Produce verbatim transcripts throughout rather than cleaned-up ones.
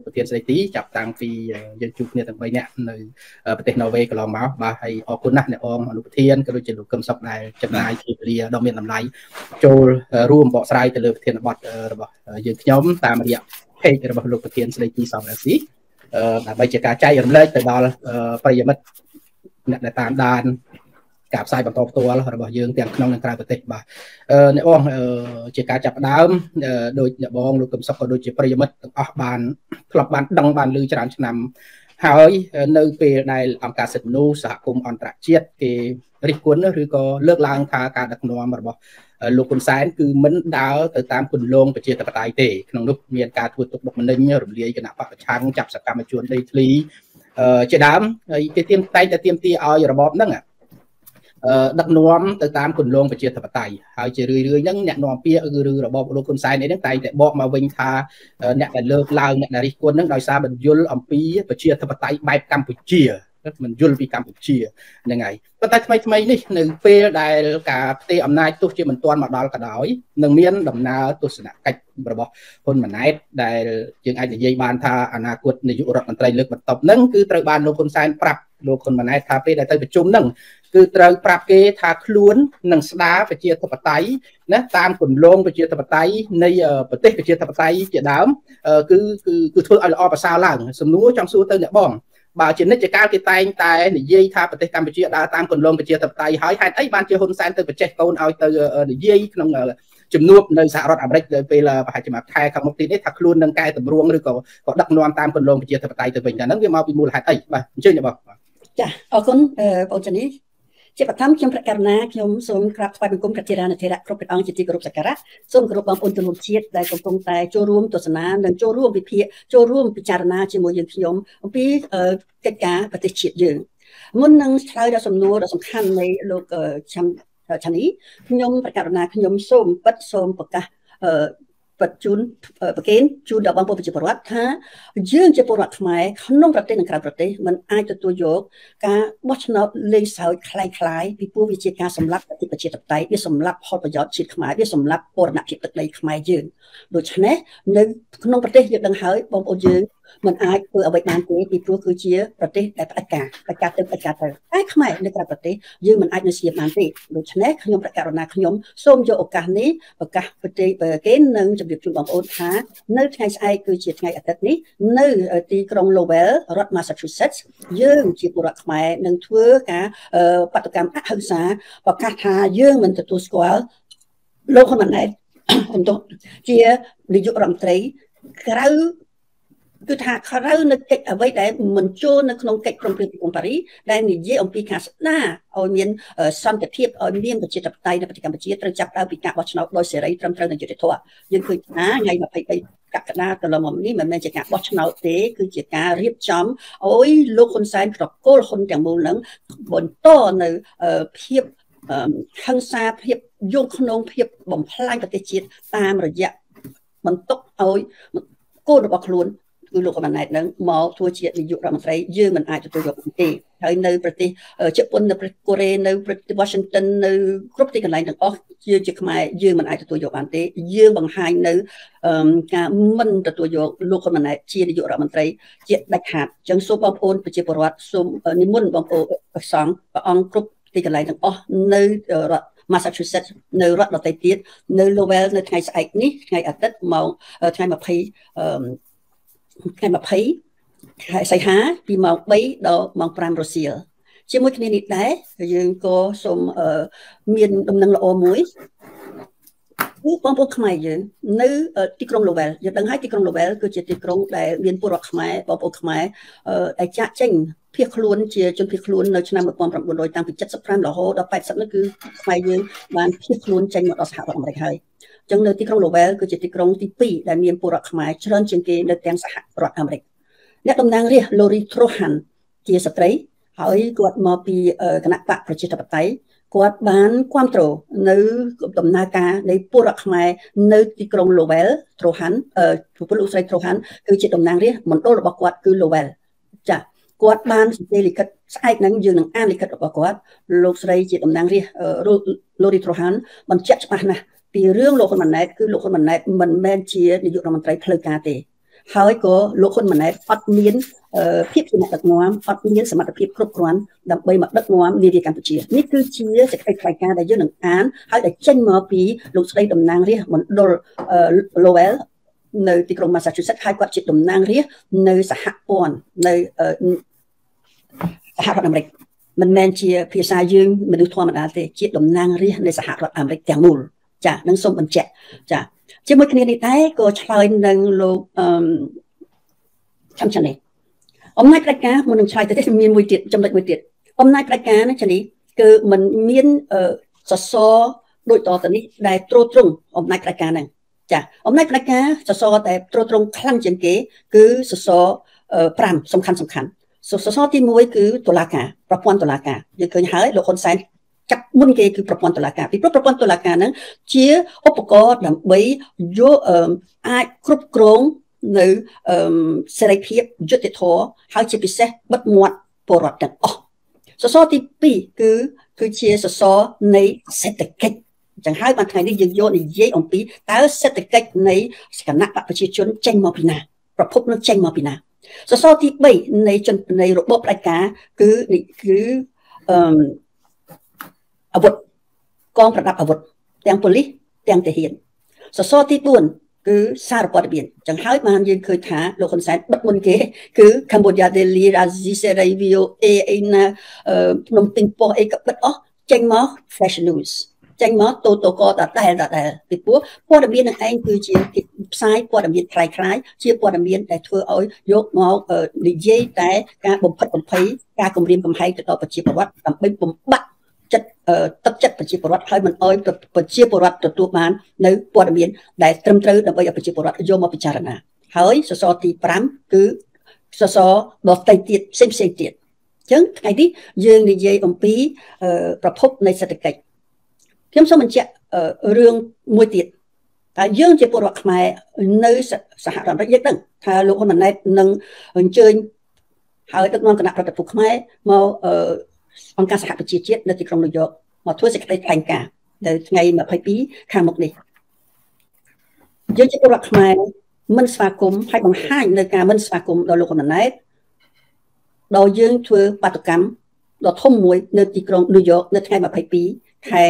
ប្រធានស្ដីទីចាប់តាំងពីយើងជួបគ្នាទាំងបីនាក់នៅប្រទេសណ័រវេកន្លងមកបាទហើយអរគុណណាស់អ្នកអងអនុប្រធានក៏ដូចជាលោកកឹមសុខដែលចំណាយពេលវេលាដ៏មានតម្លៃចូលរួមបកស្រាយទៅលើប្រធានបទរបស់យើងខ្ញុំតាមរយៈ page របស់លោកប្រធានស្ដីទីសំរាសីដើម្បីជាការចែករំលែកទៅដល់ប្រិយមិត្តអ្នកដែលតាមដានការផ្សាយបន្តផ្ទាល់របស់យើងទាំងក្នុងនិងក្រៅប្រទេសបាទអ្នកបងជាការចាប់ផ្ដើមដោយអ្នកបងលោកកឹមសុខក៏ដូចជាប្រិយមិត្តទាំងអស់បានធ្លាប់បានដឹងបានឮច្រើនឆ្នាំហើយនៅពេលដែលអង្គការសិទ្ធិមនុស្សសហគមន៍អន្តរជាតិគេរិះគន់ឬក៏លើកឡើងថាការដឹកនាំរបស់លោកហ៊ុនសែនគឺមិនដើរទៅតាមគន្លងប្រជាធិបតេយ្យទេក្នុងនោះមានការធ្វើទុកបុកម្នេញរំលាយគណៈបកប្រឆាំងចាប់សកម្មជនដីធ្លីជាដើមហើយគេទៀមតែងតែទៀមទាឲ្យរបបហ្នឹងដឹកនាំទៅតាមគន្លងប្រជាធិបតេយ្យហើយជារឿយៗហ្នឹងអ្នកនាំពាក្យគឺរបបលោកហ៊ុនសែននេះហ្នឹងតែងតែបកមកវិញថាអ្នកដែលលើកឡើងអ្នកដែលរិះគន់ហ្នឹងដោយសារបញ្យលអំពីប្រជាធិបតេយ្យបែបកម្ពុជាមិនយល់ពីកម្ពុជាហ្នឹងហើយប៉ុន្តែថ្មីថ្មីនេះនៅពេលដែលការផ្ទេរអំណាចទោះជាមិនទាន់មកដល់ក៏ដោយនឹងមានដំណើរទស្សនកិច្ចរបស់ហ៊ុនម៉ាណែតដែលយើងអាចនិយាយបានថាអនាគតនាយករដ្ឋមន្ត្រីលើកបន្ទាប់ហ្នឹងគឺត្រូវបានលោកហ៊ុនសែនប្រាប់លោកហ៊ុនម៉ាណែតថាពេលដែលទៅប្រជុំហ្នឹងគឺត្រូវប្រាប់គេថាខ្លួននឹងស្ដារប្រជាធិបតេយ្យណាតាមគន្លងប្រជាធិបតេយ្យនៃប្រទេសប្រជាធិបតេយ្យជាដើមគឺគឺគឺធ្វើឲ្យល្អប្រសើរឡើងសំណួរចង់សួរទៅអ្នកបងបើជានិច្ចកាលគេតែងតែនិយាយថាប្រទេសកម្ពុជាដើរតាមគន្លងប្រជាធិបតេយ្យហើយហេតុអីបានជាហ៊ុនសែនទៅប្រជេះកូនឲ្យទៅនិយាយក្នុងជំនួបនៅសហរដ្ឋអាមេរិកពេលប្រហែលជាមួយខែខាងមុខទៀតនេះថាខ្លួននឹងកែតម្រង់ឬក៏ក៏ដឹកនាំតាមគន្លងប្រជាធិបតេយ្យទៅវិញតែហ្នឹងវាមកពីមូលហេតុអីបាទអញ្ជើញបងចាអរគុណបងចានីជាបឋមខ្ញុំប្រកាសណាខ្ញុំសូមក្រាបថ្វាយបង្គំព្រះជារានធិរៈគ្រប់ព្រះអង្គជាទីគោរពសក្ការៈសូមគោរពបងប្អូនជនរួមជាតិដែលកំពុងតែចូលរួមទស្សនានិងចូលរួមវិភាគចូលរួមពិចារណាជាមួយយើងខ្ញុំអំពីកិច្ចការប្រទេសជាតិយើងមុននឹងឆ្លើយដល់សំណួរដ៏សំខាន់នៃលោកឆាំឆានីខ្ញុំប្រកាសណាខ្ញុំសូមបិទសូមប្រកាសបច្ចុប្បន្នប្រកេនជូនដល់បងប្អូនប្រជាពលរដ្ឋថាយើងជាពលរដ្ឋខ្មែរក្នុងប្រទេសនិងក្រៅប្រទេសមិនអាចទទួលយកការបោះឆ្នោតលេងសើចคล้ายៗពីព្រោះវាជាការសម្លាប់ប្រជាធិបតេយ្យវាសម្លាប់ផលប្រយោជន៍ជាតិខ្មែរវាសម្លាប់បូរណភាពទឹកដីខ្មែរយើងដូច្នេះនៅក្នុងប្រទេសយើងដឹងហើយបងប្អូនយើងមិនអាចធ្វើអ្វីបានទេពីព្រោះគឺជាប្រទេសដែលផ្ដាច់ការផ្ដាច់ការទៅផ្ដាច់ការទៅតែខ្មែរនៅក្រៅប្រទេសយើងមិនអាចនៅស្ងៀមបានទេដូច្នេះខ្ញុំប្រកាសណាខ្ញុំសូមយកឱកាសនេះឱកាសប្រទេសគេនឹងជម្រាបជូនបងប្អូនថានៅថ្ងៃស្អែកគឺជាថ្ងៃអាទិត្យនេះនៅទីក្រុង Lowell រដ្ឋ Massachusetts យើងជាពលរដ្ឋខ្មែរនឹងធ្វើការបដកម្មអហិង្សាប្រកាសថាយើងមិនទទួលស្គាល់លោកហ៊ុនម៉ាណែតជានាយករដ្ឋមន្ត្រីក្រៅគឺថាក្រៅនៅកិច្ចអ្វីដែលមិនចូលនៅក្នុងកិច្ចព្រមព្រៀងទីក្រុងប៉ារីសដែលនិយាយអំពីការស្ដារឲ្យមានសន្តិភាពឲ្យមានប្រជាធិបតេយ្យនៅប្រទេសកម្ពុជាត្រូវចាប់ផ្ដើមពីការបោះឆ្នោតដោយសេរីត្រឹមត្រូវនិងយុត្តិធម៌យើងឃើញថាថ្ងៃยี่สิบสามកក្កដាកន្លងមកនេះមិនមែនជាការបោះឆ្នោតទេគឺជាការរៀបចំឲ្យលោកហ៊ុនសែនប្រកល់ហ៊ុនទាំងមូលនឹងបន្តនៅភាពហិង្សាភាពយងខ្នងភាពបំផ្លាញប្រទេសជាតិតាមរយៈបន្ទុកឲ្យគោលរបស់ខ្លួនគឺលោកហ៊ុនម៉ាណែតនឹងមកធ្វើជានាយករដ្ឋមន្ត្រីយើងមិនអាចទទួលយកទេហើយនៅប្រទេសជប៉ុននៅប្រទេសកូរ៉េនៅប្រទេស Washington នៅគ្រប់ទីកន្លែងទាំងអស់ជាជាខ្មែរយើងមិនអាចទទួលយកបានទេយើងបង្ហាញនៅការមិនទទួលយកលោកហ៊ុនម៉ាណែតជានាយករដ្ឋមន្ត្រីជាដាច់ខាតអញ្ចឹងសូមបងប្អូនប្រជាពលរដ្ឋសូមនិមន្តបងប្អូនព្រះសង្ឃព្រះអង្គគ្រប់ទីកន្លែងទាំងអស់នៅរដ្ឋ Massachusetts នៅរដ្ឋដទៃទៀតនៅ Lowell នៅថ្ងៃស្អែកនេះថ្ងៃអាទិត្យម៉ោងថ្ងៃยี่สิบថ្ងៃยี่สิบខែសីហាពីម៉ោងបីដល់ម៉ោងห้ารសៀលជាមួយគ្នានេះដែរយើងក៏សូមមានដំណឹងល្អមួយគឺបងប្អូនខ្មែរយើងនៅទីក្រុង Lowell យើងដឹងហើយទីក្រុង Lowell គឺជាទីក្រុងដែលមានពលរដ្ឋខ្មែរបងប្អូនខ្មែរដែលចាក់ចេញភៀសខ្លួនជាជនភៀសខ្លួននៅឆ្នាំnineteen hundredតាំងពីseventy-fiveរហូតដល់eightyនោះគឺខ្មែរយើងបានភៀសខ្លួនចេញមកដល់សហរដ្ឋអាមេរិកហើយអញ្ចឹងនៅទីក្រុង Lowell គឺជាទីក្រុងទីtwoដែលមានពលរដ្ឋខ្មែរច្រើនជាងគេនៅទាំងសហរដ្ឋអាមេរិកអ្នកតំណាងរាស្ត្រ Lori Trohan ជាស្ត្រីហើយគាត់មកពីគណៈបកប្រជាធិបតេយ្យគាត់បានគ្រប់គ្រងនៅដំណើរការនៃពលរដ្ឋខ្មែរនៅទីក្រុង Lowell Trohan ពលលោកស្រី Trohan គឺជាតំណាងរាស្ត្រមណ្ឌលរបស់គាត់គឺ Lowell ចាគាត់បានសរសេរលិខិតស្អែកហ្នឹងយើងនឹងអានលិខិតរបស់គាត់លោកស្រីជាតំណាងរាស្ត្រ Lori Trohan បញ្ជាក់ច្បាស់ណាស់ពីរឿងលោកហ៊ុនម៉ាណែតគឺលោកហ៊ុនម៉ាណែតមិនមែនជានាយករដ្ឋមន្ត្រីផ្លូវការទេហើយក៏លោកហ៊ុនម៉ាណែតអត់មានភាពជាអ្នកដឹកនាំអត់មានសមត្ថភាពគ្រប់គ្រាន់ដើម្បីមកដឹកនាំនាវាកម្ពុជានេះគឺជាសេចក្តីថ្លែងការណ៍ដែលយើងនឹងអានហើយដែលចេញមកពីលោកស្រីតំណាងរាស្ត្រមណ្ឌល Lowell នៅទីក្រុង Massachusetts ហើយគាត់ជាតំណាងរាស្ត្រនៅសហព័ន្ធនៅសហរដ្ឋអាមេរិកមិនមែនជាភាសាយើងមនុស្សធម្មតាទេជាតំណាងរាស្ត្រនៃសហរដ្ឋអាមេរិកទាំងមូលចានឹងសូមបញ្ជាក់ចាជាមួយគ្នានេះដែរក៏ឆ្លើយនឹងលោកអឺចាំចានេះអំណាចផ្ដាច់ការមុននឹងឆ្លើយទៅទៀតមានមួយទៀតចំណុចមួយទៀតអំណាចផ្ដាច់ការណាចានេះគឺมันមានសសរដូចតទៅនេះដែលត្រួតត្រងអំណាចផ្ដាច់ការហ្នឹងចាអំណាចផ្ដាច់ការសសរតែត្រួតត្រងខ្លាំងជាងគេគឺសសរ5សំខាន់សំខាន់សសរទី1គឺតុលាការប្រព័ន្ធតុលាការយើងឃើញហើយលោកហ៊ុនសែនចាត់មុនគេគឺប្រព័ន្ធតុលាការពីព្រោះប្រព័ន្ធតុលាការហ្នឹងជាឧបករណ៍ដើម្បីយកអាចគ្រប់គ្រងនៅសេរីភាពយុត្តិធម៌ហើយជាពិសេសបិទមាត់ពលរដ្ឋទាំងអស់សសរទី2គឺគឺជាសសរនៃសេដ្ឋកិច្ចចឹងហើយបានថ្ងៃនេះយើងយកនិយាយអំពីតើសេដ្ឋកិច្ចនៃគណៈបកប្រជាជនចេញមកពីណាប្រភពនឹងចេញមកពីណាសសរទី3នៃជននៃរបបផ្ដាច់ការគឺគឺអឺអាវុធកងប្រដាប់អាវុធទាំងប៉ូលីសទាំងទាហានសសរទី4គឺសារព័ត៌មានចឹងហើយបានយើងឃើញថាលោកហ៊ុនសែនបិទមុនគេគឺ Cambodia Daily Asia Serai V O A អីណាភ្នំពេញប៉ុស្តិ៍អីក៏បិទអស់ចេញមក Flash News ចេញមកតូតូកដដែលដដែលពីព្រោះព័ត៌មាននឹងឯងគឺជាផ្សាយព័ត៌មានคล้ายៗជាព័ត៌មានដែលធ្វើឲ្យយកមកនិយាយតែការបំផិតបំភ័យការគំរាមកំហែងទៅដល់ប្រជាពលរដ្ឋដើម្បីបំបត្តិចិត្តទឹកចិត្តប្រជាពលរដ្ឋឲ្យមិនអោយប្រជាពលរដ្ឋទទួលបាននៅព័ត៌មានដែលត្រឹមត្រូវដើម្បីឲ្យប្រជាពលរដ្ឋយកមកពិចារណាហើយសសរទី5គឺសសរដទៃទៀតផ្សេងផ្សេងទៀតអញ្ចឹងថ្ងៃនេះយើងនិយាយអំពីប្រភពនៃសេដ្ឋកិច្ចខ្ញុំសូមបញ្ជាក់រឿងមួយទៀតតែយើងជាពលរដ្ឋខ្មែរនៅសហរដ្ឋអាមេរិកយើងដឹងថាលោកហ៊ុនម៉ាណែតនឹងអញ្ជើញហើយដឹកនាំគណៈប្រតិភូខ្មែរមកអង្គការសហប្រជាជាតិនៅទីក្រុងញូវយ៉កមកធ្វើសេចក្តីថ្លែងការណ៍នៅថ្ងៃ22ខាងមុខនេះយើងជាពលរដ្ឋខ្មែរមិនស្វាគមន៍ហើយបង្ហាញនៅការមិនស្វាគមន៍ដល់លោកហ៊ុនម៉ាណែតដល់យើងធ្វើបាតុកម្មដ៏ធំមួយនៅទីក្រុងញូវយ៉កនៅថ្ងៃ22ខែ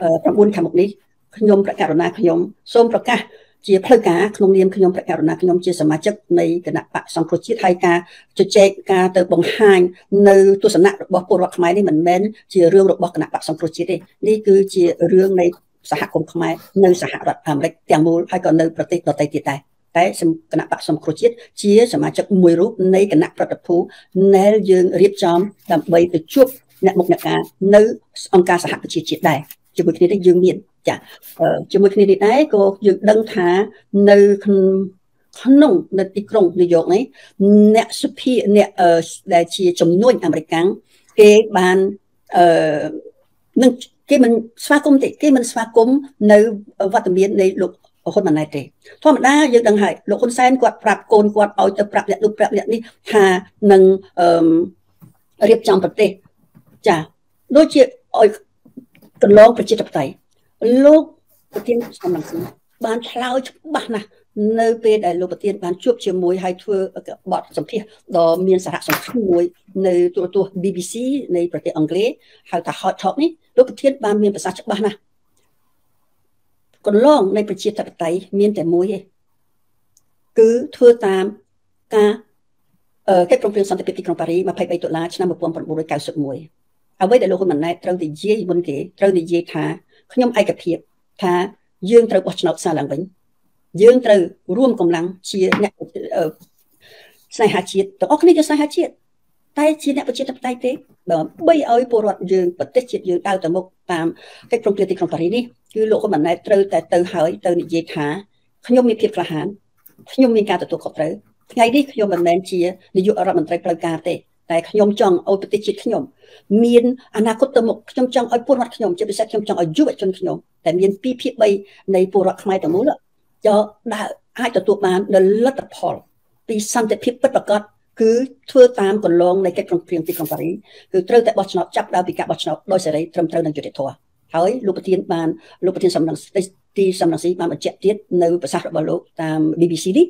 9ខាងមុខនេះខ្ញុំប្រកាសរណាខ្ញុំសូមប្រកាសជាផ្លូវការក្នុងនាមខ្ញុំប្រកាសរណាខ្ញុំជាសមាជិកនៃគណៈបកសង្គ្រោះជាតិហើយការជជែកការទៅបង្ហាញនៅទស្សនៈរបស់ពលរដ្ឋខ្មែរនេះមិនមែនជារឿងរបស់គណៈបកសង្គ្រោះជាតិទេនេះគឺជារឿងនៃសហគមន៍ខ្មែរនៅសហរដ្ឋអាមេរិកទាំងមូលហើយក៏នៅប្រទេសដទៃទៀតដែរតែគណៈបកសង្គ្រោះជាតិជាសមាជិកមួយរូបនៃគណៈប្រតិភូដែលយើងរៀបចំដើម្បីទៅជួបអ្នកមុខអ្នកការនៅអង្គការសហប្រជាជាតិដែរជាមួយគ្នានេះយើងមានចាជាមួយគ្នានេះដែរក៏យើងដឹងថានៅក្នុងនៅទីក្រុងញូវយ៉កនេះអ្នកសុភាអ្នកដែលជាជំនួយអាមេរិកគេបានអឺនឹងគេមិនស្វាគមន៍ទេគេមិនស្វាគមន៍នៅវត្តមាននៃលោកហ៊ុនម៉ាណែតទេធម្មតាយើងដឹងហើយលោកហ៊ុនសែនគាត់ប្រាប់កូនគាត់ឲ្យទៅប្រាប់អ្នកលោកប្រាប់អ្នកនេះថានឹងអឺរៀបចំប្រទេសចាដូចជាឲ្យកន្លងប្រជាធិបតេយ្យលោកប្រធានសំរងស៊ីបានឆ្លើយច្បាស់ណាស់នៅពេលដែលលោកប្រធានបានជួបជាមួយហើយធ្វើបទសម្ភាសន៍ដ៏មានសារៈសំខាន់មួយនៅទូរទស្សន៍ B B C នៃប្រទេសអង់គ្លេសហៅថា Hot Talk នេះលោកប្រធានបានមានប្រសាសន៍ច្បាស់ណាស់កន្លងនៃប្រជាធិបតេយ្យមានតែមួយទេគឺធ្វើតាមការកិច្ចព្រមព្រៀងសន្តិភាពទីក្រុងប៉ារីស23ដុល្លារឆ្នាំ1991អ្វីដែលលោកហ៊ុនម៉ាណែតត្រូវនិយាយមុនគេត្រូវនិយាយថាខ្ញុំឯកភាពថាយើងត្រូវបោះឆ្នោតសារឡើងវិញយើងត្រូវរួមកម្លាំងជាអ្នកស្នេហាជាតិទាំងអស់គ្នាជាស្នេហាជាតិតែជាអ្នកប្រជាធិបតេយ្យទេដើម្បីឲ្យពលរដ្ឋយើងប្រទេសជាតិយើងដើរទៅមុខតាមកិច្ចព្រមព្រៀងទីក្រុងប៉ារីសនេះគឺលោកហ៊ុនម៉ាណែតត្រូវតែទៅហើយទៅនិយាយថាខ្ញុំមានភាពក្លាហានខ្ញុំមានការទទួលខុសត្រូវថ្ងៃនេះខ្ញុំមិនមែនជានាយករដ្ឋមន្ត្រីផ្លូវការទេតែខ្ញុំចង់ឲ្យប្រទេសជាតិខ្ញុំមានអនាគតទៅមុខខ្ញុំចង់ឲ្យពលរដ្ឋខ្ញុំជាពិសេសខ្ញុំចង់ឲ្យយុវជនខ្ញុំតែមានពីរភាគបីនៃពលរដ្ឋខ្មែរទាំងមូលយកដើរអាចទទួលបានលទ្ធផលពីសន្តិភាពពិតប្រាកដគឺធ្វើតាមកន្លងនៃកិច្ចព្រមព្រៀងទីក្រុងប៉ារីសគឺត្រូវតែបោះឆ្នោតចាប់ដើមពីការបោះឆ្នោតដោយសេរីត្រឹមត្រូវនិងយុត្តិធម៌ហើយលោកប្រធានបានលោកប្រធានសំរងទីសំរងស៊ីបានបញ្ជាក់ទៀតនៅប្រសាសន៍របស់លោកតាម B B C នេះ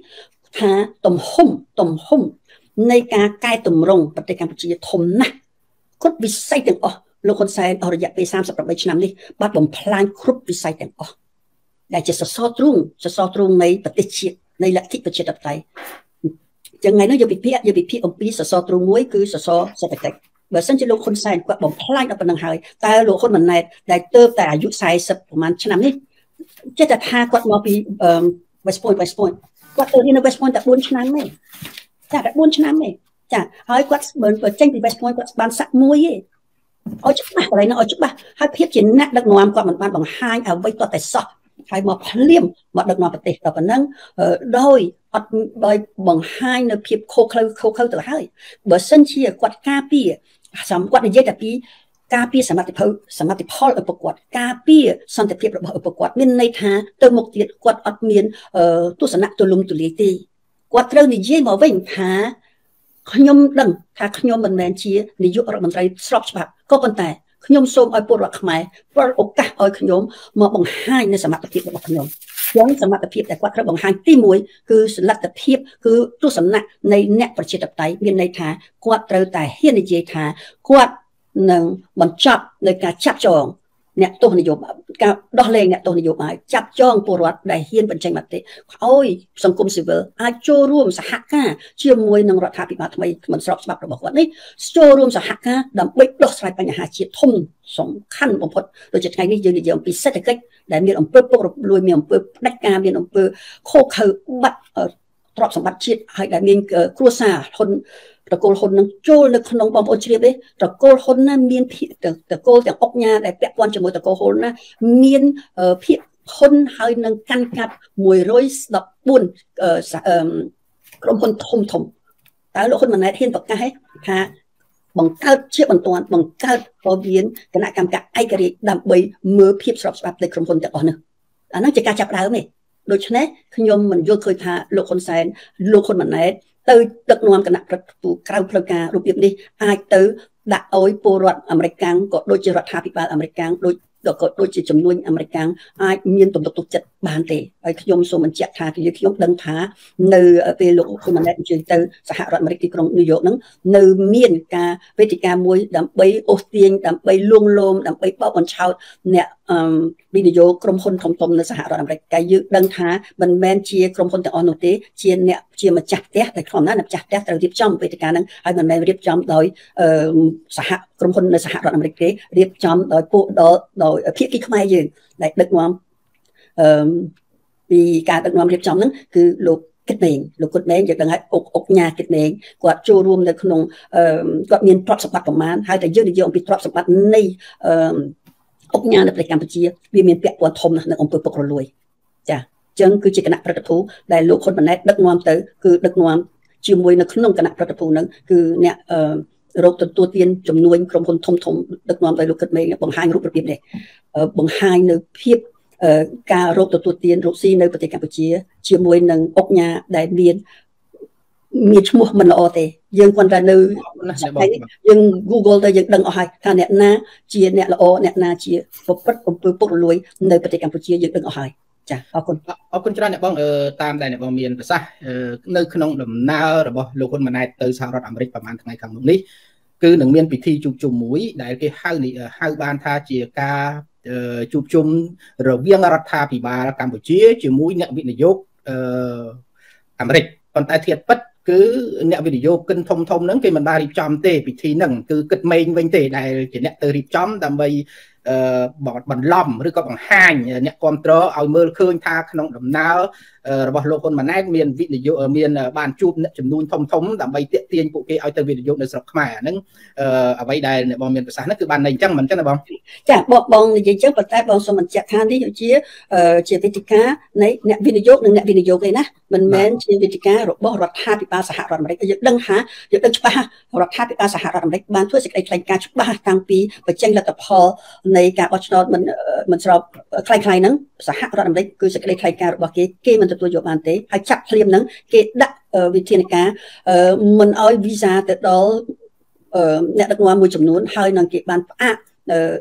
ថាទំហំទំហំនៃការកែតម្រង់ប្រទេសកម្ពុជាធំណាស់គ្រប់វិស័យទាំងអស់លោកហ៊ុនសែនអស់រយៈពេលសាមសិបប្រាំបីឆ្នាំនេះបានបំផ្លាញគ្រប់វិស័យទាំងអស់ដែលជាសសរទ្រូងសសរទ្រូងនៃប្រទេសជាតិនៃលទ្ធិប្រជាធិបតេយ្យចឹងថ្ងៃនេះយកវិភាគយកវិភាគអំពីសសរទ្រូងមួយគឺសសរសេដ្ឋកិច្ចបើសិនជាលោកហ៊ុនសែនគាត់បំផ្លាញដល់ប៉ុណ្ណឹងហើយតើលោកហ៊ុនម៉ាណែតដែលទៅតែអាយុสี่สิบប្រហែលឆ្នាំនេះចេះតែថាគាត់មកពី West Point West Point គាត់ទៅរៀននៅ West Point តែbốnឆ្នាំទេចាតែbốnឆ្នាំទេចាហើយគាត់បើចេញពី West Point គាត់បានសាក់មួយទេឲ្យច្បាស់កន្លែងនោះឲ្យច្បាស់ហើយភាពជាអ្នកដឹកនាំគាត់មិនបានបង្ហាញអ្វីតតែសោះហើយមកភ្លាមមកដឹកនាំប្រទេសតែប៉ុណ្ណឹងដោយអត់ដោយបង្ហាញនៅភាពខុសខ្លៅខុសខើទៅហើយបើសិនជាគាត់ការពារសម្រាប់គាត់និយាយតែពីការពារសមត្ថភាពសមត្ថផលឪពុកគាត់ការពារសន្តិភាពរបស់ឪពុកគាត់មានន័យថាទៅមុខទៀតគាត់អត់មានទស្សនៈទូលំទូលាយទេគាត់ត្រូវនិយាយមកវិញថាខ្ញុំដឹងថាខ្ញុំមិនមែនជានាយករដ្ឋមន្ត្រីស្របច្បាប់ក៏ប៉ុន្តែខ្ញុំសូមឲ្យពលរដ្ឋខ្មែរផ្ដល់ឱកាសឲ្យខ្ញុំមកបង្ហាញនៅសមត្ថភាពរបស់ខ្ញុំចឹងសមត្ថភាពដែលគាត់ត្រូវបង្ហាញទីមួយគឺលទ្ធភាពគឺទស្សនៈនៃអ្នកប្រជាធិបតេយ្យមានន័យថាគាត់ត្រូវតែហ៊ាននិយាយថាគាត់នឹងបញ្ចប់នៅការចាប់ចងអ្នកទោសនយោបាយការដោះលែងអ្នកទោសនយោបាយចាប់ចងពលរដ្ឋដែលហ៊ានបញ្ចេញមតិឲ្យសង្គមស៊ីវិលអាចចូលរួមសហការជាមួយនឹងរដ្ឋាភិបាលថ្មីមិនស្របច្បាប់របស់គាត់នេះចូលរួមសហការដើម្បីដោះស្រាយបញ្ហាជាតិធំសំខាន់បំផុតដូចជាថ្ងៃនេះយើងនិយាយអំពីសេដ្ឋកិច្ចដែលមានអំពើពុករលួយមានអំពើផ្ដាច់ការមានអំពើខូខើបាត់ទ្រព្យសម្បត្តិជាតិហើយដែលមានគ្រួសារហ៊ុនតកូលហ៊ុននឹងចូលនៅក្នុងបងប្អូនជ្រាបទេតកូលហ៊ុនណាមានភាគតកូលទាំងអុកញ៉ាដែលពាក់ព័ន្ធជាមួយតកូលហ៊ុនណាមានភាគហ៊ុនហើយនឹងកាន់កាប់មួយរយដប់បួនក្រុមហ៊ុនធំធំតើលោកហ៊ុនម៉ាណែតហ៊ានប្រកាសថាបង្កើតជាបន្ទាន់បង្កើតព័ត៌មានគណៈកម្មការឯករាជ្យដើម្បីមើលភាពស្របច្បាប់នៃក្រុមហ៊ុនទាំងអស់នោះអានោះជាការចាប់ដើមទេដូច្នេះខ្ញុំមិនយល់ឃើញថាលោកហ៊ុនសែនលោកហ៊ុនម៉ាណែតទៅដឹកនាំគណៈប្រតិភូក្រៅផ្លូវការរូបភាពនេះអាចទៅដាក់ឲ្យពលរដ្ឋអាមេរិកកាំងក៏ដូចជារដ្ឋាភិបាលអាមេរិកកាំងដូចក៏ដូចជាចំនួនអាមេរិកកាំងអាចមានទំនុកទុកចិត្តបានទេហើយខ្ញុំសូមបញ្ជាក់ថាខ្ញុំដឹងថានៅពេលលោកហ៊ុនម៉ាណែតអញ្ជើញទៅសហរដ្ឋអាមេរិកទីក្រុងញូវយ៉កហ្នឹងនៅមានការវេទិកាមួយដើម្បីអូសទាញដើម្បីលួងលោមដើម្បីបោកបញ្ឆោតអ្នកវិនិយោគក្រុមហ៊ុនធំៗនៅសហរដ្ឋអាមេរិកតែយើងដឹងថាមិនមែនជាក្រុមហ៊ុនទាំងអស់នោះទេជាអ្នកជាម្ចាស់ផ្ទះតែខ្លួនណាម្ចាស់ផ្ទះត្រូវរៀបចំវេទិកាហ្នឹងហើយមិនមែនរៀបចំដោយសហក្រុមហ៊ុននៅសហរដ្ឋអាមេរិកទេរៀបចំដោយពួកដោយភាគីខ្មែរយើងដែលដឹកនាំអឺពីការដឹកនាំរៀបចំហ្នឹងគឺលោកគិតមេងលោកគិតមេងយើងដឹងហើយអុកអុកញ៉ាគិតមេងគាត់ចូលរួមនៅក្នុងអឺគាត់មានទ្រព្យសម្បត្តិប្រមាណហើយតែយើងនិយាយអំពីទ្រព្យសម្បត្តិនៃអឺអុកញ៉ានៅប្រទេសកម្ពុជាវាមានពាក់ព័ន្ធធំណាស់នៅអង្គើពុករលួយចាអញ្ចឹងគឺជាគណៈប្រតិភូដែលលោកហ៊ុនម៉ាណែតដឹកនាំទៅគឺដឹកនាំជាមួយនៅក្នុងគណៈប្រតិភូហ្នឹងគឺអ្នកអឺរោគទទួលទានចំនួនក្រុមហ៊ុនធំធំដឹកនាំដោយលោកគិតមេងបង្ហាញរូបភាពនេះបង្ហាញនៅភាពការរោគទទួលទានរោគស៊ីនៅប្រទេសកម្ពុជាជាមួយនឹងអុកញ៉ាដែលមានមានឈ្មោះមិនល្អទេយើងគាត់តែនៅយើង Google ទៅយើងដឹងអស់ហើយថាអ្នកណាជាអ្នកល្អអ្នកណាជាប្រព្រឹត្តអំពើពុករលួយនៅប្រទេសកម្ពុជាយើងដឹងអស់ហើយចាអរគុណអរគុណច្រើនអ្នកបងតាមដែលអ្នកបងមានប្រសាសន៍នៅក្នុងដំណើររបស់លោកហ៊ុនម៉ាណែតទៅសហរដ្ឋអាមេរិកប្រហែលថ្ងៃខាងមុខនេះគឺនឹងមានពិធីជួបជុំមួយដែលគេហៅហៅបានថាជាការជួបជុំរវាងរដ្ឋាភិបាលកម្ពុជាជាមួយអ្នកវិនិយោគអឺអាមេរិកប៉ុន្តែធៀបពិតគឺអ្នកវិនិយោគិនធំធំហ្នឹងគេមិនបានរៀបចំទេពិធីហ្នឹងគឺគិតមេងវិញទេដែលជាអ្នកទៅរៀបចំដើម្បីអឺបន្លំឬក៏បង្ហាញអ្នកគ្រប់គ្រងឲ្យមើលឃើញថាក្នុងដំណើររបស់លោកហ៊ុនម៉ាណែតមានវិនិយោគមានបានជួបអ្នកចំនួនធំធំដើម្បីទាក់ទាញពួកគេឲ្យទៅវិនិយោគនៅស្រុកខ្មែរអាហ្នឹងអ្វីដែលអ្នកបងមានប្រសាសន៍ហ្នឹងគឺបានន័យអញ្ចឹងមិនអញ្ចឹងណាបងចាបងបងនិយាយអញ្ចឹងប៉ុន្តែបងសូមបញ្ជាក់ថានេះជាជាវេទិកានៃអ្នកវិនិយោគនិងអ្នកវិនិយោគទេណាមិនមែនជាវេទិការបស់រដ្ឋាភិបាលសហរដ្ឋអាមេរិកយើងដឹងថាយើងដឹងច្បាស់រដ្ឋាភិបាលសហរដ្ឋអាមេរិកបានធ្វើសេចក្តីថ្លែងការណ៍ច្បាស់តាំងពីបញ្ចេញលទ្ធផលនៃការបោះឆ្នោតមិនមិនស្របคล้ายៗហ្នឹងសហរដ្ឋអាមេរិកគឺសេចក្តីថ្លែងការណ៍របស់គេគេមិនទទួលយកបានទេហើយចាប់ភ្លាមហ្នឹងគេដាក់វិធានការមិនឲ្យវីសាទៅដល់អ្នកដឹកនាំមួយចំនួនហើយនឹងគេបានផ្អាក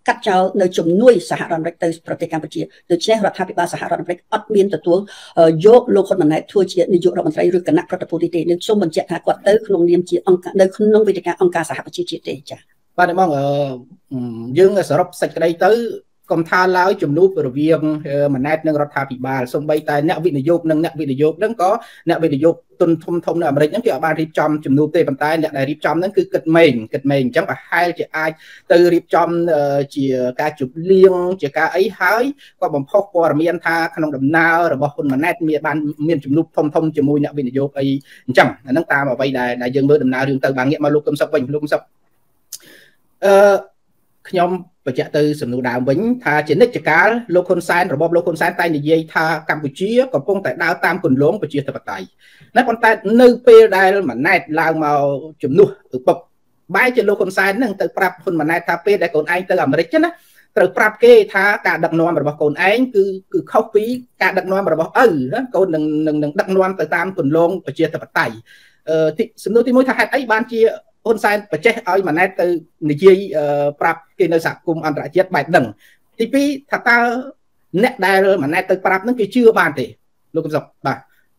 កាត់ចោលនៅជំនួយសហរដ្ឋអាមេរិកទៅប្រទេសកម្ពុជាដូច្នេះរដ្ឋាភិបាលសហរដ្ឋអាមេរិកអត់មានទទួលយកលោកហ៊ុនម៉ាណែតធ្វើជានាយករដ្ឋមន្ត្រីឬគណៈប្រតិភូទេនឹងសូមបញ្ជាក់ថាគាត់ទៅក្នុងនាមជាអង្គនៅក្នុងវេទិកាអង្គការសហប្រជាជាតិទេចា៎បាទបងយើងសរុបសេចក្តីទៅកុំថាឡើយជំនួបរវាងម៉ាណែតនិងរដ្ឋាភិបាលសូម្បីតែអ្នកវិនិយោគនិងអ្នកវិនិយោគហ្នឹងក៏អ្នកវិនិយោគទុនធំធំនៅអាមេរិកហ្នឹងគេអត់បានរៀបចំជំនួបទេប៉ុន្តែអ្នកដែលរៀបចំហ្នឹងគឺគិតម៉េងគិតម៉េងអញ្ចឹងប្រហែលជាអាចទៅរៀបចំជាការជប់លៀងជាការអីហើយក៏បំផុសព័ត៌មានថាក្នុងដំណើររបស់ហ៊ុនម៉ាណែតមានបានមានជំនួបធំធំជាមួយអ្នកវិនិយោគអីអញ្ចឹងអាហ្នឹងតាមអ្វីដែលដែលយើងមើលដំណើររឿងទៅបាទងាកមកលោកកឹមសុខវិញលោកកឹមសុខអឺខ្ញុំបញ្ជាក់ទៅសំណួរដើមវិញថាជានិច្ចកាលលោកហ៊ុនសែនរបបលោកហ៊ុនសែនតែនិយាយថាកម្ពុជាកំពុងតែដើរតាមគន្លងប្រជាធិបតេយ្យតែប៉ុន្តែនៅពេលដែលម៉ាណែតឡើងមកជំនួសឪពុកបែរជាលោកហ៊ុនសែននឹងទៅប្រាប់ហ៊ុនម៉ាណែតថាពេលដែលកូនឯងទៅអាមេរិកចឹងណាត្រូវប្រាប់គេថាការដឹកនាំរបស់កូនឯងគឺគឺខុសពីការដឹកនាំរបស់ឪណាកូននឹងនឹងដឹកនាំទៅតាមគន្លងប្រជាធិបតេយ្យអឺសំណួរទីមួយថាហេតុអីបានជាហ៊ុនសែនបច្ចេះឲ្យម៉ាណែតទៅនិយាយប្រាប់គេនៅសហគមន៍អន្តរជាតិបែបហ្នឹងទីពីរថាតើអ្នកដែលម៉ាណែតទៅប្រាប់ហ្នឹងគេជឿបានទេលោកកឹមសុខបាទ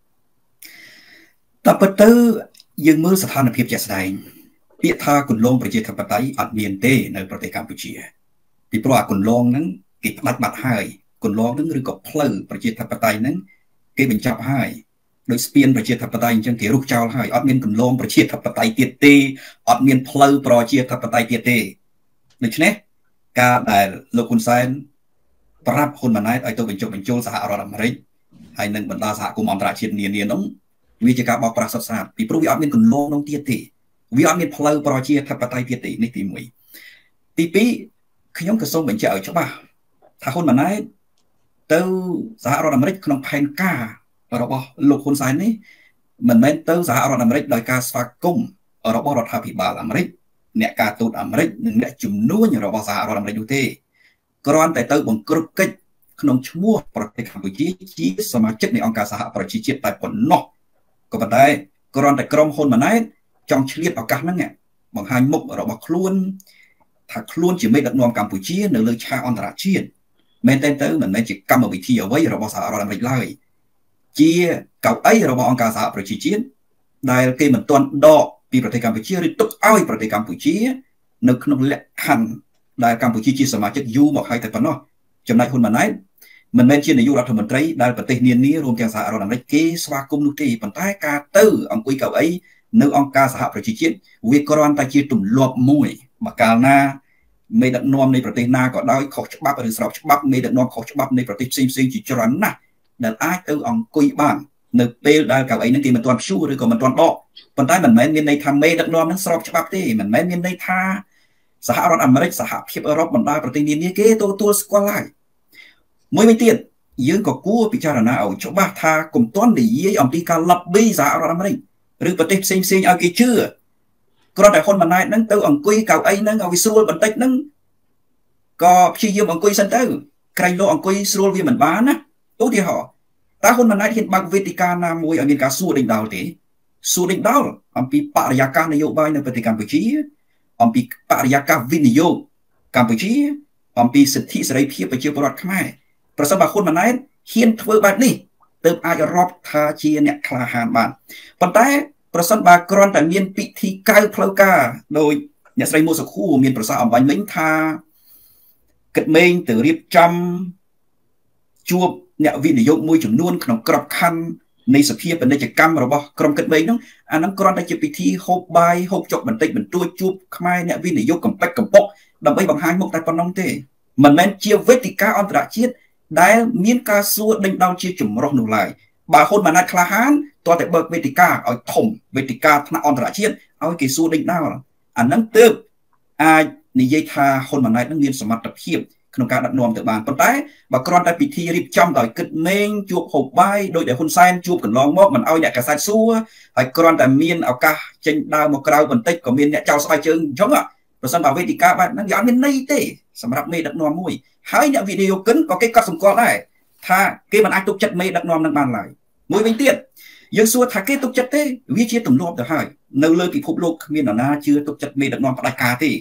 តែពិតទៅយើងមើលស្ថានភាពជាក់ស្ដែងពាក្យថាគន្លងប្រជាធិបតេយ្យអត់មានទេនៅប្រទេសកម្ពុជាពីព្រោះអាគន្លងហ្នឹងគេផ្ដាច់បាត់ហើយគន្លងហ្នឹងឬក៏ផ្លូវប្រជាធិបតេយ្យហ្នឹងគេបញ្ចប់ហើយដោយស្ពានប្រជាធិបតេយ្យអញ្ចឹងគេរុះចោលហើយអត់មានគន្លងប្រជាធិបតេយ្យទៀតទេអត់មានផ្លូវប្រជាធិបតេយ្យទៀតទេដូច្នេះការដែលលោកហ៊ុនសែនប្រាប់ហ៊ុនម៉ាណែតឲ្យទៅបញ្ចុះបញ្ចូលសហរដ្ឋអាមេរិកហើយនឹងបណ្ដាសហគមន៍អន្តរជាតិនានានោះវាជាការបោកប្រាស់សុទ្ធសាធពីព្រោះវាអត់មានគន្លងនោះទៀតទេវាអត់មានផ្លូវប្រជាធិបតេយ្យទៀតទេនេះទីមួយទីពីរខ្ញុំក៏សូមបញ្ជាក់ឲ្យច្បាស់ថាហ៊ុនម៉ាណែតទៅសហរដ្ឋអាមេរិកក្នុងផែនការរបស់លោកហ៊ុនសែននេះមិនមែនទៅសហរដ្ឋអាមេរិកដោយការស្វាគមន៍របស់រដ្ឋាភិបាលអាមេរិកអ្នកការទូតអាមេរិកនិងអ្នកជំនួញរបស់សហរដ្ឋអាមេរិកនោះទេគ្រាន់តែទៅបង្ក្រប់កិច្ចក្នុងឈ្មោះប្រទេសកម្ពុជាជាសមាជិកនៃអង្គការសហប្រជាជាតិតែប៉ុណ្ណោះក៏ប៉ុន្តែគ្រាន់តែក្រុមហ៊ុនម៉ាណែតចង់ឆ្លៀតឱកាសហ្នឹងបង្ហាញមុខរបស់ខ្លួនថាខ្លួនជាមេដឹកនាំកម្ពុជានៅលើឆាកអន្តរជាតិមែនតើទៅមិនមែនជាកម្មវិធីអ្វីរបស់សហរដ្ឋអាមេរិកឡើយជាកៅអីរបស់អង្គការសហប្រជាជាតិដែលគេមិនទាន់ដកពីប្រទេសកម្ពុជាឬទុកឲ្យប្រទេសកម្ពុជានៅក្នុងលក្ខខណ្ឌដែលកម្ពុជាជាសមាជិកយូរមកហើយតែប៉ុណ្ណោះចំណែកហ៊ុនម៉ាណែតមិនមែនជានាយករដ្ឋមន្ត្រីដែលប្រទេសនានារួមទាំងសហរដ្ឋអាមេរិកគេស្វាគមន៍នោះទេប៉ុន្តែការទៅអង្គុយកៅអីនៅអង្គការសហប្រជាជាតិវាគ្រាន់តែជាទម្លាប់មួយមកកាលណាមេដឹកនាំនៃប្រទេសណាក៏ដោយខុសច្បាប់ឬស្របច្បាប់មេដឹកនាំខុសច្បាប់នៃប្រទេសផ្សេងផ្សេងជាច្រើនណាស់ដែលអាចទៅអង្គុយបាននៅពេលដែលកៅអីហ្នឹងគេមិនទាន់ព្យួរឬក៏មិនទាន់ដកប៉ុន្តែមិនមែនមានន័យថាមេដឹកនាំហ្នឹងស្របច្បាប់ទេមិនមែនមានន័យថាសហរដ្ឋអាមេរិកសហភាពអឺរ៉ុបបណ្ដាប្រទេសនានាគេទទួលស្គាល់ហើយមួយវិញទៀតយើងក៏គួរពិចារណាឲ្យច្បាស់ថាកុំទាន់និយាយអំពីការ lobby សហរដ្ឋអាមេរិកឬប្រទេសផ្សេងផ្សេងឲ្យគេជឿគ្រាន់តែហ៊ុនម៉ាណែតហ្នឹងទៅអង្គុយកៅអីហ្នឹងឲ្យវាស្រួលបន្តិចហ្នឹងក៏ព្យាយាមអង្គុយសិនទៅក្រែងលោកអង្គុយស្រួលវាមិនបានណាឧទាហរណ៍តើហ៊ុនម៉ាណែតហ៊ានបើកវេទិកាណាមួយឲ្យមានការសួរដេញដោលទេសួរដេញដោលអំពីបរិយាកាសនយោបាយនៅប្រទេសកម្ពុជាអំពីបរិយាកាសវិនិយោគកម្ពុជាអំពីសិទ្ធិសេរីភាពប្រជាពលរដ្ឋខ្មែរប្រសិនបើហ៊ុនម៉ាណែតហ៊ានធ្វើបែបនេះទើបអាចរាប់ថាជាអ្នកក្លាហានបានប៉ុន្តែប្រសិនបើគ្រាន់តែមានពិធីកៅផ្លូវការដោយអ្នកស្រីមូសុខួរមានប្រសាសន៍អំបញ្ញមិញថាគិតមេងទៅរៀបចំជួបអ្នកវិនិយោគមួយចំនួនក្នុងក្របខ័ណ្ឌនៃសភាពាណិជ្ជកម្មរបស់ក្រុមគិតមេងហ្នឹងអាហ្នឹងគ្រាន់តែជាពិធីហូបបាយហូបចុកបន្តិចបន្តួចជួបខ្មែរអ្នកវិនិយោគកំពេចកំពុកដើម្បីបង្ហាញមុខតែប៉ុណ្ណឹងទេមិនមែនជាវេទិកាអន្តរជាតិដែលមានការសួរដេញដោលជាចម្រុះនោះឡើយបើហ៊ុនម៉ាណែតក្លាហានតើតែបើកវេទិកាឲ្យធំវេទិកាថ្នាក់អន្តរជាតិឲ្យគេសួរដេញដោលអាហ្នឹងទើបអាចនិយាយថាហ៊ុនម៉ាណែតនឹងមានសមត្ថភាពក្នុងការដឹកនាំទៅបានប៉ុន្តែបើគ្រាន់តែពិធីរៀបចំដោយគិតមេងជួបហូបបាយដោយដែលហ៊ុនសែនជួបកន្លងមកមិនឲ្យអ្នកកាសែតសួរហើយគ្រាន់តែមានឱកាសចេញដើរមកក្រៅបន្តិចក៏មានអ្នកចោលស្បែកជើងអញ្ចឹងប្រសិនបើវេទិកាបែបហ្នឹងវាអត់មានន័យទេសម្រាប់មេដឹកនាំមួយហើយអ្នកវិនិយោគិនក៏គេកត់សម្គាល់ដែរថាគេមិនអាចទុកចិត្តមេដឹកនាំនឹងបានឡើយមួយវិញទៀតយើងសួរថាគេទុកចិត្តទេវាជាទម្លាប់ទៅហើយនៅលើពិភពលោកគ្មាននរណាជឿទុកចិត្តមេដឹកនាំផ្ដាច់ការទេ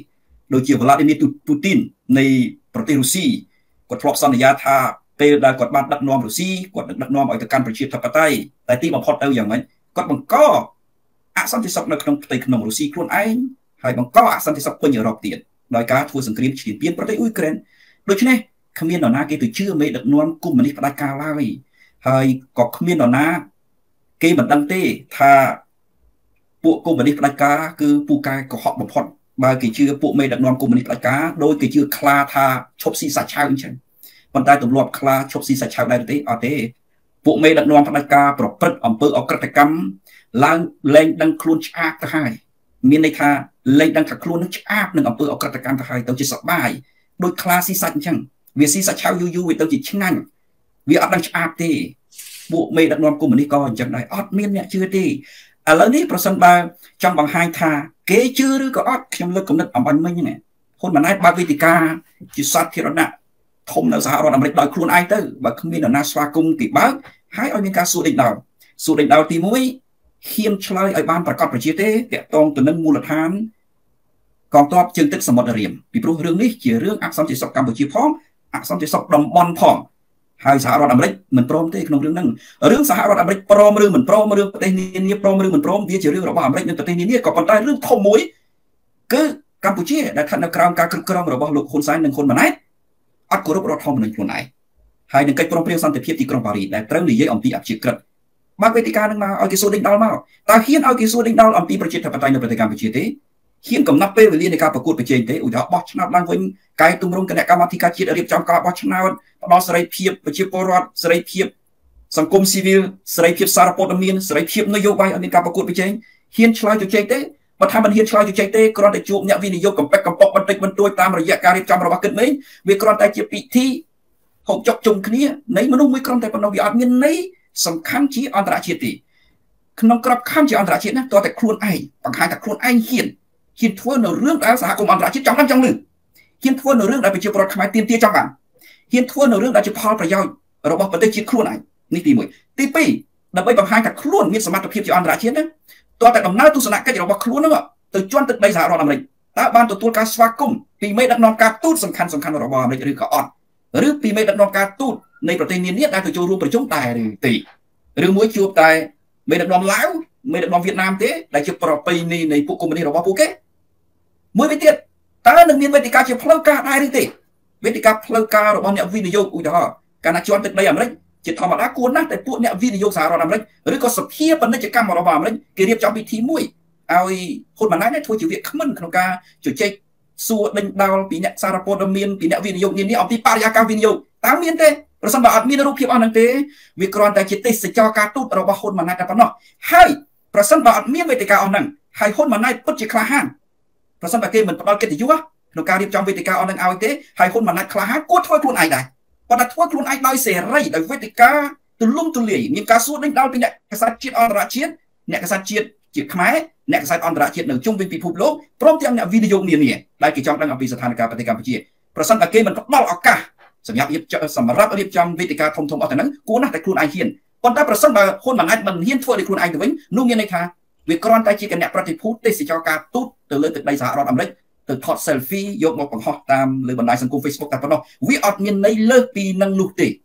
ដូចជា Vladimir Putin នៃប្រទេសរុស្ស៊ីគាត់ធ្លាប់សន្យាថាពេលដែលគាត់បានដឹកនាំរុស្ស៊ីគាត់ដឹកនាំឲ្យទៅកាន់ប្រជាធិបតេយ្យតែទីបំផុតទៅយ៉ាងម៉េចគាត់បង្កអសន្តិសុខនៅក្នុងផ្ទៃក្នុងរុស្ស៊ីខ្លួនឯងហើយបង្កអសន្តិសុខពេញអឺរ៉ុបទៀតដោយការធ្វើសង្គ្រាមឈ្លានពានប្រទេសអ៊ុយក្រែនដូច្នេះគ្មាននរណាគេទៅជឿមេដឹកនាំកុម្មុយនីសផ្ដាច់ការឡើយហើយក៏គ្មាននរណាគេមិនដឹងទេថាពួកកុម្មុយនីសផ្ដាច់ការគឺពូកែកុហកបំផុតបើគេជឿពួកមេដឹកនាំកុម្មុយនីសផ្ដាច់ការដោយគេជឿខ្លាថាឈប់ស៊ីសាច់ឆៅអញ្ចឹងប៉ុន្តែទម្លាប់ខ្លាឈប់ស៊ីសាច់ឆៅដែរទេអត់ទេពួកមេដឹកនាំផ្ដាច់ការប្រព្រឹត្តអំពើអក្រិតកម្មឡើងលែងដឹងខ្លួនឆ្អាបទៅហើយមានន័យថាលែងដឹងថាខ្លួននឹងឆ្អាបនឹងអំពើអក្រិតកម្មទៅហើយទៅជាសប្បាយដោយខ្លាស៊ីសាច់អញ្ចឹងវាស៊ីសាច់ឆៅយូរយូរវាទៅជាឆ្ងាញ់វាអត់ដឹងឆ្អាបទេពួកមេដឹកនាំកុម្មុយនីសក៏អញ្ចឹងដែរអត់មានអ្នកជឿទេឥឡូវនេះប្រសិនបើចង់បង្ហាញថាគេជឿឬក៏អត់ខ្ញុំលើកគំនិតអំបញ្ញមិញហ្នឹងហ៊ុនម៉ាណែតបើកវេទិកាជាសាធារណៈធំនៅសហរដ្ឋអាមេរិកដោយខ្លួនឯងទៅបើគ្មាននរណាស្វាគមន៍គេបើកហើយឲ្យមានការសួរដេញដោលសួរដេញដោលទីមួយហ៊ានឆ្លើយឲ្យបានប្រកបប្រជាទេតាក់ទងទៅនឹងមូលដ្ឋានកងទ័ពជើងទឹកសមុទ្ររៀមពីព្រោះរឿងនេះជារឿងអសន្តិសុខកម្ពុជាផងអសន្តិសុខតំបន់ផងហើយសហរដ្ឋអាមេរិកមិនព្រមទេក្នុងរឿងហ្នឹងរឿងសហរដ្ឋអាមេរិកព្រមឬមិនព្រមរឿងប្រទេសនានាព្រមឬមិនព្រមវាជារឿងរបស់អាមេរិកនិងប្រទេសនានាក៏ប៉ុន្តែរឿងធំមួយគឺកម្ពុជាដែលស្ថិតនៅក្រោមការគ្រប់គ្រងរបស់លោកហ៊ុនសែននិងហ៊ុនម៉ាណែតអត់គោរពរដ្ឋធម្មនុញ្ញខ្លួនឯងហើយនឹងកិច្ចព្រមព្រៀងសន្តិភាពទីក្រុងប៉ារីសដែលត្រូវនិយាយអំពីអព្យាក្រឹតបើកវេទិកានឹងមកឲ្យគេសួរដេញដោលមកតើហ៊ានឲ្យគេសួរដេញដោលអំពីប្រជាធិបតេយ្យនៅប្រទេសកម្ពុជាទេហ៊ានកំណត់ពេលវេលានៃការប្រកួតប្រជែងទេឧទាហរណ៍បោះឆ្នោតឡើងវិញកែទម្រង់គណៈកម្មាធិការជាតិរៀបចំការបោះឆ្នោតផ្ដល់សេរីភាពប្រជាពលរដ្ឋសេរីភាពសង្គមស៊ីវិលសេរីភាពសារព័ត៌មានសេរីភាពនយោបាយឲ្យមានការប្រកួតប្រជែងហ៊ានឆ្លើយជជែកទេបើថាមិនហ៊ានឆ្លើយជជែកទេគ្រាន់តែជួបអ្នកវិនិយោគកំពេចកំប៉ុកបន្តិចបន្តួចតាមរយៈការរៀបចំរបស់គិតមេវាគ្រាន់តែជាពិធីហូបចុកជុំគ្នានៃមនុស្សមួយក្រុមតែប៉ុណ្ណោះវាអត់មានន័យសំខាន់ជាអន្តរជាតិទេក្នុងក្របខ័ណ្ឌជាអន្តរជាតិណាតើតែខ្លួនឯងបង្ហាញថាខ្លួនឯងហ៊ានហ៊ានធ្វើនៅរឿងដែលសហគមន៍អន្តរជាតិចង់ដឹងចង់លឺហ៊ានធ្វើនៅរឿងដែលប្រជាពលរដ្ឋខ្មែរទាមទារចង់បានហ៊ានធ្វើនៅរឿងដែលជាផលប្រយោជន៍របស់ប្រទេសជាតិខ្លួនឯងនេះទីមួយទីពីរដើម្បីបង្ហាញថាខ្លួនមានសមត្ថភាពជាអន្តរជាតិណាតើតែដំណើរទស្សនកិច្ចរបស់ខ្លួនហ្នឹងទៅជន់ទឹកដីសហរដ្ឋអាមេរិកតើបានទទួលការស្វាគមន៍ពីមេដឹកនាំការទូតសំខាន់សំខាន់របស់អាមេរិកឬក៏អត់ឬពីមេដឹកនាំការទូតនៃប្រទេសនានាដែលទៅចូលរួមប្រជុំតែឬទេឬមួយជួបតែមេដឹកនាំឡាវមេដឹកនាំវៀតណាមទេដែលជាប្រពៃណីនៃពួកកុម្មុយនីសរបស់ពួកគេមួយវិញទៀតតើនឹងមានវេទិកាជាផ្លូវការដែរឬទេវេទិកាផ្លូវការរបស់អ្នកវិនិយោគឧទាហរណ៍កាលណាជន់ទឹកដីអាមេរិកជាធម្មតាគួរណាស់តែពួកអ្នកវិនិយោគសហរដ្ឋអាមេរិកឬក៏សភាពាណិជ្ជកម្មរបស់អាមេរិកគេរៀបចំពិធីមួយឲ្យហ៊ុនម៉ាណែតធ្វើជាវាគ្មិនក្នុងការជជែកសួរដេញដោលពីអ្នកសារព័ត៌មានពីអ្នកវិនិយោគនានាអំពីបរិយាកាសវិនិយោគតើមានទេប្រសិនបើអត់មានរូបភាពអស់ហ្នឹងទេវាគ្រាន់តែជាទេសចរការទូតរបស់ហ៊ុនម៉ាណែតតែប៉ុណ្ណោះហើយប្រសិនបើអត់មានវេទិកាអស់ហ្នឹងហើយហ៊ុនម៉ាណែតពិតជាក្លាហានប្រសិនបើគេមិនផ្ដល់កិត្តិយសក្នុងការរៀបចំវេទិកាអស់ហ្នឹងឲ្យទេហើយហ៊ុនម៉ាណែតក្លាហានគួរធ្វើខ្លួនឯងដែរប៉ុន្តែធ្វើខ្លួនឯងដោយសេរីដោយវេទិកាទូលំទូលាយមានការសួរដេញដោលពីអ្នកកាសែតជាតិអន្តរជាតិអ្នកកាសែតជាតិជាខ្មែរអ្នកកាសែតអន្តរជាតិនៅជុំវិញពិភពលោកព្រមទាំងអ្នកវិនិយោគនានាដែលគេចង់ដឹងអំពីស្ថានភាពប្រទេសកម្ពុជាប្រសិនបើគេមិនផ្ដល់ឱកាសសម្រាប់រៀបសម្រាប់រៀបចំវេទិកាធំធំអស់ទៅហ្នឹងគួរណាស់តែខ្លួនឯងហ៊ានប៉ុន្តែប្រសិនបើហ៊ុនម៉ាណែតមិនហ៊ានធ្វើដោយខ្លួនឯងទៅវិញនោះមានន័យថាវាគ្រាន់តែជាគណៈប្រតិភូទេសចរការទូតទៅលើទឹកដីសហរដ្ឋអាមេរិកទៅថត selfie យកមកបង្ហោះតាមលើបណ្ដាញសង្គម Facebook តែប៉ុណ្ណោះវាអត់មានន័យលើសពីនឹងនោះទេ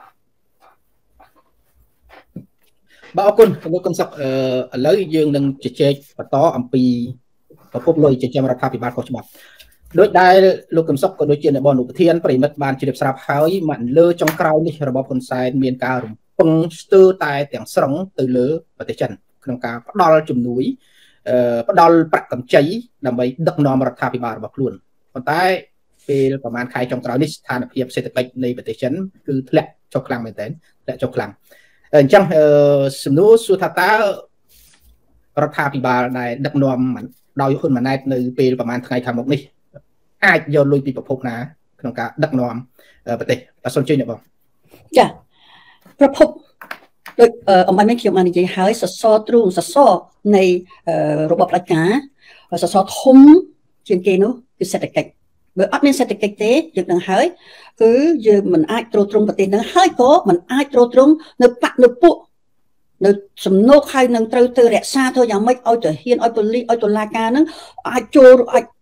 បាទអរគុណលោកកឹមសុខឥឡូវយើងនឹងជជែកបន្តអំពីប្រភពលុយចិញ្ចឹមរដ្ឋាភិបាលខុសច្បាប់ដោយដែលលោកកឹមសុខក៏ដូចជាអ្នកបងអនុប្រធានប្រិមិត្តបានជ្រាបស្រាប់ហើយមកលើចុងក្រោយនេះរបបហ៊ុនសែនមានការរំពឹងស្ទើរតែទាំងស្រុងទៅលើប្រទេសចិនក្នុងការផ្ដល់ជំនួយផ្ដល់ប្រាក់កម្ចីដើម្បីដឹកនាំរដ្ឋាភិបាលរបស់ខ្លួនប៉ុន្តែពេលប្រហែលខែចុងក្រោយនេះស្ថានភាពសេដ្ឋកិច្ចនៃប្រទេសចិនគឺធ្លាក់ចុះខ្លាំងមែនទែនធ្លាក់ចុះខ្លាំងអញ្ចឹងសំណួរសួរថាតើរដ្ឋាភិបាលដែលដឹកនាំដោយហ៊ុនម៉ាណែតនៅពេលប្រហែលថ្ងៃខាងមុខនេះអាចយកលុយពីប្រភពណាក្នុងការដឹកនាំប្រទេសបាទសូមជឿអ្នកបងចាប្រភពដូចអំបញ្ញខ្ញុំបាននិយាយហើយសសរទ្រូងសសរនៃរបបផ្ដាច់ការសសរធំជាងគេនោះគឺសេដ្ឋកិច្ចបើអត់មានសេដ្ឋកិច្ចទេយើងនឹងហើយគឺយើងមិនអាចទ្រទ្រង់ប្រទេសនឹងហើយក៏មិនអាចទ្រទ្រង់នៅបកនៅពួកនៅសំណុកហើយនឹងត្រូវទៅរក្សាធ្វើយ៉ាងម៉េចឲ្យទៅហ៊ានឲ្យប៉ូលីសឲ្យតុលាការនឹងអាចចូលអាច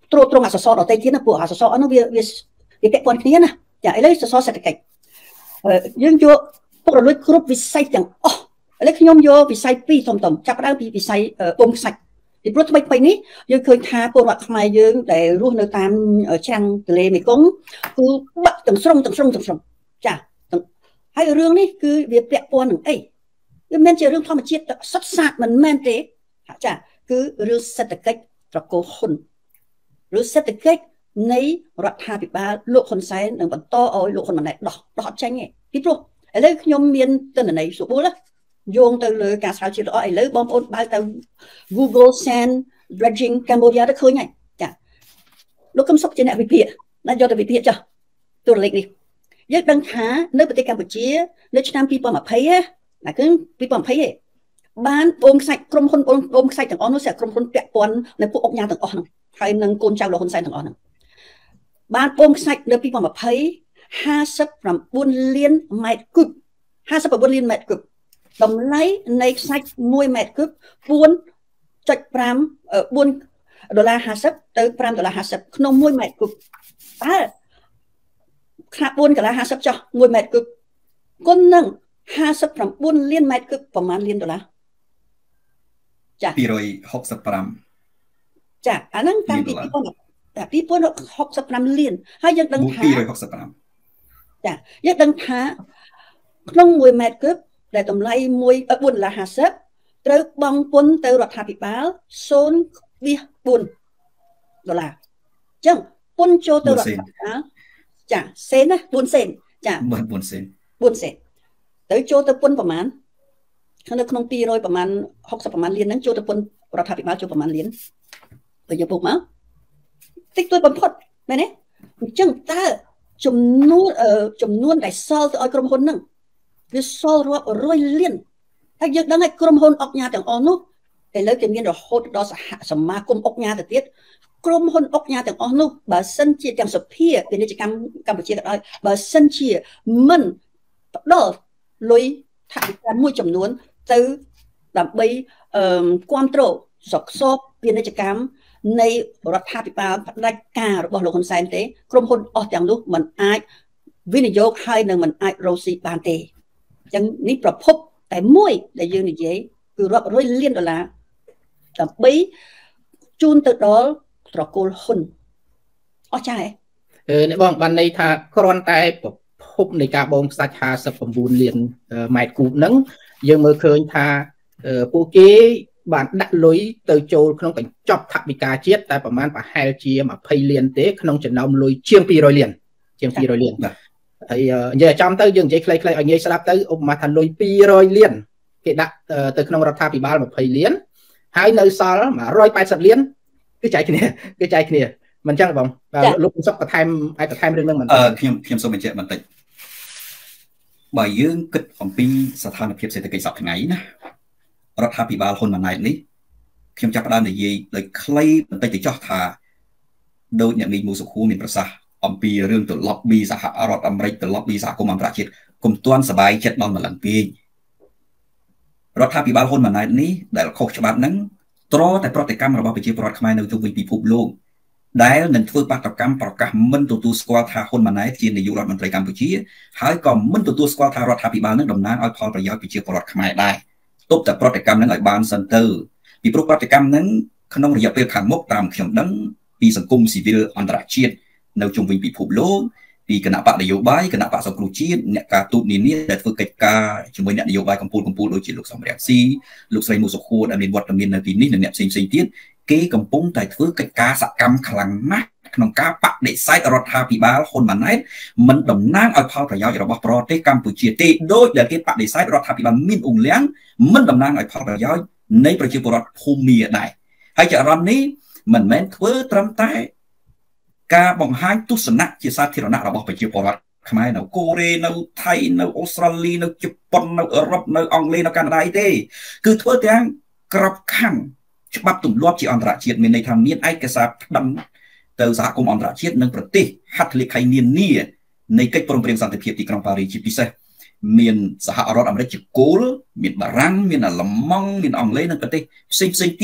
ត្រួតត្រងអសសរដតៃទៀតណាពួកអសសរនោះវាវាវាពាក់ព័ន្ធគ្នាណាចាឥឡូវសសរសេដ្ឋកិច្ចយើងយកពុករលួយគ្រប់វិស័យទាំងអស់ឥឡូវខ្ញុំយកវិស័យពីរធំៗចាប់ផ្ដើមពីវិស័យបូមខ្សាច់ពីព្រោះថ្មីថ្មីនេះយើងឃើញថាពលរដ្ឋខ្មែរយើងដែលរស់នៅតាមច្រាំងទន្លេមេគង្គគឺបាក់ទាំងស្រុងទាំងស្រុងទាំងស្រុងចាហើយរឿងនេះគឺវាពាក់ព័ន្ធនឹងអីវាមិនមែនជារឿងធម្មជាតិសុទ្ធសាធមិនមែនទេចាគឺរឿងសេដ្ឋកិច្ចត្រកូលហ៊ុនឬសេដ្ឋកិច្ចនៃរដ្ឋាភិបាលលោកហ៊ុនសែននឹងបន្តឲ្យលោកហ៊ុនម៉ាណែតដោះដោះអត់ចេញទេពីព្រោះឥឡូវខ្ញុំមានទិន្នន័យស្រួលយោងទៅលើការស្រាវជ្រាវល្អឥឡូវបងប្អូនបើកទៅ Google Sand Dredging Cambodia ទៅឃើញហើយចាលោកកឹមសុខជាអ្នកវិភាគណាយកទៅវិភាគចុះតួលេខនេះយើងដឹងថានៅប្រទេសកម្ពុជានៅឆ្នាំពីរពាន់ยี่สิบណាគឺពីរពាន់ยี่สิบបានបងខ្សាច់ក្រុមហ៊ុនបងខ្សាច់ទាំងអស់នោះsẽក្រុមហ៊ុនពាក់ព័ន្ធនៅពួកអង្គការទាំងអស់ហ្នឹងហើយនឹងកូនចៅលោកហ៊ុនសែនទាំងអស់ហ្នឹងបានបងខ្សាច់នៅពីរពាន់ยี่สิบ ห้าสิบเก้าលានម៉ែត្រគូបห้าสิบเก้าលានម៉ែត្រគូបតម្លៃនៃខ្សាច់មួយម៉ែត្រគូប bốn phẩy năm 4ដុល្លារห้าสิบទៅfiveដុល្លារห้าสิบក្នុងមួយម៉ែត្រគូបតើខ្លះbốnដុល្លារห้าสิบចុះមួយម៉ែត្រគូបគុណនឹងห้าสิบเก้าលានម៉ែត្រគូបប្រមាណលានដុល្លារចាពីររយហុកសិបប្រាំចាអាហ្នឹងតាំងពីពីរពាន់ហុកសិបប្រាំលានហើយយើងដឹងថាពីររយហុកសិបប្រាំចាយើងដឹងថាក្នុងមួយម៉ែត្រគូបដែលតម្លៃមួយbốnដុល្លារห้าสิบត្រូវបង់ពន្ធទៅរដ្ឋាភិបាល ศูนย์จุดสี่ដុល្លារអញ្ចឹងពន្ធចូលទៅរដ្ឋាភិបាលចាសេនណាbốnសេនចា bốnសេន bốnសេនទៅចូលទៅពន្ធប្រមាណនៅក្នុងពីររយប្រមាណហុកសិបប្រមាណលានហ្នឹងចូលទៅពន្ធរដ្ឋាភិបាលចូលប្រមាណលានបើយកពុកមកតិចតួចបំផុតមែនទេអញ្ចឹងតើចំនួនចំនួនដែលសល់ទៅឲ្យក្រុមហ៊ុនហ្នឹងវាសល់រាប់រយលានហើយយើងដឹងឲ្យក្រុមហ៊ុនអុកញ៉ាទាំងអស់នោះឥឡូវគេមានរហូតដល់សហសមាគមអុកញ៉ាទៅទៀតក្រុមហ៊ុនអុកញ៉ាទាំងអស់នោះបើសិនជាទាំងសភាពាណិជ្ជកម្មកម្ពុជាក៏ដោយបើសិនជាមិនផ្ដល់លុយថវិកាមួយចំនួនទៅដើម្បីអឺគ្រប់គ្រងសកសបពាណិជ្ជកម្មនៃរដ្ឋាភិបាលផ្ដាច់ការរបស់លោកហ៊ុនសែនទេក្រុមហ៊ុនអស់ទាំងនោះមិនអាចវិនិយោគហើយនឹងមិនអាចរកស៊ីបានទេអញ្ចឹងនេះប្រភពតែមួយដែលយើងនិយាយគឺរាប់រយលានដុល្លារដើម្បីជូនទៅដល់ត្រកូលហ៊ុនអស់ចា៎អឺអ្នកបងបានន័យថាគ្រាន់តែប្រភពនៃការបូមខ្សាច់ห้าสิบเก้าលានម៉ែត្រគូបហ្នឹងយើងមើលឃើញថាពួកគេបានដាក់លុយទៅចូលក្នុងកញ្ចប់ថវិកាជាតិតែប្រមាណប្រហែលជាยี่สิบលានទេក្នុងចំណោមលុយជាងពីររយលានជាងពីររយលានហើយនិយាយចំទៅយើងនិយាយខ្លីៗឲ្យងាយស្ដាប់ទៅឧបមាថាលុយពីររយលានគេដាក់ទៅក្នុងរដ្ឋាភិបាលยี่สิบលានហើយនៅសល់one hundred eightyលានគឺចែកគ្នាគឺចែកគ្នាមិនអញ្ចឹងបងលោកសុខបន្ថែមឲ្យបន្ថែមរឿងហ្នឹងមិនអឺខ្ញុំខ្ញុំសូមបញ្ជាក់បន្តិចបើយើងគិតអំពីស្ថានភាពសេដ្ឋកិច្ចសប្តាហ៍ថ្ងៃណារដ្ឋាភិបាលហ៊ុនម៉ាណែតនេះខ្ញុំចាប់ផ្ដើមនិយាយដោយខ្លីបន្តិចទៅចោះថាដោយអ្នកមីងមូសុខួរមានប្រសាសន៍អំពីរឿងទៅ lobby សហរដ្ឋអាមេរិកទៅ lobby សហគមន៍អន្តរជាតិគុំទាន់សบายចិត្តដល់ម្លឹងពេករដ្ឋាភិបាលហ៊ុនម៉ាណែតនេះដែលខុសច្បាប់ហ្នឹងត្រតែប្រតិកម្មរបស់ប្រជាពលរដ្ឋខ្មែរនៅជុំវិញពិភពលោកដែលនឹងធ្វើបាតកម្មប្រកាសមិនទទួលស្គាល់ថាហ៊ុនម៉ាណែតជានាយករដ្ឋមន្ត្រីកម្ពុជាហើយក៏មិនទទួលស្គាល់ថារដ្ឋាភិបាលនឹងតំណាងឲ្យផលប្រយោជន៍ប្រជាពលរដ្ឋខ្មែរដែរទប់តែប្រតិកម្មនឹងឲ្យបានសិនទៅពីព្រោះប្រតិកម្មនឹងក្នុងរយៈពេលខាងមុខតាមខ្ញុំដឹងពីសង្គមស៊ីវិលអន្តរជាតិនៅជុំវិញពិភពលោកពីគណៈបកនយោបាយគណៈបកសង្គ្រោះជាតិអ្នកការទូតនានាដែលធ្វើកិច្ចការជាមួយអ្នកនយោបាយកម្ពុជាកម្ពុជាដូចជាលោកសំរងស៊ីលោកស្រីមូសុខួរដែលមានវត្តមាននៅទីនេះនិងអ្នកផ្សេងផ្សេងទៀតគេកំពុងតែធ្វើកិច្ចការសកម្មខ្លាំងណាស់ក្នុងការបដិសេធរដ្ឋាភិបាលហ៊ុនម៉ាណែតមិនតំណាងឲ្យផលប្រយោជន៍របស់ប្រទេសកម្ពុជាទេដោយដែលគេបដិសេធរដ្ឋាភិបាលមានអង្គលៀងមិនតំណាងឲ្យផលប្រយោជន៍នៃប្រជាពលរដ្ឋភូមាដែរហើយចរន្តនេះមិនមែនធ្វើត្រឹមតែការបង្ហាញទស្សនៈជាសាធារណៈរបស់ប្រជាពលរដ្ឋខ្មែរនៅកូរ៉េនៅថៃនៅអូស្ត្រាលីនៅជប៉ុននៅអឺរ៉ុបនៅអង់គ្លេសនៅកាណាដាទេគឺធ្វើទាំងក្របខ័ណ្ឌច្បាប់ទម្លាប់ជាអន្តរជាតិមានន័យថាមានឯកសារផ្ដឹងទៅសហគមន៍អន្តរជាតិនិងប្រទេស ហត្ថលេខីនានានៃកិច្ចព្រមព្រៀងសន្តិភាពទីក្រុងប៉ារីសជាពិសេសមានសហរដ្ឋអាមេរិកជាគោលមានបារាំងមានអាល្លឺម៉ង់មានអង់គ្លេសនិងប្រទេសផ្សេងផ្សេងទៀត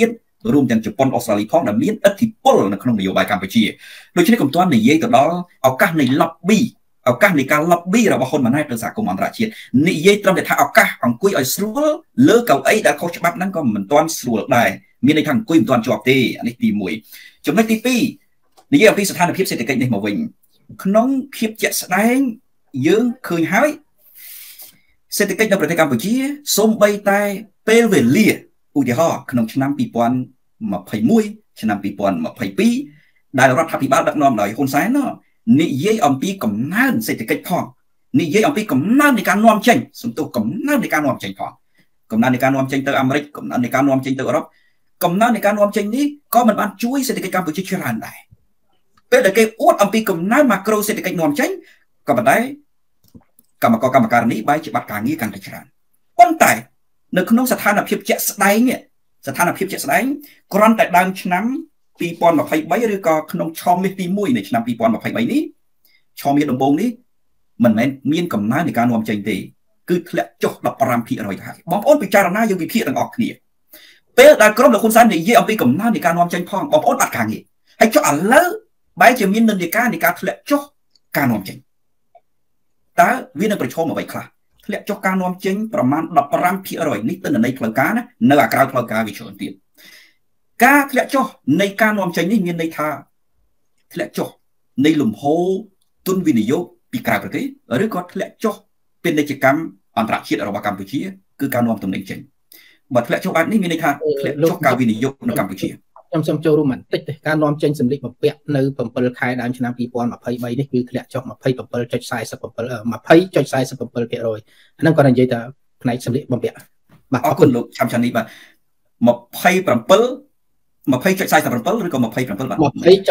រួមទាំងជប៉ុនអូស្ត្រាលីផងដែលមានឥទ្ធិពលនៅក្នុងនយោបាយកម្ពុជាដូច្នេះកុំទាន់និយាយទៅដល់ឱកាសនៃ lobby ឱកាសនៃការ lobby របស់ហ៊ុនម៉ាណែតទៅសហគមន៍អន្តរជាតិនិយាយត្រឹមតែថាឱកាសអង្គុយឲ្យស្រួលលើកៅអីដែលខុសច្បាប់ហ្នឹងក៏មិនទាន់ស្រួលដែរមានន័យថាអង្គុយមិនទាន់ជាប់ទេអានេះទីមួយចំណុចទីពីរនិយាយអំពីស្ថានភាពសេដ្ឋកិច្ចនេះមកវិញក្នុងភាពជាក់ស្ដែងយើងឃើញហើយសេដ្ឋកិច្ចនៅប្រទេសកម្ពុជាសូម្បីតែពេលវេលាឧទាហរណ៍ក្នុងឆ្នាំពីរពាន់ម្ភៃមួយឆ្នាំពីរពាន់ម្ភៃពីរដែលរដ្ឋាភិបាលដឹកនាំដោយហ៊ុនសែននិយាយអំពីកំណើនសេដ្ឋកិច្ចផងនិយាយអំពីកំណើននៃការនាំចេញសន្ទុះកំណើននៃការនាំចេញផងកំណើននៃការនាំចេញទៅអាមេរិកកំណើននៃការនាំចេញទៅអឺរ៉ុបកំណើននៃការនាំចេញនេះក៏មិនបានជួយសេដ្ឋកិច្ចកម្ពុជាច្រើនដែរពេលដែលគេអួតអំពីកំណើនម៉ាក្រូសេដ្ឋកិច្ចនាំចេញក៏ប៉ុន្តែកម្មករកម្មការនេះបែរជាបាត់ការងារកាន់តែច្រើនប៉ុន្តែនៅក្នុងស្ថានភាពជាក់ស្ដែងនេះស្ថានភាពជាក់ស្ដែងគ្រាន់តែដើមឆ្នាំពីរពាន់ម្ភៃបីឬក៏ក្នុងឆមាសទីមួយនៃឆ្នាំពីរពាន់ម្ភៃបីនេះឆមាសដំបូងនេះមិនមែនមានកំណើននៃការនាំចេញទេគឺធ្លាក់ចុះ ដប់ប្រាំភាគរយ ទៅហើយបងប្អូនពិចារណាយើងវិភាគទាំងអស់គ្នាពេលដែលក្រុមលោកហ៊ុនសែននិយាយអំពីកំណើននៃការនាំចេញផងបងប្អូនបាត់ការងារហើយចុះឥឡូវបែរជាមាននិន្នាការនៃការធ្លាក់ចុះការនាំចេញតើវានឹងប្រឈមអ្វីខ្លះធ្លាក់ចុះការនាំចេញប្រមាណ ដប់ប្រាំភាគរយ នេះទិន្នន័យផ្លូវការណានៅអាក្រៅផ្លូវការវាច្រើនទៀតការធ្លាក់ចុះនៃការនាំចេញនេះមានន័យថាធ្លាក់ចុះនៃលំហូរទុនវិនិយោគពីក្រៅប្រទេសឬក៏ធ្លាក់ចុះពាណិជ្ជកម្មអន្តរជាតិរបស់កម្ពុជាគឺការនាំទំនិញចេញបើធ្លាក់ចុះបែបនេះមានន័យថាធ្លាក់ចុះការវិនិយោគនៅកម្ពុជាខ្ញុំសូមចូលរួមបន្តិចទេការនាំចេញសម្លៀកបំពាក់នៅ7ខែដើមឆ្នាំពីរពាន់ម្ភៃបីនេះគឺធ្លាក់ចុះ ម្ភៃbảy.៤៧ 20.47% ហ្នឹងគាត់និយាយថាផ្នែកសម្លៀកបំពាក់បាទអរគុណលោកចាំចាន់នេះបាទ27 20.47 ឬក៏27បាទ 20.47% បាទ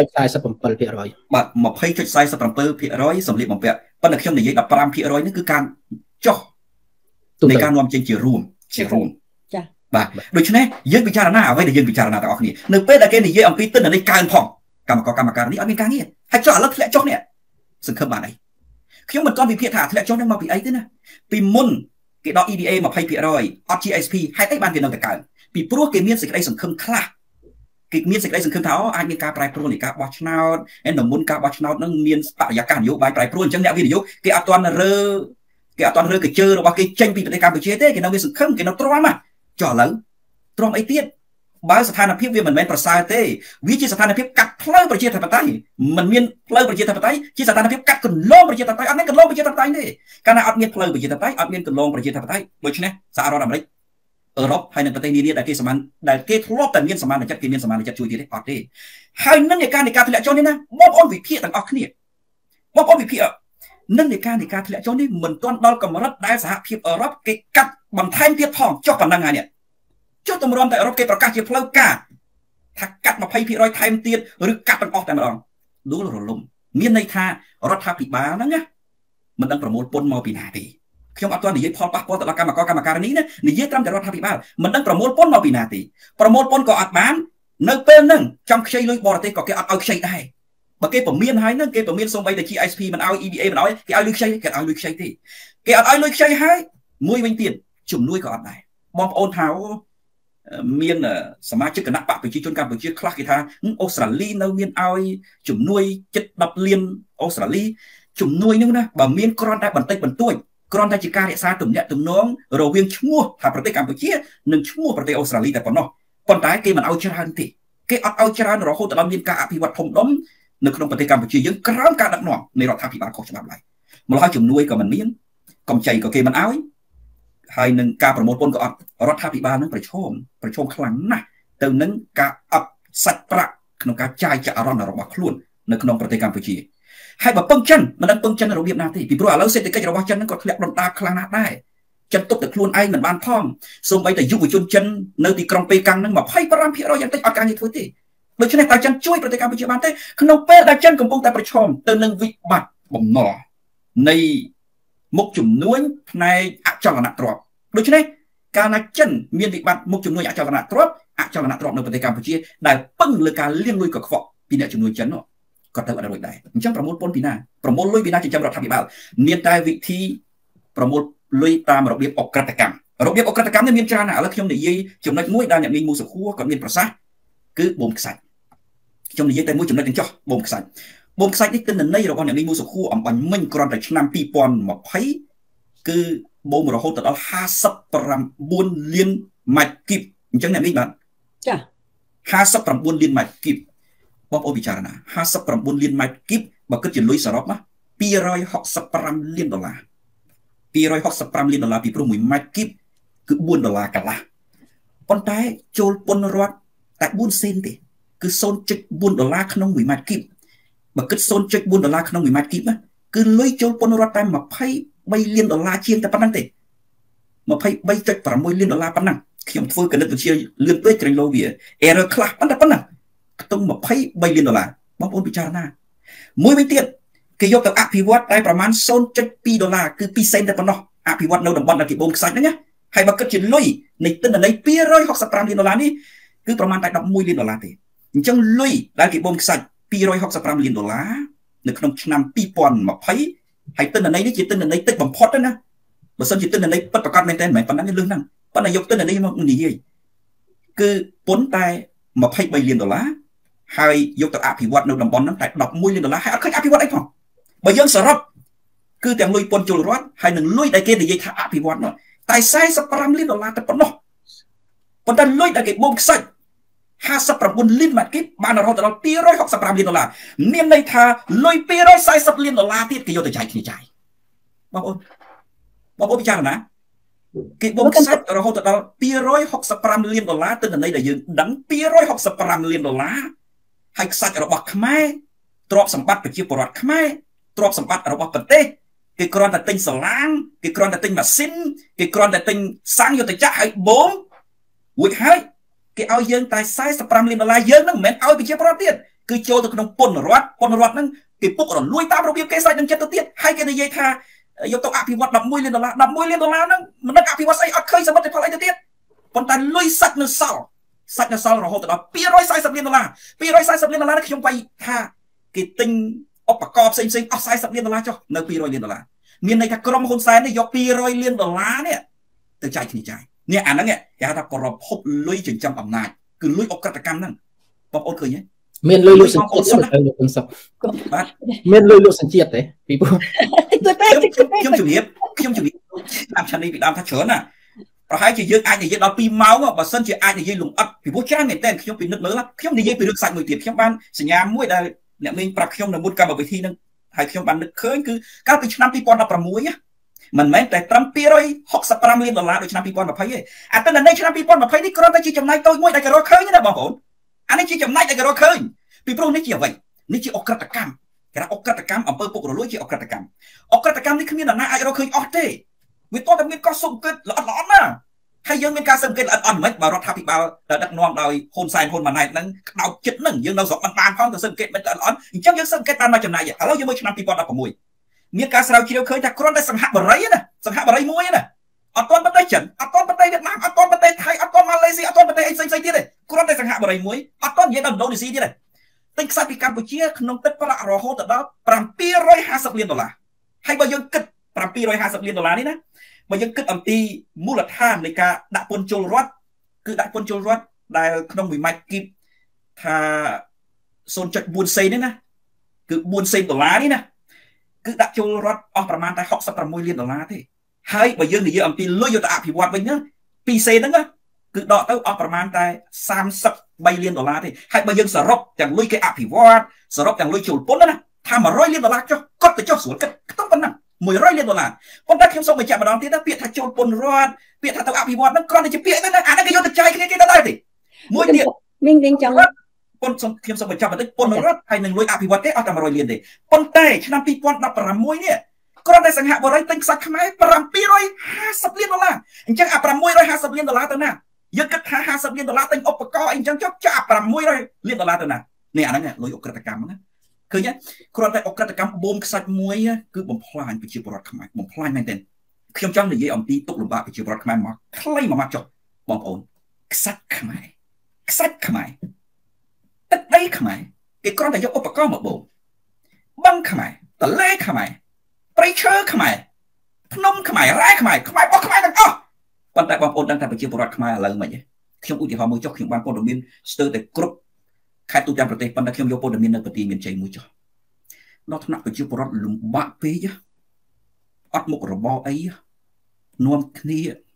20.47% សម្លៀកបំពាក់ប៉ុន្តែខ្ញុំនិយាយ ដប់ប្រាំភាគរយ នេះគឺការចុះនៃការនាំចេញជារួមជារួមចា៎បាទដូច្នេះយើងពិចារណាអ្វីដែលយើងពិចារណាទាំងអស់គ្នានៅពេលដែលគេនិយាយអំពីទិន្នន័យកើនផងកម្មករកម្មការនេះអត់មានការងារហើយចុះឥឡូវធ្លាក់ចុះនេះសង្ឃឹមបានអីខ្ញុំមិនទាន់វិភាគថាធ្លាក់ចុះនេះមកពីអីទេណាពីមុនគេដក E D A 20% អត់ G S P ហេតុអីបានគេនៅតែកើនពីព្រោះគេមានសេចក្តីសង្ឃឹមខ្លះគេមានសេចក្តីសង្ឃឹមថាអូអាចមានការប្រែប្រួលនៃការបោះឆ្នោតហើយនៅមុនការបោះឆ្នោតនឹងមានបរិយាកាសនយោបាយប្រែប្រួលអញ្ចឹងអ្នកវិនិយោគគេអត់ទាន់រើគេអត់ទាន់រើកញ្ជើរបស់គេចេញពីប្រទេសកម្ពុជាទេគេនៅមានសង្ឃឹមគេនៅទ្រាំចុះឥឡូវទ្រាំអីទៀតបើស្ថានភាពវាមិនមែនប្រសើរទេវាជាស្ថានភាពកាត់ផ្លូវប្រជាធិបតេយ្យមិនមានផ្លូវប្រជាធិបតេយ្យជាស្ថានភាពកាត់កន្លងប្រជាធិបតេយ្យអត់មានកន្លងប្រជាធិបតេយ្យទេកាលណាអត់មានផ្លូវប្រជាធិបតេយ្យអត់មានកន្លងប្រជាធិបតេយ្យដូច្នេះសហរដ្ឋអាមេរិកអឺរ៉ុបហើយនៅប្រទេសនានាដែលគេសមានដែលគេធ្លាប់តែមានសមានចិត្តគេមានសមានចិត្តជួយទៀតទេអត់ទេហើយនឹងនៃការនៃការធ្លាក់ចុះនេះណាបងប្អូនវិភាគទាំងអស់គ្នាបងប្អូនវិភាគនឹងនៃការនៃការធ្លាក់ចុះនេះមិនទាន់ដល់កម្រិតដែលសហភាពអឺរ៉ុបគេកាត់បន្ថែមទៀតផងចុះប៉ុណ្ណឹងហើយនេះចុះតម្រាំតែអឺរ៉ុបគេប្រកាសជាផ្លូវការថាកាត់ 20% ថែមទៀតឬកាត់ទាំងអស់តែម្ដងដួលរលំមានន័យថារដ្ឋាភិបាលហ្នឹងណាមិនដឹងប្រមូលពន្ធមកពីណាទេខ្ញុំអត់ទាន់និយាយផលប៉ះពាល់ទៅដល់កម្មករកម្មការនេះណានិយាយត្រឹមតែរដ្ឋាភិបាលមិនដឹងប្រមូលពន្ធមកពីណាទេប្រមូលពន្ធក៏អត់បាននៅពេលហ្នឹងចង់ខ្ចីលុយបរទេសក៏គេអត់ឲ្យខ្ចីដែរបើគេពមៀនហើយហ្នឹងគេពមៀនសូម្បីតែ G S P មិនឲ្យ E D A មិនឲ្យគេឲ្យលុយខ្ចីគេអត់ឲ្យលុយខ្ចីទេគេអត់ឲ្យលុយខ្ចីហើយមួយវិញទៀតជំនួយក៏អត់ដែរបងប្អូនថាមានសមាជិកគណៈបកប្រជាជនកម្ពុជាខ្លះគេថាអូស្ត្រាលីនៅមានឲ្យជំនួយជិតដប់លានអូស្ត្រាលីជំនួយនោះណាបើមានគ្រាន់តែបន្តិចបន្តួចគ្រាន់តែជាការរក្សាទំនាក់ទំនងរវាងឈ្មោះថាប្រទេសកម្ពុជានិងឈ្មោះប្រទេសអូស្ត្រាលីតែប៉ុណ្ណោះប៉ុន្តែគេមិនឲ្យច្រើនទេគេអត់ឲ្យច្រើនរហូតដល់មានការអភិវឌ្ឍធំដុំនៅក្នុងប្រទេសកម្ពុជាយើងក្រោមការដឹកនាំនៃរដ្ឋាភិបាលខុសច្បាប់ឡើយម្ល៉េះហើយជំនួយក៏មិនមានកម្ចីក៏គេមិនឲ្យហើយនឹងការប្រមូលពន្ធក៏អត់រដ្ឋាភិបាលនឹងប្រឈមប្រឈមខ្លាំងណាស់ទៅនឹងការអត់សាច់ប្រាក់ក្នុងការចាយចរន្តរបស់ខ្លួននៅក្នុងប្រទេសកម្ពុជាហើយបើពឹងចិនមិនដឹងពឹងចិនរបៀបណាទេពីព្រោះឥឡូវសេដ្ឋកិច្ចរបស់ចិនហ្នឹងក៏ធ្លាក់ដុនដាខ្លាំងណាស់ដែរចិនទុកតែខ្លួនឯងមិនបានផងសូម្បីតែយុវជនចិននៅទីក្រុងប៉េកាំងហ្នឹង 25% យ៉ាងតិចអត់ការងារធ្វើទេដូច្នេះតើចិនជួយប្រទេសកម្ពុជាបានទេក្នុងពេលដែលចិនកំពុងតែប្រឈមទៅនឹងវិបត្តិបំណុលនៃមុខជំនួញផ្នែកអចលនទ្រព្យដូច្នេះកាលណាចិនមានវិបត្តិមុខជំនួយអចលនទ្រព្យអចលនទ្រព្យនៅប្រទេសកម្ពុជាដែលពឹងលើការលាងលុយកខ្វក់ពីអ្នកជំនួយចិននោះក៏ទៅអត់រួចដែរអញ្ចឹងប្រមូលពន្ធពីណាប្រមូលលុយពីណាចិញ្ចឹមរដ្ឋាភិបាលមានតែវិធីប្រមូលលុយតាមរបៀបអក្រិតកម្មរបៀបអក្រិតកម្មនេះមានច្រើនណាស់ឥឡូវខ្ញុំនិយាយចំណុចមួយដែលអ្នកនាងមូសុខួរក៏មានប្រសាសន៍ cứ bom sạch trong này tay mũi chấm lại cho bom sạch bom sạchនេះទិន្នន័យរបស់អ្នកនេះមួយសុខួរអំបញ្ញមិញគ្រាន់តែឆ្នាំពីរពាន់ម្ភៃគឺបូមរហូតដល់ห้าสิบเก้าលានម៉ែត្រគីបអញ្ចឹងអ្នកនេះបាទចាห้าสิบเก้าលានម៉ែត្រគីបបងប្អូនពិចារណាห้าสิบเก้าលានម៉ែត្រគីបបើគិតជាលុយសរុបណាពីររយหกสิบห้าលានដុល្លារពីររយหกสิบห้าលានដុល្លារពីព្រោះមួយម៉ែត្រគីបគឺbốnដុល្លារកន្លះប៉ុន្តែចូលពន្ធរដ្ឋតែbốnសេនទេគឺ ศูนย์จุดสี่ ដុល្លារក្នុងមួយម៉ែត្រគីបបើគិត ศูนย์จุดสี่ ដុល្លារក្នុងមួយម៉ែត្រគីបណាគឺលុយចូលពន្ធរដ្ឋតែยี่สิบสามលានដុល្លារជាងតែប៉ុណ្្នឹងទេยี่สิบสามจุดหกលានដុល្លារប៉ុណ្ណឹងខ្ញុំធ្វើគណិតវិទ្យាលឿនពេកត្រេញលោវា error ខ្លះប៉ុន្តែប៉ុណ្ណឹងខ្ទង់ยี่สิบสามលានដុល្លារបងប្អូនពិចារណាមួយវិញទៀតគេយកទៅអភិវឌ្ឍតែប្រមាណ ศูนย์จุดสี่ ដុល្លារគឺtwoសេនតែប៉ុណ្ណោះអភិវឌ្ឍនៅតំបន់ដែលគេបូមខ្សាច់ហ្នឹងណាហើយបើគិតជាលុយនៃទិន្នន័យtwo hundred sixty-fiveលានដុល្លារនេះគឺប្រមាណតែelevenលានដុល្លារទេអញ្ចឹងលុយដែលគេបូមខ្សាច់two hundred sixty-fiveលានដុល្លារនៅក្នុងឆ្នាំtwenty twentyហើយទិន្នន័យនេះជាទិន្នន័យតិចបំផុតណាបើសិនជាទិន្នន័យពិតប្រាកដមែនតើមិនប៉ុណ្ណឹងទេលឿនហ្នឹងប៉ុន្តែយកទិន្នន័យមកនិយាយគឺប៉ុន្តែtwenty-threeលានដុល្លារហើយយកទៅអភិវឌ្ឍនៅតំបន់ហ្នឹងតែelevenលានដុល្លារហើយអត់ឃើញអភិវឌ្ឍអីផងបើយើងសរុបគឺទាំងលុយពន្ធជលរដ្ឋហើយនឹងលុយដែលគេនិយាយថាអភិវឌ្ឍនោះតែforty-fiveលានដុល្លារតែប៉ុណ្ណោះប៉ុន្តែលុយដែលគេបូមខ្សាច់fifty-nineលានម៉ែត្រគីបបានរហូតដល់two hundred sixty-fiveលានដុល្លារមានន័យថាលុយtwo hundred fortyលានដុល្លារទៀតគេយកទៅចាយគ្នាចាយបងប្អូនបងប្អូនពិចារណាគេបូមខ្សាច់រហូតដល់two hundred sixty-fiveលានដុល្លារទិន្នន័យដែលយើងដឹងtwo hundred sixty-fiveលានដុល្លារហើយខ្សាច់របស់ខ្មែរទ្រព្យសម្បត្តិប្រជាពលរដ្ឋខ្មែរទ្រព្យសម្បត្តិរបស់ប្រទេសគេគ្រាន់តែទិញសាឡាងគេគ្រាន់តែទិញម៉ាស៊ីនគេគ្រាន់តែទិញសាំងយុទ្ធចក្រឲ្យបូមរួចហើយគេឲ្យយើងតែforty-fiveលានដុល្លារយើងនឹងមិនមែនឲ្យប្រជាពលរដ្ឋទៀតគឺចូលទៅក្នុងពន្ធរដ្ឋពន្ធរដ្ឋហ្នឹងគេពុករលួយតាមរបៀបគេស្រេចនឹងចិត្តទៅទៀតហើយគេនិយាយថាយកទៅអភិវឌ្ឍelevenលានដុល្លារelevenលានដុល្លារហ្នឹងមិនដឹងអភិវឌ្ឍស្អីអត់ឃើញសមិទ្ធផលអីទៅទៀតប៉ុន្តែលុយសាច់នៅសល់សាច់នៅសល់រហូតដល់two hundred fortyលានដុល្លារtwo hundred fortyលានដុល្លារនេះខ្ញុំវាយថាគេទិញឧបករណ៍ផ្សេងផ្សេងអស់fortyលានដុល្លារចុះនៅtwo hundredលានដុល្លារមានន័យថាក្រុមហ៊ុនសែននេះយកtwo hundredលានដុល្លារនេះទៅចាយគ្នាចាយនេះអាហ្នឹងគេហៅថាប្រភពលុយចិញ្ចឹមអំណាចគឺលុយអក្រិតកម្មហ្នឹងបងប្អូនឃើញទេមានលុយលុយសញ្ជាតិទេលោកពឹងសុខបាទមានលុយលុយសញ្ជាតិទេពីព្រោះខ្ញុំជំរាបខ្ញុំជំរាបតាមឆាននេះពីដើមថាច្រើនណាប្រហែលជាយើងអាចនិយាយដល់twoម៉ោងបើសិនជាអាចនិយាយលំអិតពីព្រោះច្រើនមែនតើខ្ញុំពិនិត្យមើលខ្ញុំនិយាយពីរឿងខ្សាច់មួយទៀតខ្ញុំបានសញ្ញាមួយដែលអ្នកមេងប្រាប់ខ្ញុំនៅមុនកម្មវិធីហ្នឹងហើយខ្ញុំបាននឹកឃើញគឺកាលពីឆ្នាំtwo thousand sixteenណាមិនមែនតែត្រឹមtwo hundred sixty-fiveលានដុល្លារដូចឆ្នាំtwo thousand twentyទេអាទិន្នន័យឆ្នាំtwo thousand twentyនេះគ្រាន់តែជាចំណែកតូចមួយដែលគេរកឃើញណាបងប្អូនអានេះជាចំណែកដែលគេរកឃើញពីព្រោះនេះជាអ្វីនេះជាអក្រិតកម្មគេថាអក្រិតកម្មអំពើពុករលួយជាអក្រិតកម្មអក្រិតកម្មនេះគ្មាននរណាអាចរកឃើញអស់ទេវាតើតែមានកោះសុំគិតល្អល្អណាហើយយើងមានការសង្កេតល្អអត់មិនបើរដ្ឋាភិបាលដែលដឹកនាំដោយហ៊ុនសែនហ៊ុនម៉ាណែតហ្នឹងក្តោបចិត្តហ្នឹងយើងនៅស្រុកបានបានផងទៅសង្កេតមិនល្អអត់អញ្ចឹងយើងសង្កេតបានមកចំណែកឥឡូវយើងមើលឆ្នាំtwo thousand sixteenមានការស្រាវជ្រាវឃើញថាគ្រាន់តែសង្ហបុរីណាសង្ហបុរីមួយណាអត់ទាន់ប្រទេសចិនអត់ទាន់ប្រទេសវៀតណាមអត់ទាន់ប្រទេសថៃអត់ទាន់ម៉ាឡេស៊ីអត់ទាន់ប្រទេសអីផ្សេងៗទៀតទេគ្រាន់តែសង្ហបុរីមួយអត់ទាន់និយាយដល់ឥណ្ឌូនេស៊ីទៀតទេទិញខ្សាច់ពីកម្ពុជាក្នុងទឹកប្រាក់រហូតដល់seven hundred fiftyលានដុល្លារហើយបើយើងគិតseven hundred fiftyលានដុល្លារនេះណាបើយើងគិតអំពីមូលដ្ឋាននៃការដាក់ពន្ធជលរដ្ឋគឺដាក់ពន្ធជលរដ្ឋដែលក្នុងមួយម៉ែត្រគីបថា zero point four សេននេះណាគឺfourសេនដុល្លារនេះណាគឺដាក់ចូលរដ្ឋអស់ប្រមាណតែsixty-sixលានដុល្លារទេហើយបើយើងនិយាយអំពីលុយយកទៅអភិវឌ្ឍវិញណាtwoសេនហ្នឹងគឺដកទៅអស់ប្រមាណតែthirty-threeលានដុល្លារទេហើយបើយើងសរុបទាំងលុយគេអភិវឌ្ឍសរុបទាំងលុយចូលពន្ធណាថាone hundredលានដុល្លារចុះគាត់ទៅចុះស្រួលគិតខ្ទង់ប៉ុណ្ណឹងone hundredលានដុល្លារប៉ុន្តែខ្ញុំសូមបញ្ជាក់ម្ដងទៀតណាពាក្យថាចូលពន្ធរដ្ឋពាក្យថាទៅអភិវឌ្ឍហ្នឹងគ្រាន់តែជាពាក្យហ្នឹងអាហ្នឹងគេយកទៅចាយគ្នាគេទៅដែរទេមួយទៀតមីងវិញចង់ពន្ធខ្ញុំសូមបញ្ចប់បន្តិចពន្ធរដ្ឋហើយនឹងលុយអភិវឌ្ឍទេអត់តែone hundredលានទេប៉ុន្តែឆ្នាំtwo thousand sixteenនេះគ្រាន់តែសង្ហបុរីទិញខ្សាច់ខ្មែរseven hundred fiftyលានដុល្លារអញ្ចឹងអាsix hundred fiftyលានដុល្លារទៅណាយើងគិតថាfiftyលានដុល្លារទិញឧបករណ៍អីអញ្ចឹងចុះចាក់six hundredលានដុល្លារទៅណានេះអាហ្នឹងលុយអក្រិតកម្មហ្នឹងឃើញទេគ្រាន់តែអក្រិតកម្មបូមខ្សាច់មួយគឺបំផ្លាញប្រជាពលរដ្ឋខ្មែរបំផ្លាញមែនទែនខ្ញុំចង់និយាយអំពីទុកលំបាកប្រជាពលរដ្ឋខ្មែរមកខ្លីមួយម៉ាត់ចុះបងប្អូនខ្សាច់ខ្មែរខ្សាច់ខ្មែរទឹកដីខ្មែរគេគ្រាន់តែយកឧបករណ៍មកបូមបឹងខ្មែរទន្លេខ្មែរព្រៃឈើខ្មែរភ្នំខ្មែររ៉ែខ្មែរខ្មែរបោះខ្មែរទាំងអស់ប៉ុន្តែបងប្អូនដឹងថាប្រជាពលរដ្ឋខ្មែរឥឡូវមិនទេខ្ញុំឧទាហរណ៍មួយចុះខ្ញុំបានព័ត៌មានស្ទើរតែគ្រប់ខេត្តទូទាំងប្រទេសប៉ុន្តែខ្ញុំយកព័ត៌មាននៅប្រទេសមានជ័យមួយចុះដល់ថ្នាក់ប្រជាពលរដ្ឋលំបាកពេកអត់មុខរបរអីនាំគ្នា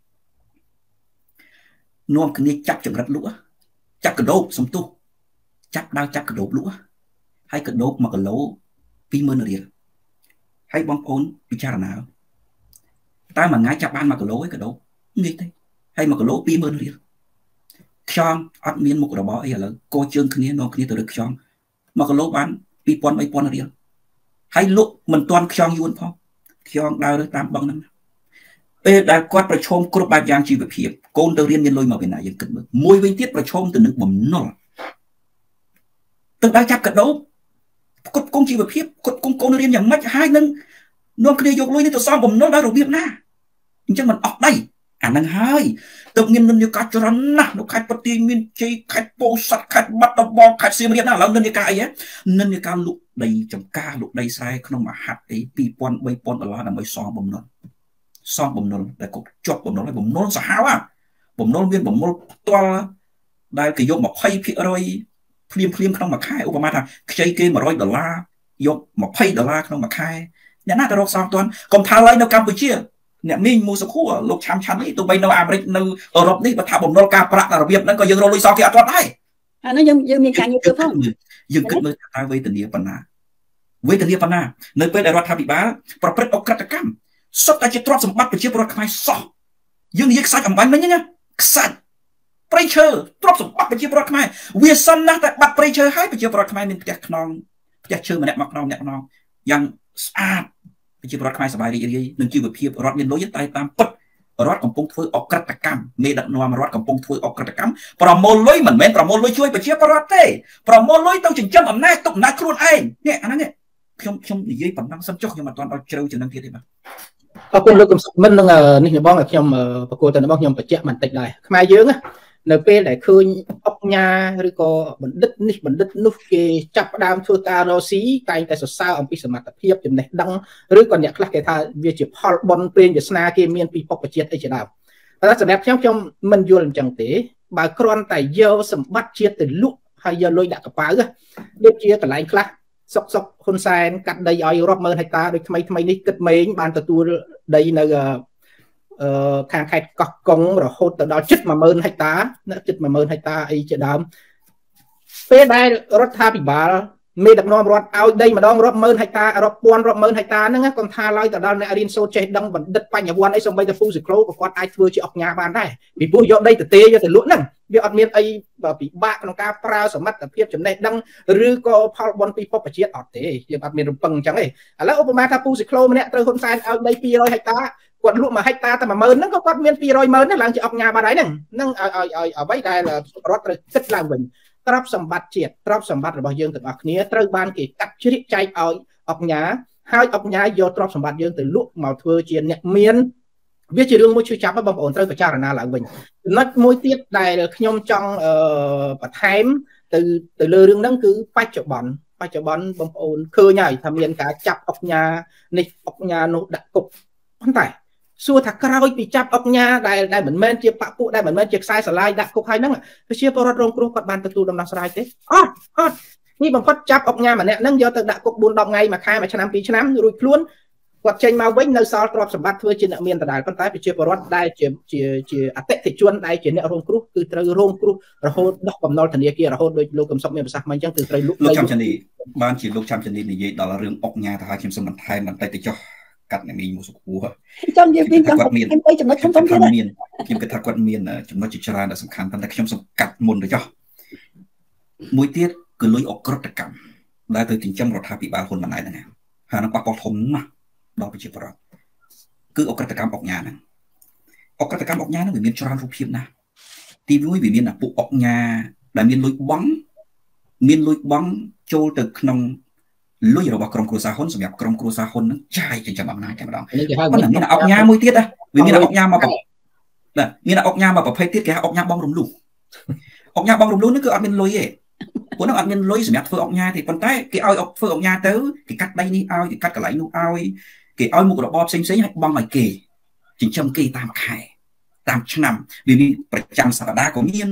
នាំគ្នាចាប់ចង្រិតលក់ចាប់កដោបសំទុះចាប់ដៅចាប់កដោបលក់ហើយកដោបមួយគីឡូពីរម៉ឺនរៀលហើយបងប្អូនពិចារណាតើមួយថ្ងៃចាប់បានមួយគីឡូឯកដោបងាយទេហើយមួយគីឡូពីរម៉ឺនរៀលខ្យងអត់មានមុខរបរអីឥឡូវកោជើងគ្នានាំគ្នាទៅរកខ្យងមួយគីឡូបានពីរពាន់បីពាន់រៀលហើយលក់មិនទាន់ខ្យងយួនផងខ្យងដើររើតាមបឹងហ្នឹងពេលដែលគាត់ប្រឈមគ្រប់បែបយ៉ាងជីវភាពកូនទៅរៀនមានលុយមកពីណាយើងគិតមើលមួយវិញទៀតប្រឈមទៅនឹងបំណុលទឹកដើរចាប់កដោបគ្រប់គងជីវភាពគ្រប់គងកូនរៀនយ៉ាងម៉េចហើយនឹងនាំគ្នាយកលុយនេះទៅសំបំណុលដោយរបៀបណាអញ្ចឹងមិនអស់ដីអាហ្នឹងហើយទៅមាននិន្នាការច្រើនណាស់នៅខេត្តប្រទីមានជ័យខេត្តពោធិ៍សាត់ខេត្តបាត់ដំបងខេត្តសៀមរាបណាឥឡូវនិន្នាការអីនិន្នាការលក់ដីចំការលក់ដីស្រែក្នុងមហាត់អីពីរពាន់បីពាន់ដុល្លារដើម្បីសងបំណុលសងបំណុលតែគាត់ជាប់បំណុលហើយបំណុលសាហាវបំណុលមានបំណុលផ្ទាល់ដែលគេយកยี่สิบភាគរយភ្លាមភ្លាមក្នុងមួយខែឧបមាថាខ្ចីគេmột trămដុល្លារយកยี่สิบដុល្លារក្នុងមួយខែអ្នកណាទៅរកសងទាន់កុំថាឡើយនៅកម្ពុជាអ្នកមីងមូសុខួរលោកឆាំឆាន់នេះទោះបីនៅអាមេរិកនៅអឺរ៉ុបនេះបើថាបំណុលការប្រាក់របៀបហ្នឹងក៏យើងរកលុយសងគេអត់ទាន់ដែរអានោះយើងយើងមានការងារធ្វើផងយើងគិតមើលថាវេទនាប៉ុណ្ណាវេទនាប៉ុណ្ណានៅពេលដែលរដ្ឋាភិបាលប្រព្រឹត្តអក្រិតកម្មសុទ្ធតែជាទ្រព្យសម្បត្តិប្រជាពលរដ្ឋខ្មែរសោះយើងនិយាយខ្សាច់អំបញ្ញមិញណាខ្សាច់ព្រៃឈើទ្រព្យសម្បត្តិប្រជាពលរដ្ឋខ្មែរវាសន្និដ្ឋានតែបាត់ព្រៃឈើហើយប្រជាពលរដ្ឋខ្មែរមានផ្ទះខ្នងផ្ទះឈើម្នាក់មកខ្នងម្នាក់ខ្នងយ៉ាងស្អាតប្រជាពលរដ្ឋខ្មែរសប្បាយរីករាយនឹងជីវភាពរដ្ឋមានលុយតែតាមពិតរដ្ឋកំពុងធ្វើអក្រិតកម្មមេដឹកនាំរដ្ឋកំពុងធ្វើអក្រិតកម្មប្រមូលលុយមិនមែនប្រមូលលុយជួយប្រជាពលរដ្ឋទេប្រមូលលុយទៅចិញ្ចឹមអំណាចទុកអំណាចខ្លួនឯងនេះអាហ្នឹងខ្ញុំខ្ញុំនិយាយប៉ុណ្ណឹងសិនចុះខ្ញុំអត់ទាន់ដល់ជ្រៅជាងនឹងទៀតទេបាទអរគុណលោកកំសុខមិននឹងនេះបងខ្ញុំប្រកួតទៅរបស់ខ្ញុំបញ្ជាក់បន្តិចដែរខ្មែរយើងនៅពេលដែលឃើញអុកញ៉ាឬក៏បណ្ឌិតនេះបណ្ឌិតនោះគេចាប់ផ្ដើមធ្វើការរកស៊ីតែងតែសរសើរអំពីសមត្ថភាពចំណេះដឹងឬក៏អ្នកខ្លះគេថាវាជាផលបុណ្យព្រេងវាសនាគេមានពីពុកជាតិអីជាដើមតែសម្រាប់ខ្ញុំខ្ញុំមិនយល់អញ្ចឹងទេបើគ្រាន់តែយកសម្បត្តិជាតិទៅលក់ហើយយកលុយដាក់កប៉ាល់ដូចជាកន្លែងខ្លះសុកសុកហ៊ុនសែនកាត់ដីឲ្យរាប់ម៉ឺនហិកតាដូចថ្មីថ្មីនេះគិតមេងបានទទួលដីនៅអឺខាងខេត្តកោះកុងរហូតទៅដល់ជិតមួយម៉ឺនហិកតាជិតមួយម៉ឺនហិកតាអីជាដើមពេលដែលរដ្ឋាភិបាលមេដឹកនាំរដ្ឋឲ្យដីម្ដងរាប់ម៉ឺនហិកតារាប់ពាន់រាប់ម៉ឺនហិកតាហ្នឹងគាត់ថាឡើយទៅដល់អ្នករៀនសូត្រចេះដឹងបណ្ឌិតបញ្ញវន្តអីសូម្បីតែពូស៊ីក្រូក៏គាត់អាចធ្វើជាអុកញ៉ាបានដែរពីព្រោះយកដីទៅទេយកទៅលក់ហ្នឹងវាអត់មានអីពិបាកក្នុងការប្រើសមត្ថភាពចំណេះដឹងឬក៏ផលបុណ្យពីពុកជាតិអត់ទេយើងអត់មានរំពឹងអញ្ចឹងទេឥឡូវឧបមាថាពូស៊ីក្រូម្នាក់ត្រូវហ៊ុនសែនឲ្យដីពីររយហិកតាគាត់លក់មួយហិកតាតែមួយម៉ឺនហ្នឹងក៏គាត់មានពីររយម៉ឺនហ្នឹងឡើងជាអុកញ៉ាបានហើយហ្នឹងហ្នឹងឲ្យឲ្យឲ្យអ្វីដែលរដ្ឋត្រូវគិតឡើងវិញទ្រព្យសម្បត្តិជាតិទ្រព្យសម្បត្តិរបស់យើងទាំងអស់គ្នាត្រូវបានគេកាត់ជ្រៀកចែកឲ្យអុកញ៉ាហើយអុកញ៉ាយកទ្រព្យសម្បត្តិយើងទៅលក់មកធ្វើជាអ្នកមានវាជារឿងមួយឈឺចាប់បងប្អូនត្រូវពិចារណាឡើងវិញចំណុចមួយទៀតដែលខ្ញុំចង់បន្ថែមទៅទៅលើរឿងហ្នឹងគឺបច្ចុប្បន្នបច្ចុប្បន្នបងប្អូនឃើញហើយថាមានការចាប់អុកញ៉ានេះអុកញ៉ានោះដាក់គុកប៉ុន្តែសួរថាក្រោយពីចាប់អុកញ៉ាដែលដែលមិនមែនជាបពុដែលមិនមែនជាខ្សែស្រឡាយដាក់គុកហើយហ្នឹងប្រជាពលរដ្ឋរងគ្រោះគាត់បានទទួលដំណោះស្រាយទេអត់អត់នេះបំផុតចាប់អុកញ៉ាម្នាក់ហ្នឹងយកទៅដាក់គុកបួនដប់ថ្ងៃមួយខែមួយឆ្នាំពីរឆ្នាំរួចខ្លួនគាត់ចេញមកវិញនៅសល់ទ្រព្យសម្បត្តិធ្វើជាអ្នកមានដដែលប៉ុន្តែប្រជាពលរដ្ឋដែលជាជាជាអតិថិជនដែលជាអ្នករងគ្រោះគឺត្រូវរងគ្រោះរហូតដោះបំណុលធនាគាររហូតដោយលោកកំសុកមានប្រសាសន៍មកអញ្ចឹងគឺត្រូវលោកចាំចានីបានជាលោកចាំចានីនិយាយដល់រឿងអុកញ៉ាទៅហើយខ្ញុំសូមបន្ថែមបន្តិចទៅចុះកាត់អ្នកមីងមួយសុខួរចាំនិយាយពីគាត់មានចំណុចធំធំទៀតមានខ្ញុំគិតថាគាត់មានចំណុចជាច្រើនដែលសំខាន់ប៉ុន្តែខ្ញុំសូមកាត់មុនទៅចុះមួយទៀតគឺលុយអក្រិតកម្មដែលទៅចិញ្ចឹមរដ្ឋាភិបាលហ៊ុនម៉ាណែតហ្នឹងហើយនឹងប៉ះពាល់ធំណាស់ដល់ប្រជាពលរដ្ឋគឺអក្រិតកម្មអុកញ៉ាហ្នឹងអក្រិតកម្មអុកញ៉ាហ្នឹងវាមានច្រើនរូបភាពណាស់ទីមួយវាមានអាពួកអុកញ៉ាដែលមានលុយបង់មានលុយបង់ចូលទៅក្នុងលុយរបស់ក្រុមគ្រួសារហ៊ុនសម្រាប់ក្រុមគ្រួសារហ៊ុនហ្នឹងចាយចិញ្ចឹមអំណាចតែម្ដងប៉ុន្តែមានអុកញ៉ាមួយទៀតណាវាមានអុកញ៉ាមកបាទមានអុកញ៉ាមកប្រភេទទៀតគេហៅអុកញ៉ាបងរំលូសអុកញ៉ាបងរំលូសហ្នឹងគឺអត់មានលុយទេពួកហ្នឹងអត់មានលុយសម្រាប់ធ្វើអុកញ៉ាទេប៉ុន្តែគេឲ្យធ្វើអុកញ៉ាទៅគេកាត់ដីនេះឲ្យគេកាត់កន្លែងនោះឲ្យគេឲ្យមុខរបរផ្សេងផ្សេងឲ្យបង់ឲ្យគេចិញ្ចឹមគេតាមខែតាមឆ្នាំវាមានប្រចាំសប្តាហ៍ក៏មាន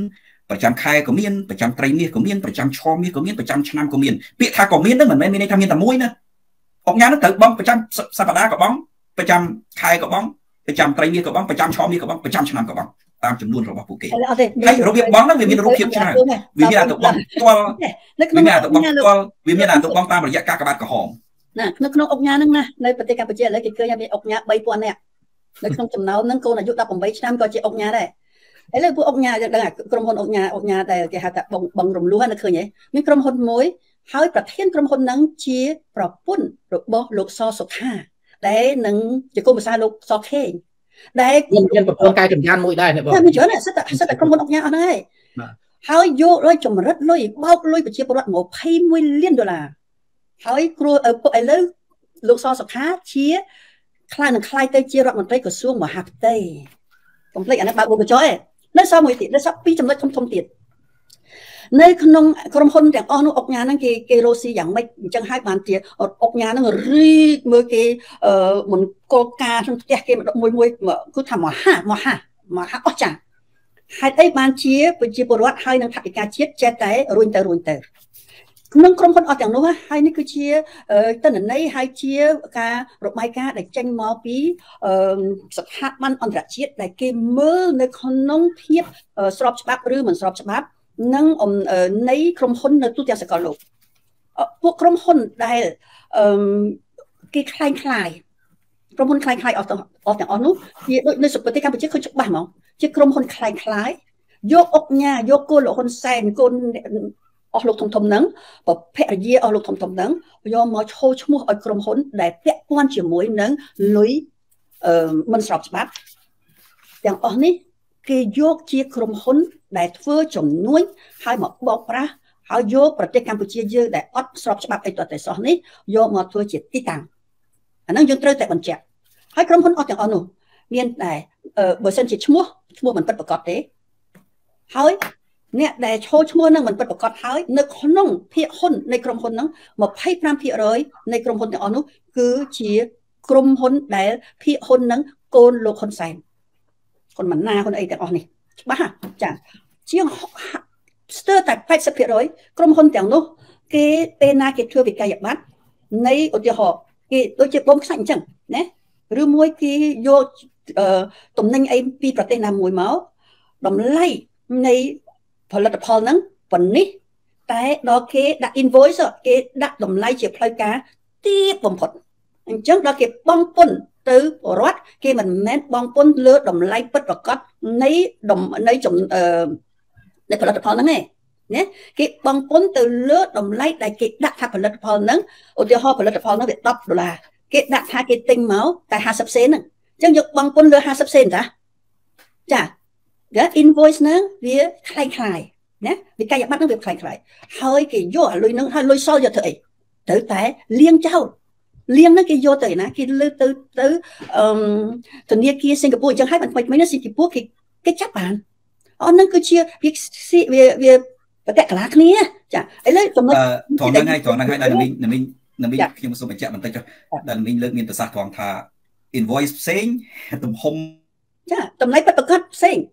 ប្រចាំខែក៏មានប្រចាំត្រីមាសក៏មានប្រចាំឆមាសក៏មានប្រចាំឆ្នាំក៏មានពាក្យថាក៏មានហ្នឹងមិនមែនមានន័យថាមានតែមួយណាអង្គការហ្នឹងត្រូវបងប្រចាំសប្តាហ៍ក៏បងប្រចាំខែក៏បងប្រចាំត្រីមាសក៏បងប្រចាំឆមាសក៏បងប្រចាំឆ្នាំក៏បងតាមចំនួនរបស់ពួកគេហើយរបៀបបងហ្នឹងវាមានរូបភាពច្រើនវាមានអាតុបងផ្ទាល់វាមានអាតុបងផ្ទាល់វាមានអាតុបងតាមរយៈការក្បាត់ក្រហមណានៅក្នុងអង្គការហ្នឹងណានៅប្រទេសកម្ពុជាឥឡូវគេឃើញថាមានអង្គការបីពាន់នាក់នៅក្នុងចំណោមហ្នឹងកូនអាយុដប់ប្រាំបីឆ្នាំក៏ជាអង្គការដែរឥឡូវពួកអង្គការយើងដឹងក្រុមហ៊ុនអង្គការអង្គការដែលគេហៅថាបងបងរំលោះណាឃើញទេមានក្រុមហ៊ុនមួយហើយប្រធានក្រុមហ៊ុនហ្នឹងជាប្រពន្ធរបស់លោកសសុខាដែលនឹងជាគុំភាសាលោកសខេងដែលមានប្រព័ន្ធការចំណានមួយដែរនេះបងតែមានច្រើនសិតតែសិតតែក្រុមហ៊ុនអង្គការអស់ហ្នឹងហើយយកលុយចម្រិតលុយបោកលុយប្រជាពលរដ្ឋยี่สิบเอ็ดលានដុល្លារហើយគ្រូឪពុកឥឡូវលោកសសុខាជាខ្លាចនឹងខ្លាយទៅជារដ្ឋមន្ត្រីក្រសួងមហាផ្ទៃកុំភ្លេចអានេះបើកកញ្ចក់ឯងនៅសល់មួយទៀតនៅសល់ពីរចំណុចធំធំទៀតនៅក្នុងក្រុមហ៊ុនទាំងអស់នោះអង្គការហ្នឹងគេគេរស់ស៊ីយ៉ាងម៉េចអញ្ចឹងហើយបានជាអង្គការហ្នឹងរីកមើលគេអឺមិនគោលការណ៍ក្នុងផ្ទះគេមួយមួយគឺថាមហាមហាមហាអស្ចារ្យហេតុអីបានជាប្រជាពលរដ្ឋហើយនឹងថវិកាជាតិចេះតែរួញទៅរួញទៅក្នុងក្រុមហ៊ុនអស់ទាំងនោះហើយនេះគឺជាទិន្នន័យហើយជាការរបាយការណ៍ដែលចេញមកពីស្ថាប័នអន្តរជាតិដែលគេមើលនៅក្នុងភាពស្របច្បាប់ឬមិនស្របច្បាប់និងនៃក្រុមហ៊ុននៅទូទាំងសកលលោកពួកក្រុមហ៊ុនដែលគេคล้ายคล้ายក្រុមហ៊ុនคล้ายคล้ายអស់ទាំងអស់ទាំងអស់នោះវាដូចនៅប្រទេសកម្ពុជាឃើញច្បាស់ហ្មងជាក្រុមហ៊ុនคล้ายคล้ายយកអុកញ៉ាយកកូនលោកហ៊ុនសែនកូនអស់លោកធំធំហ្នឹងប្រភរិយាអស់លោកធំធំហ្នឹងយកមកឈោឈ្មោះឲ្យក្រុមហ៊ុនដែលពាក់ព័ន្ធជាមួយនឹងលុយអឺមិនស្របច្បាប់ទាំងអស់នេះគេយកជាក្រុមហ៊ុនដែលធ្វើជំនួយឲ្យមកបោកប្រាស់ហើយយកប្រទេសកម្ពុជាយើងដែលអត់ស្របច្បាប់អីតតែសោះនេះយកមកធ្វើជាទីតាំងអាហ្នឹងយើងត្រូវតែបញ្ជាក់ហើយក្រុមហ៊ុនអស់ទាំងអស់នោះមានតែបើសិនជាឈ្មោះឈ្មោះមិនពិតប្រាកដទេហើយអ្នកដែលឈោឈ្មោះនឹងមិនពិតប្រាកដហើយនៅក្នុងភាគហ៊ុននៃក្រុមហ៊ុនហ្នឹងยี่สิบห้าភាគរយនៃក្រុមហ៊ុនទាំងអស់នោះគឺជាក្រុមហ៊ុនដែលភាគហ៊ុនហ្នឹងកូនលោកហ៊ុនសែនហ៊ុនម៉ាណាហ៊ុនអីទាំងអស់នេះច្បាស់ចាជាងស្ទើរតែแปดสิบភាគរយក្រុមហ៊ុនទាំងនោះគេពេលណាគេធ្វើវិក័យប័ត្រនៃឧទាហរណ៍គេដូចជាបំខ្សាច់អញ្ចឹងណាឬមួយគេយកតំណែងអីពីប្រទេសណាមួយមកតម្លៃនៃផលិតផលហ្នឹងប៉ុណ្នេះតែដល់គេដាក់ invoice គេដាក់តម្លៃជាផ្លូវការទាបបំផុតអញ្ចឹងដល់គេបង់ពន្ធទៅរដ្ឋគេមិនមែនបង់ពន្ធលើតម្លៃពិតប្រាកដនៃនៃចំអឺនៃផលិតផលហ្នឹងឯងណាគេបង់ពន្ធទៅលើតម្លៃដែលគេដាក់ថាផលិតផលហ្នឹងឧទាហរណ៍ផលិតផលហ្នឹងវាដប់ដុល្លារគេដាក់ថាគេទិញមកតែห้าสิบសេនហ្នឹងអញ្ចឹងយកបង់ពន្ធលើห้าสิบសេនតាចាគេ invoice ហ្នឹងវាคล้ายៗណាវិក័យប័ត្រហ្នឹងវាคล้ายៗហើយគេយកលុយហ្នឹងហើយលុយសល់យកធ្វើអីត្រូវតែលាងចោលលាងហ្នឹងគេយកទៅណាគេលើទៅទៅអឺធនាគារសិង្ហបុរីអញ្ចឹងហើយមិនមិនមិនសិង្ហបុរីគេគេចាប់បានអស់ហ្នឹងគឺជាវាវាវាប្រតិកលាគ្នាចាឥឡូវចំណុចត្រង់ហ្នឹងហើយត្រង់ហ្នឹងហើយដល់មីងមីងមីងខ្ញុំសូមបញ្ជាក់បន្តិចចុះដល់មីងលើកមានប្រសាសន៍ត្រង់ថា invoice ផ្សេងទំហំចាតម្លៃពិតប្រាកដផ្សេង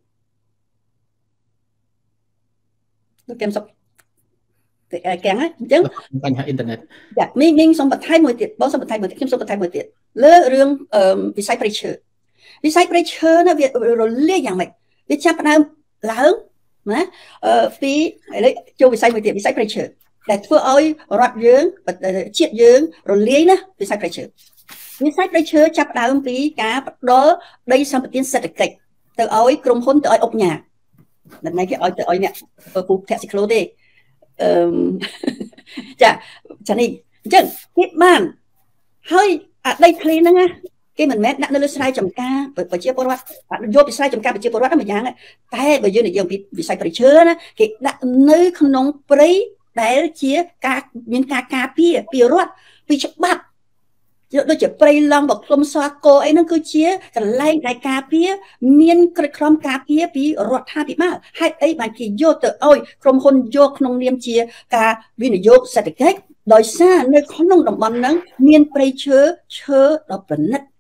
ដូចគេសុខតែកាំងអញ្ចឹងបញ្ហាអ៊ីនធឺណិតចាមីងមីងសូមបន្ថែមមួយទៀតបងសូមបន្ថែមមួយទៀតខ្ញុំសូមបន្ថែមមួយទៀតលើរឿងវិស័យព្រៃឈើវិស័យព្រៃឈើណាវារលាយយ៉ាងម៉េចវាចាប់ផ្ដើមឡើងណាអឺពីឥឡូវចូលវិស័យមួយទៀតវិស័យព្រៃឈើដែលធ្វើឲ្យរដ្ឋយើងជាតិយើងរលាយណាវិស័យព្រៃឈើវិស័យព្រៃឈើចាប់ផ្ដើមពីការផ្ដល់ដីសម្បត្តិសេដ្ឋកិច្ចទៅឲ្យក្រុមហ៊ុនទៅឲ្យអង្គការមិនមែនគេឲ្យទៅឲ្យអ្នកពូធាក់ស៊ីក្លូទេអឺចាចានេះអញ្ចឹងគេបានហើយអាដីធ្លីហ្នឹងណាគេមិនមែនដាក់នៅលើស្រែចម្ការប្រជាពលរដ្ឋយកពីស្រែចម្ការប្រជាពលរដ្ឋតែម្យ៉ាងតែបើយើងនិយាយពីវិស័យព្រៃឈើណាគេដាក់នៅក្នុងព្រៃដែលជាការមានការការពារពីរដ្ឋពីច្បាប់ដូចជាព្រៃឡង់បក្លុំស្វាគោអីហ្នឹងគឺជាកន្លែងដែលការពារមានក្រិតក្រមការពារពីរដ្ឋាភិបាលហេតុអីបានគេយកទៅឲ្យក្រុមហ៊ុនយកក្នុងនាមជាការវិនិយោគសេដ្ឋកិច្ចដោយសារនៅក្នុងតំបន់ហ្នឹងមានព្រៃឈើឈើដ៏ប្រណិត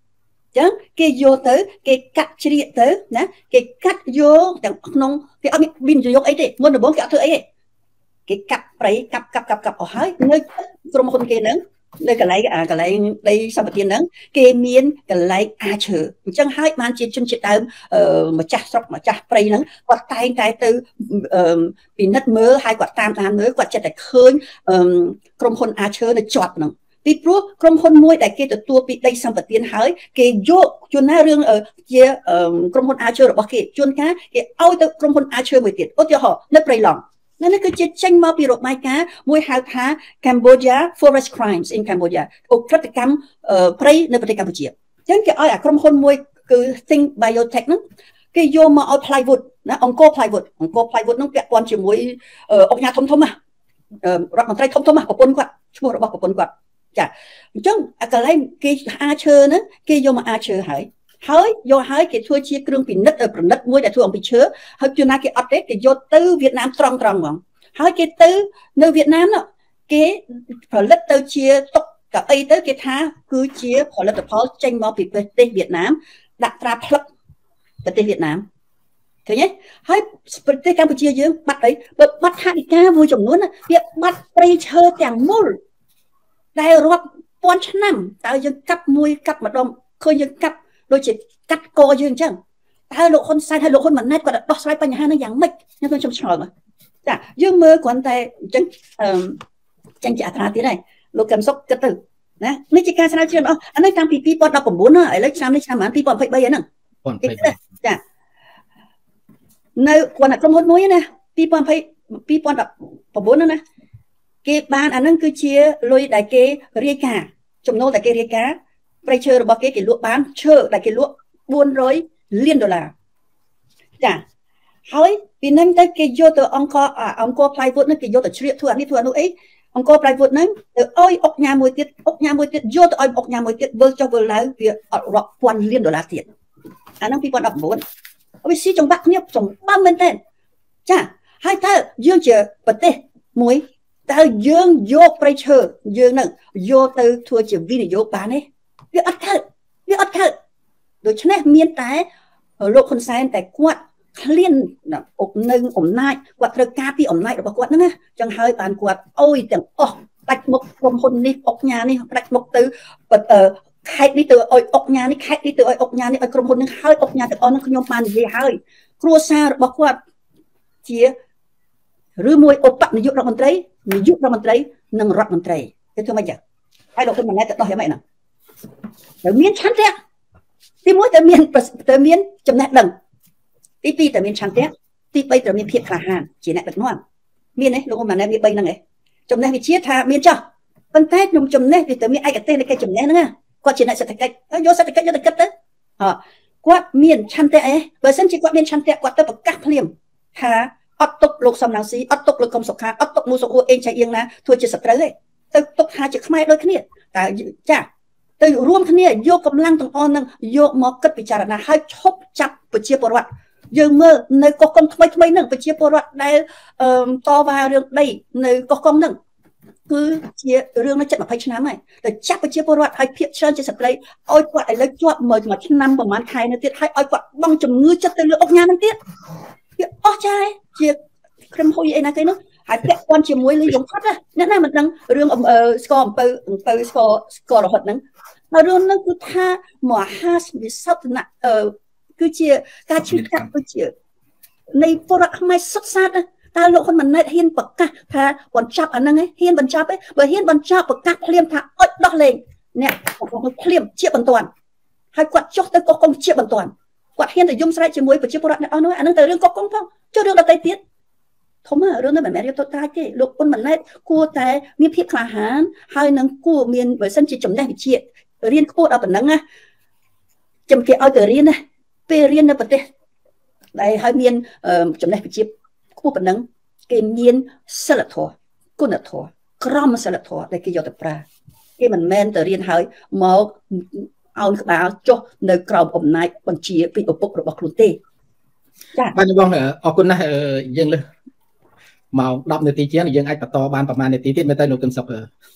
ចឹងគេយកទៅគេកាត់ជ្រៀកទៅណាគេកាត់យកទាំងក្នុងគេអត់មានយកអីទេមុនដំបូងគេអត់ធ្វើអីទេគេកាប់ព្រៃកាប់កាប់កាប់កាប់អស់ហើយនៅក្រុមហ៊ុនគេហ្នឹងនៅកន្លែងកន្លែងដីសម្បត្តិហ្នឹងគេមានកន្លែងអាឈើអញ្ចឹងហើយបានជាជនជាតិដើមម្ចាស់ស្រុកម្ចាស់ព្រៃហ្នឹងគាត់តែងតែទៅពិនិត្យមើលហើយគាត់តាមដានមើលគាត់ចិត្តតែឃើញក្រុមហ៊ុនអាឈើនៅជាប់ហ្នឹងពីព្រោះក្រុមហ៊ុនមួយដែលគេទទួលពីដីសម្បត្តិហើយគេយកជួនណារឿងជាក្រុមហ៊ុនអាឈើរបស់គេជួនកាលគេឲ្យទៅក្រុមហ៊ុនអាឈើមួយទៀតឧទាហរណ៍នៅព្រៃឡង់នេះគឺជាចេញមកពីរបាយការណ៍មួយហៅថា Cambodia Forest Crimes in Cambodia ឧក្រិដ្ឋកម្មព្រៃនៅប្រទេសកម្ពុជាអញ្ចឹងគេឲ្យអាក្រុមហ៊ុនមួយគឺ Think Biotech ហ្នឹងគេយកមកឲ្យ plywood ណាអង្គរ plywood អង្គរ plywood ហ្នឹងពាក់ព័ន្ធជាមួយអង្គការធំធំណារដ្ឋមន្ត្រីធំធំណាប្រពន្ធគាត់ឈ្មោះរបស់ប្រពន្ធគាត់ចាអញ្ចឹងអាកន្លែងគេអាឈើហ្នឹងគេយកមកអាឈើហើយហើយយកហើយគេធ្វើជាគ្រឿងពិនិត្យប្រណិតមួយដែលធ្វើអំពីឈើហើយជួនណាគេអត់ទេគេយកទៅវៀតណាមត្រង់ត្រង់ហ្មងហើយគេទៅនៅវៀតណាមនោះគេផលិតទៅជាតុកកៅអីទៅគេថាគឺជាផលិតផលចេញមកពីប្រទេសវៀតណាមដាក់ត្រាផ្លឹកប្រទេសវៀតណាមឃើញទេហើយប្រទេសកម្ពុជាយើងបាត់អីបើបាត់ហានិកាមួយចំនួនវាបាត់ព្រៃឈើទាំងមូលដែលរាប់ពាន់ឆ្នាំតើយើងកាប់មួយកាប់ម្ដងឃើញយើងកាប់ដូចជាកាត់កយើងអញ្ចឹងតើលោកហ៊ុនសែនហើយលោកហ៊ុនម៉ាណែតគាត់ដោះស្រាយបញ្ហានេះយ៉ាងម៉េចខ្ញុំខ្ញុំឆ្ងល់មកចាយើងមើលគ្រាន់តែអញ្ចឹងអឺចាញ់ជាអត្រាទៀតហើយលោកកឹមសុខគិតទៅណានេះជាការស្រាវជ្រាវអស់អានេះតាំងពីពីរពាន់ដប់ប្រាំបួនណាឥឡូវឆ្នាំនេះឆ្នាំពីរពាន់ยี่สิบสามហ្នឹងចានៅគាត់ក្រុមហ៊ុនមួយណាពីរពាន់ยี่สิบ ពីរពាន់ដប់ប្រាំបួនហ្នឹងណាគេបានអាហ្នឹងគឺជាលុយដែលគេរាយការណ៍ចំណូលដែលគេរាយការណ៍ព្រៃឈើរបស់គេគេលក់បានឈើដែលគេលក់បួនរយលានដុល្លារចាហើយពីហ្នឹងទៅគេយកទៅអង្គរអង្គរ plywood ហ្នឹងគេយកទៅជ្រៀកធ្វើអានេះធ្វើអានោះអីអង្គរ plywood ហ្នឹងទៅអុយអុកញ៉ាមួយទៀតអុកញ៉ាមួយទៀតយកទៅអុយអុកញ៉ាមួយទៀតវិលចុះវិលឡើងវាអត់រាប់ពាន់លានដុល្លារទៀតអាហ្នឹងពីរពាន់ដប់ប្រាំបួនវាស៊ីចង្វាក់គ្នាចម្បាំមែនទេចាហើយតើយើងជាប្រទេសមួយតើយើងយកព្រៃឈើយើងហ្នឹងយកទៅធ្វើជាវិនិយោគបានទេវាអត់កើតវាអត់កើតដូច្នេះមានតែលោកហ៊ុនសែនតែគាត់ឃ្លានអុកនៅអំណាចគាត់ត្រូវការពីអំណាចរបស់គាត់ហ្នឹងណាចឹងហើយបានគាត់អុយទាំងអស់ដាច់មុខក្រុមហ៊ុននេះអុកញ៉ានេះដាច់មុខទៅខេត្តនេះទៅអុយអុកញ៉ានេះខេត្តនេះទៅអុយអុកញ៉ានេះឲ្យក្រុមហ៊ុននឹងហើយអុកញ៉ាទាំងអស់ហ្នឹងខ្ញុំបាននិយាយហើយគ្រួសាររបស់គាត់ជាឬមួយឧបនាយករដ្ឋមន្ត្រីនាយករដ្ឋមន្ត្រីនិងរដ្ឋមន្ត្រីគេធ្វើម៉េចចឹងហើយលោកហ៊ុនម៉ាណែតទៅដោះយ៉ាងម៉េចហ្នឹងត្រូវមានឆន្ទៈទីមួយត្រូវមានត្រូវមានចំណេះដឹងទីពីរត្រូវមានឆន្ទៈទីបីត្រូវមានភាពក្លាហានជាអ្នកដឹកនាំមានទេលោកហ៊ុនម៉ាណែតមានបីហ្នឹងឯងចំណេះវិជ្ជាថាមានចោះប៉ុន្តែខ្ញុំចំណេះវាត្រូវមានឯកទេសនៃកិច្ចចំណេះហ្នឹងគាត់ជាអ្នកសេដ្ឋកិច្ចយកសេដ្ឋកិច្ចយកទៅគិតទៅហ៎គាត់មានឆន្ទៈអីបើមិនជាគាត់មានឆន្ទៈគាត់ទៅប្រកាសភ្លាមថាអត់ទុកលោកសំរងស៊ីអត់ទុកលោកកុំសុខាអត់ទុកមូសុខួរអេងចៃអៀងណាធ្វើជាសត្រូវទេទៅទុកថាជាខ្មែរដូចគ្នាតែចាទៅរួមគ្នាយកកម្លាំងទាំងអស់ហ្នឹងយកមកគិតពិចារណាឲ្យឈប់ចាប់ប្រជាពលរដ្ឋយើងមើលនៅកោះកុងថ្មីថ្មីហ្នឹងប្រជាពលរដ្ឋដែលតវ៉ារឿងដីនៅកោះកុងហ្នឹងគឺជារឿងនៅជិតยี่สิบឆ្នាំហើយតែចាប់ប្រជាពលរដ្ឋឲ្យភាគច្រើនជាស្ត្រីឲ្យគាត់ឥឡូវជាប់មើលមួយឆ្នាំប្រហែលខែនៅទៀតឲ្យឲ្យគាត់បង់ជំងឺចិត្តទៅលើអុកញ៉ាហ្នឹងទៀតវាអស់ចាយជាក្រុមហ៊ុនអីណាគេនោះហើយពាក់ព័ន្ធជាមួយលីយងផាត់ណាអ្នកណាមិនដឹងរឿងស្គរអំពៅអំពៅស្គរស្គររហូតហ្នឹងហើយរឿងហ្នឹងគឺថាមហាវិសោធនៈគឺជាការឈឺចាប់គឺជានៃពលរដ្ឋខ្មែរសុទ្ធសាធណាតើលោកហ៊ុនម៉ាណែតហ៊ានប្រកាសថាបញ្ចប់អាហ្នឹងឯងហ៊ានបញ្ចប់ឯងបើហ៊ានបញ្ចប់ប្រកាសភ្លាមថាអុចដោះលែងអ្នកភ្លាមជាបន្ទាន់ហើយគាត់ចុះទៅកោះកុងជាបន្ទាន់គាត់ហ៊ានទៅយំស្រែកជាមួយប្រជាពលរដ្ឋអ្នកអស់នោះអាហ្នឹងទៅរឿងកោះកុងផងចុះរឿងដទៃទៀតធំហ្នឹងរឿងនេះមិនមែនរឿងតូចតាចទេលោកហ៊ុនម៉ាណែតគួរតែមានភាពក្លាហានហើយនឹងគួរមានបើសិនជាចំណេះវិជ្ជារៀនខ្ពស់ដល់ប៉ុណ្ណឹងណាចាំគេឲ្យទៅរៀនណាពេលរៀននៅប្រទេសដែលហើយមានចំណេះវិជ្ជាខ្ពស់ប៉ុណ្ណឹងគេមានសិលធម៌គុណធម៌ក្រមសិលធម៌ដែលគេយកទៅប្រើគេមិនមែនទៅរៀនហើយមកអោនក្បាលចុះនៅក្រោមអំណាចបញ្ជាពីឪពុករបស់ខ្លួនទេចា៎បាទបងអរគុណណាស់យើងលើសមកដប់នាទីជាងយើងអាចបន្តបានប្រហែលនាទីទៀតមើលទៅលោកកឹមសុខ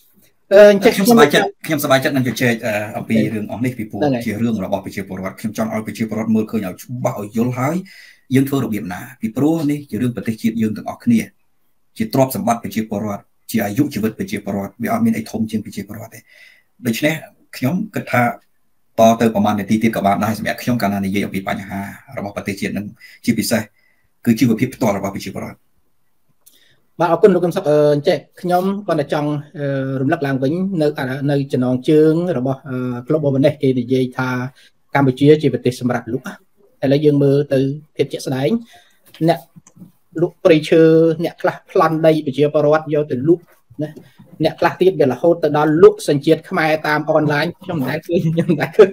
ខ្ញុំសប្បាយចិត្តខ្ញុំសប្បាយចិត្តនឹងជជែកអំពីរឿងអស់នេះពីព្រោះជារឿងរបស់ប្រជាពលរដ្ឋខ្ញុំចង់ឲ្យប្រជាពលរដ្ឋមើលឃើញឲ្យច្បាស់ឲ្យយល់ហើយយើងធ្វើរបៀបណាពីព្រោះនេះជារឿងប្រទេសជាតិយើងទាំងអស់គ្នាជាទ្រព្យសម្បត្តិប្រជាពលរដ្ឋជាអាយុជីវិតប្រជាពលរដ្ឋវាអត់មានអីធំជាងប្រជាពលរដ្ឋទេដូច្នេះខ្ញុំគិតថាតទៅប្រហែលនាទីទៀតក៏បានដែរសម្រាប់ខ្ញុំកាលណានិយាយអំពីបញ្ហារបស់ប្រទេសជាតិនឹងជាពិសេសគឺជីវភាពផ្ទាល់របស់ប្រជាពលរដ្ឋបាទអរគុណលោកកឹមសុខអញ្ចឹងខ្ញុំគាត់តែចង់រំលឹកឡើងវិញនៅនៅចំណងជើងរបស់ Global Witness គេនិយាយថាកម្ពុជាជាប្រទេសសម្រាប់លក់ឥឡូវយើងមើលទៅភាពជាក់ស្ដែងអ្នកលក់ព្រៃឈើអ្នកខ្លះប្លន់ដីប្រជាពលរដ្ឋយកទៅលក់ណាអ្នកខ្លះទៀតវារហូតទៅដល់លក់សញ្ជាតិខ្មែរតាមអនឡាញខ្ញុំមិនដែលឃើញខ្ញុំមិនដែលឃើញ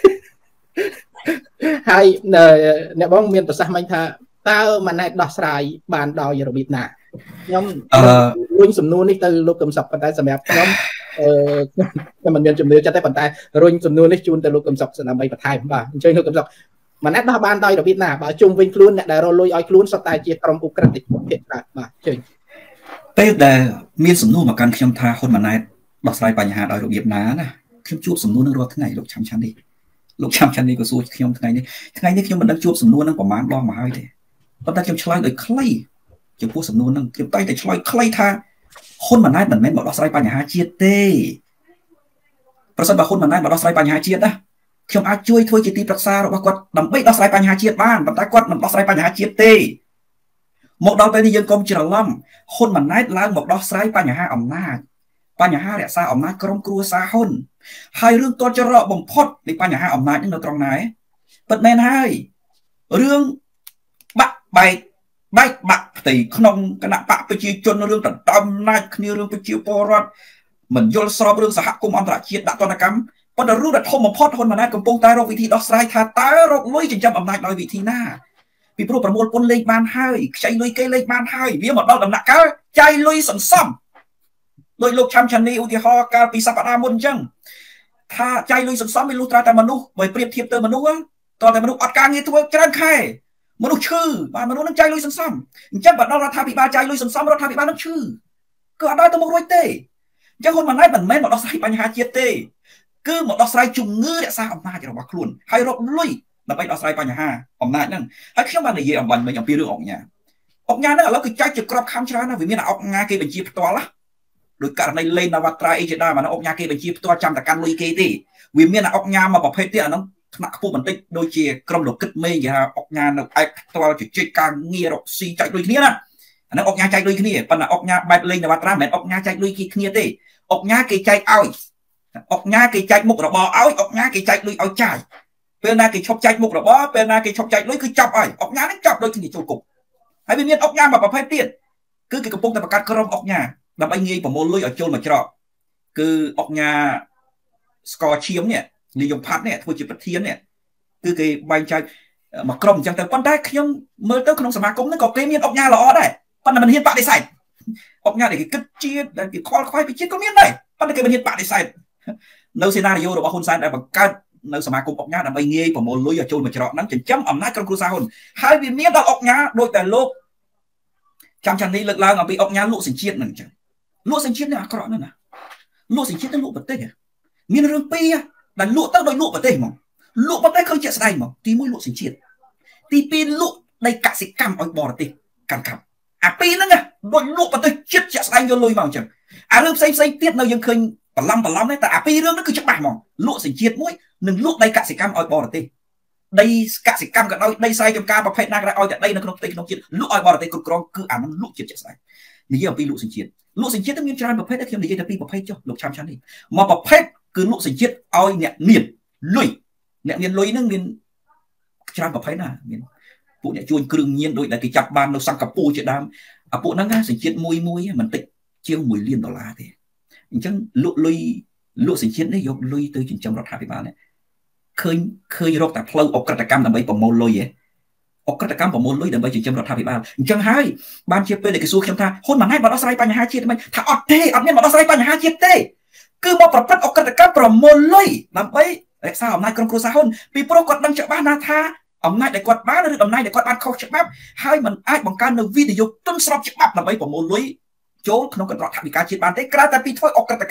ហើយអ្នកបងមានប្រសាសន៍មិញថាតើមិនអាចដោះស្រាយបានដោយរបៀបណាខ្ញុំរុញសំណួរនេះទៅលោកកឹមសុខប៉ុន្តែសម្រាប់ខ្ញុំអឺខ្ញុំមិនមានជំនឿចិត្តទេប៉ុន្តែរុញសំណួរនេះជូនទៅលោកកឹមសុខដើម្បីបន្ថែមបាទអញ្ចឹងលោកកឹមសុខមិនអាចដោះបានដោយរបៀបណាបើជុំវិញខ្លួនអ្នកដែលរលួយឲ្យខ្លួនសុទ្ធតែជាក្រុមអ៊ុក្រិតភាគច្រើនបាទអញ្ចឹងពេលដែលមានសំណួរមកកាន់ខ្ញុំថាហ៊ុនម៉ាណែតដោះស្រាយបញ្ហាដោយរបៀបណាណាខ្ញុំជួបសំណួរនឹងរាល់ថ្ងៃលោកឆាំឆាន់នេះលោកឆាំឆាន់នេះក៏សួរខ្ញុំថ្ងៃនេះថ្ងៃនេះខ្ញុំមិនដឹងជួបសំណួរនឹងប្រមាណដងមកហើយទេប៉ុន្តែខ្ញុំឆ្លើយដោយខ្លីចំពោះសំណួរនឹងខ្ញុំតែតែឆ្លើយខ្លីថាហ៊ុនម៉ាណែតមិនមែនមកដោះស្រាយបញ្ហាជាតិទេប្រសិនបើហ៊ុនម៉ាណែតមកដោះស្រាយបញ្ហាជាតិណាខ្ញុំអាចជួយធ្វើជាទីប្រឹក្សារបស់គាត់ដើម្បីដោះស្រាយបញ្ហាជាតិបានប៉ុន្តែគាត់មិនដោះស្រាយបញ្ហាជាតិទេមកដល់ពេលនេះយើងកុំច្រឡំហ៊ុនម៉ាណែតឡើងមកដោះស្រាយបញ្ហាអំណាចបញ្ហារក្សាអំណាចក្រុមគ្រួសារហ៊ុនហើយរឿងទាល់ច្រកបំផុតនៃបញ្ហាអំណាចនេះនៅត្រង់ណាពិតមែនហើយរឿងបាក់បែកបែកបាក់ផ្ទៃក្នុងគណៈបកប្រជាជនរឿងដណ្ដើមអំណាចគ្នារឿងប្រជាពលរដ្ឋមិនយល់ស្របរឿងសហគមន៍អន្តរជាតិដាក់ទណ្ឌកម្មប៉ុន្តែរឿងដែលធំបំផុតហ៊ុនម៉ាណែតកំពុងតែរកវិធីដោះស្រាយថាតើរកលុយចិញ្ចឹមអំណាចដោយវិធីណាពីព្រោះប្រមូលពន្ធលេខបានហើយខ្ចីលុយគេលេខបានហើយវាមកដល់ដំណាក់កាលចាយលុយសន្សំដោយលោកឆាំឆានីឧទាហរណ៍កាលពីសប្តាហ៍មុនអញ្ចឹងថាចាយលុយសន្សំវាលុះត្រាតែមនុស្សបើប្រៀបធៀបទៅមនុស្សតើតែមនុស្សអត់ការងារធ្វើច្រើនខែមនុស្សឈឺបាទមនុស្សនឹងចាយលុយសន្សំអញ្ចឹងបើដល់រដ្ឋាភិបាលចាយលុយសន្សំរដ្ឋាភិបាលនឹងឈឺគឺអត់ដល់ទៅមុខរួចទេអញ្ចឹងហ៊ុនម៉ាណែតមិនមែនមកដោះស្រាយបញ្ហាជាតិទេគឺមកដោះស្រាយជំងឺរក្សាអំណាចរបស់ខ្លួនហើយរកលុយដើម្បីដោះស្រាយបញ្ហាអំណាចហ្នឹងហើយខ្ញុំបាននិយាយអំបញ្ញមិញអំពីរឿងអង្គញាអង្គញាហ្នឹងឥឡូវគឺចែកជាក្របខ័ណ្ឌច្រើនណាស់វាមានអង្គញាគេបញ្ជាផ្ទាល់ណាដោយករណីលេងនវត្រាអីជាដើមអាអង្គញាគេបញ្ជាផ្ទាល់ចាំតែកាន់លុយគេទេវាមានអង្គញាមកប្រភេទទៀតអាហ្នឹងថ្នាក់ខ្ពស់បន្តិចដូចជាក្រុមលោកគិតមេគេហៅអង្គញានៅឯកផ្ទាល់ជជែកការងាររកស៊ីចែកលុយគ្នាណាអាហ្នឹងអង្គញាចែកលុយគ្នាប៉ុន្តែអង្គញាបែបលេងនវត្រាមិនមែនអង្គញាចែកលុយគ្នាទេអង្គញាគេចែកឲ្យអង្គញាគេចែកមុខរបរឲ្យអង្គញាគេចែកលុយឲ្យចាយពេលណាគេឈប់ចែកមុខរបរពេលណាគេឈប់ចែកលុយគឺចាប់ឲ្យអង្គញានឹងចាប់ដូចគ្នាចូលគុកហើយវាមានអង្គញាមួយប្រភេទទៀតគឺគេកំពុងតែបង្កើតក្រុមអង្គញាដើម្បីងាយប្រមូលលុយឲ្យចូលមកច្រកគឺអង្គញាស្កឈៀមនេះនាយមផាត់នេះធ្វើជាប្រធាននេះគឺគេបែងចែកមកក្រុមអញ្ចឹងទៅប៉ុន្តែខ្ញុំមើលទៅក្នុងសមាគមហ្នឹងក៏គេមានអង្គញាល្អដែរប៉ុន្តែមិនហ៊ានបដិសេធអង្គញាដែលគេគិតជាតិដែលគេខ្វល់ខ្វាយពីជាតិក៏មានដែរប៉ុន្តែគេមិនហ៊ានបដិសេធនៅសេណារីយ៉ូរបស់ហ៊ុនសែនដែលបង្កើតនៅសមាគមអង្គញាដើម្បីងាយប្រមូលលុយឲ្យចូលមកច្រកហ្នឹងចិញ្ចឹមអំណាចក្រុមគ្រួសារហ៊ុនហើយវាមានដល់អង្គញាដូចតែលោកចាំចាំនេះលើកឡើងអំពីអង្គញាលក់សញ្ជាតិហ្នឹងអញ្ចឹងលក់សញ្ជាតិនេះអាក្រក់ណាស់ណាលក់សញ្ជាតិទៅលក់ប្រទេសមានរឿងពីរដែលលក់ទៅដោយលក់ប្រទេសហ្មងលក់ប្រទេសឃើញជាក់ស្ដែងហ្មងទីមួយលក់សញ្ជាតិទីពីរលក់ដីកសិកម្មឲ្យបរទេសកាន់កាប់អាពីរហ្នឹងដូចលក់ប្រទេសជាតិជាក់ស្ដែងយកលុយមកអញ្ចឹងអារឿងផ្សេងផ្សេងទៀតនៅយើងឃើញបន្លំបន្លំនេះតែអាពីររឿងហ្នឹងគឺច្បាស់ហ្មងលក់សញ្ជាតិមួយនិងលក់ដីកសិកម្មឲ្យបរទេសដីកសិកម្មក៏ដោយដីស្រែចម្ការប្រភេទណាក៏ដោយឲ្យតែដីនៅក្នុងប្រទេសក្នុងជាតិលក់ឲ្យបរទេសគ្រប់គ្រងគឺអាហ្នឹងលក់ជាតិជាក់ស្ដែងនិយាយអំពីលក់សញ្ជាតិលក់សញ្ជាតិទៅមានច្រើនប្រភេទតែខ្ញុំនិយាយតែពីរប្រភេទចុះលោកឆាំឆាន់នេះមកប្រភេទគឺលក់សញ្ជាតិឲ្យអ្នកមានលុយអ្នកមានលុយហ្នឹងមានច្រើនប្រភេទណាមានពួកអ្នកជួញគ្រឿងញៀនដូចដែលគេចាប់បាននៅសិង្ហបុរីជាដើមអាពួកហ្នឹងសញ្ជាតិមួយមួយមិនតិចជាងមួយលានដុល្លារទេអញ្ចឹងលក់លុយលក់សញ្ជាតិនេះយកលុយទៅចិញ្ចឹមរដ្ឋាភិបាលនេះឃើញឃើញរកតែផ្លូវអក្រិតកម្មដើម្បីប្រមូលលុយឯងអក្រិតកម្មប្រមូលលុយដើម្បីចិញ្ចឹមរដ្ឋាភិបាលអញ្ចឹងហើយបានជាពេលដែលគេសួរខ្ញុំថាហ៊ុនម៉ាណែតមកដោះស្រាយបញ្ហាជាតិមិនថាអត់ទេអត់មានមកដោះស្រាយបញ្ហាជាតិទេគឺមកប្រព្រឹត្តអក្រិតកម្មប្រមូលលុយដើម្បីរក្សាអំណាចក្រុមគ្រួសារហ៊ុនពីព្រោះគាត់ដឹងច្បាស់ណាស់ថាអំណាចដែលគាត់បានឬអំណាចដែលគាត់បានខុសច្បាប់ហើយมันអាចបង្កើននៅវិនិយោគទុនស្របច្បាប់ដើម្បីប្រមូលលុយចូលក្នុងរដ្ឋាភិបាលជាតិបានទេក្រៅតែពីធ្វើអក្រិតកម្ម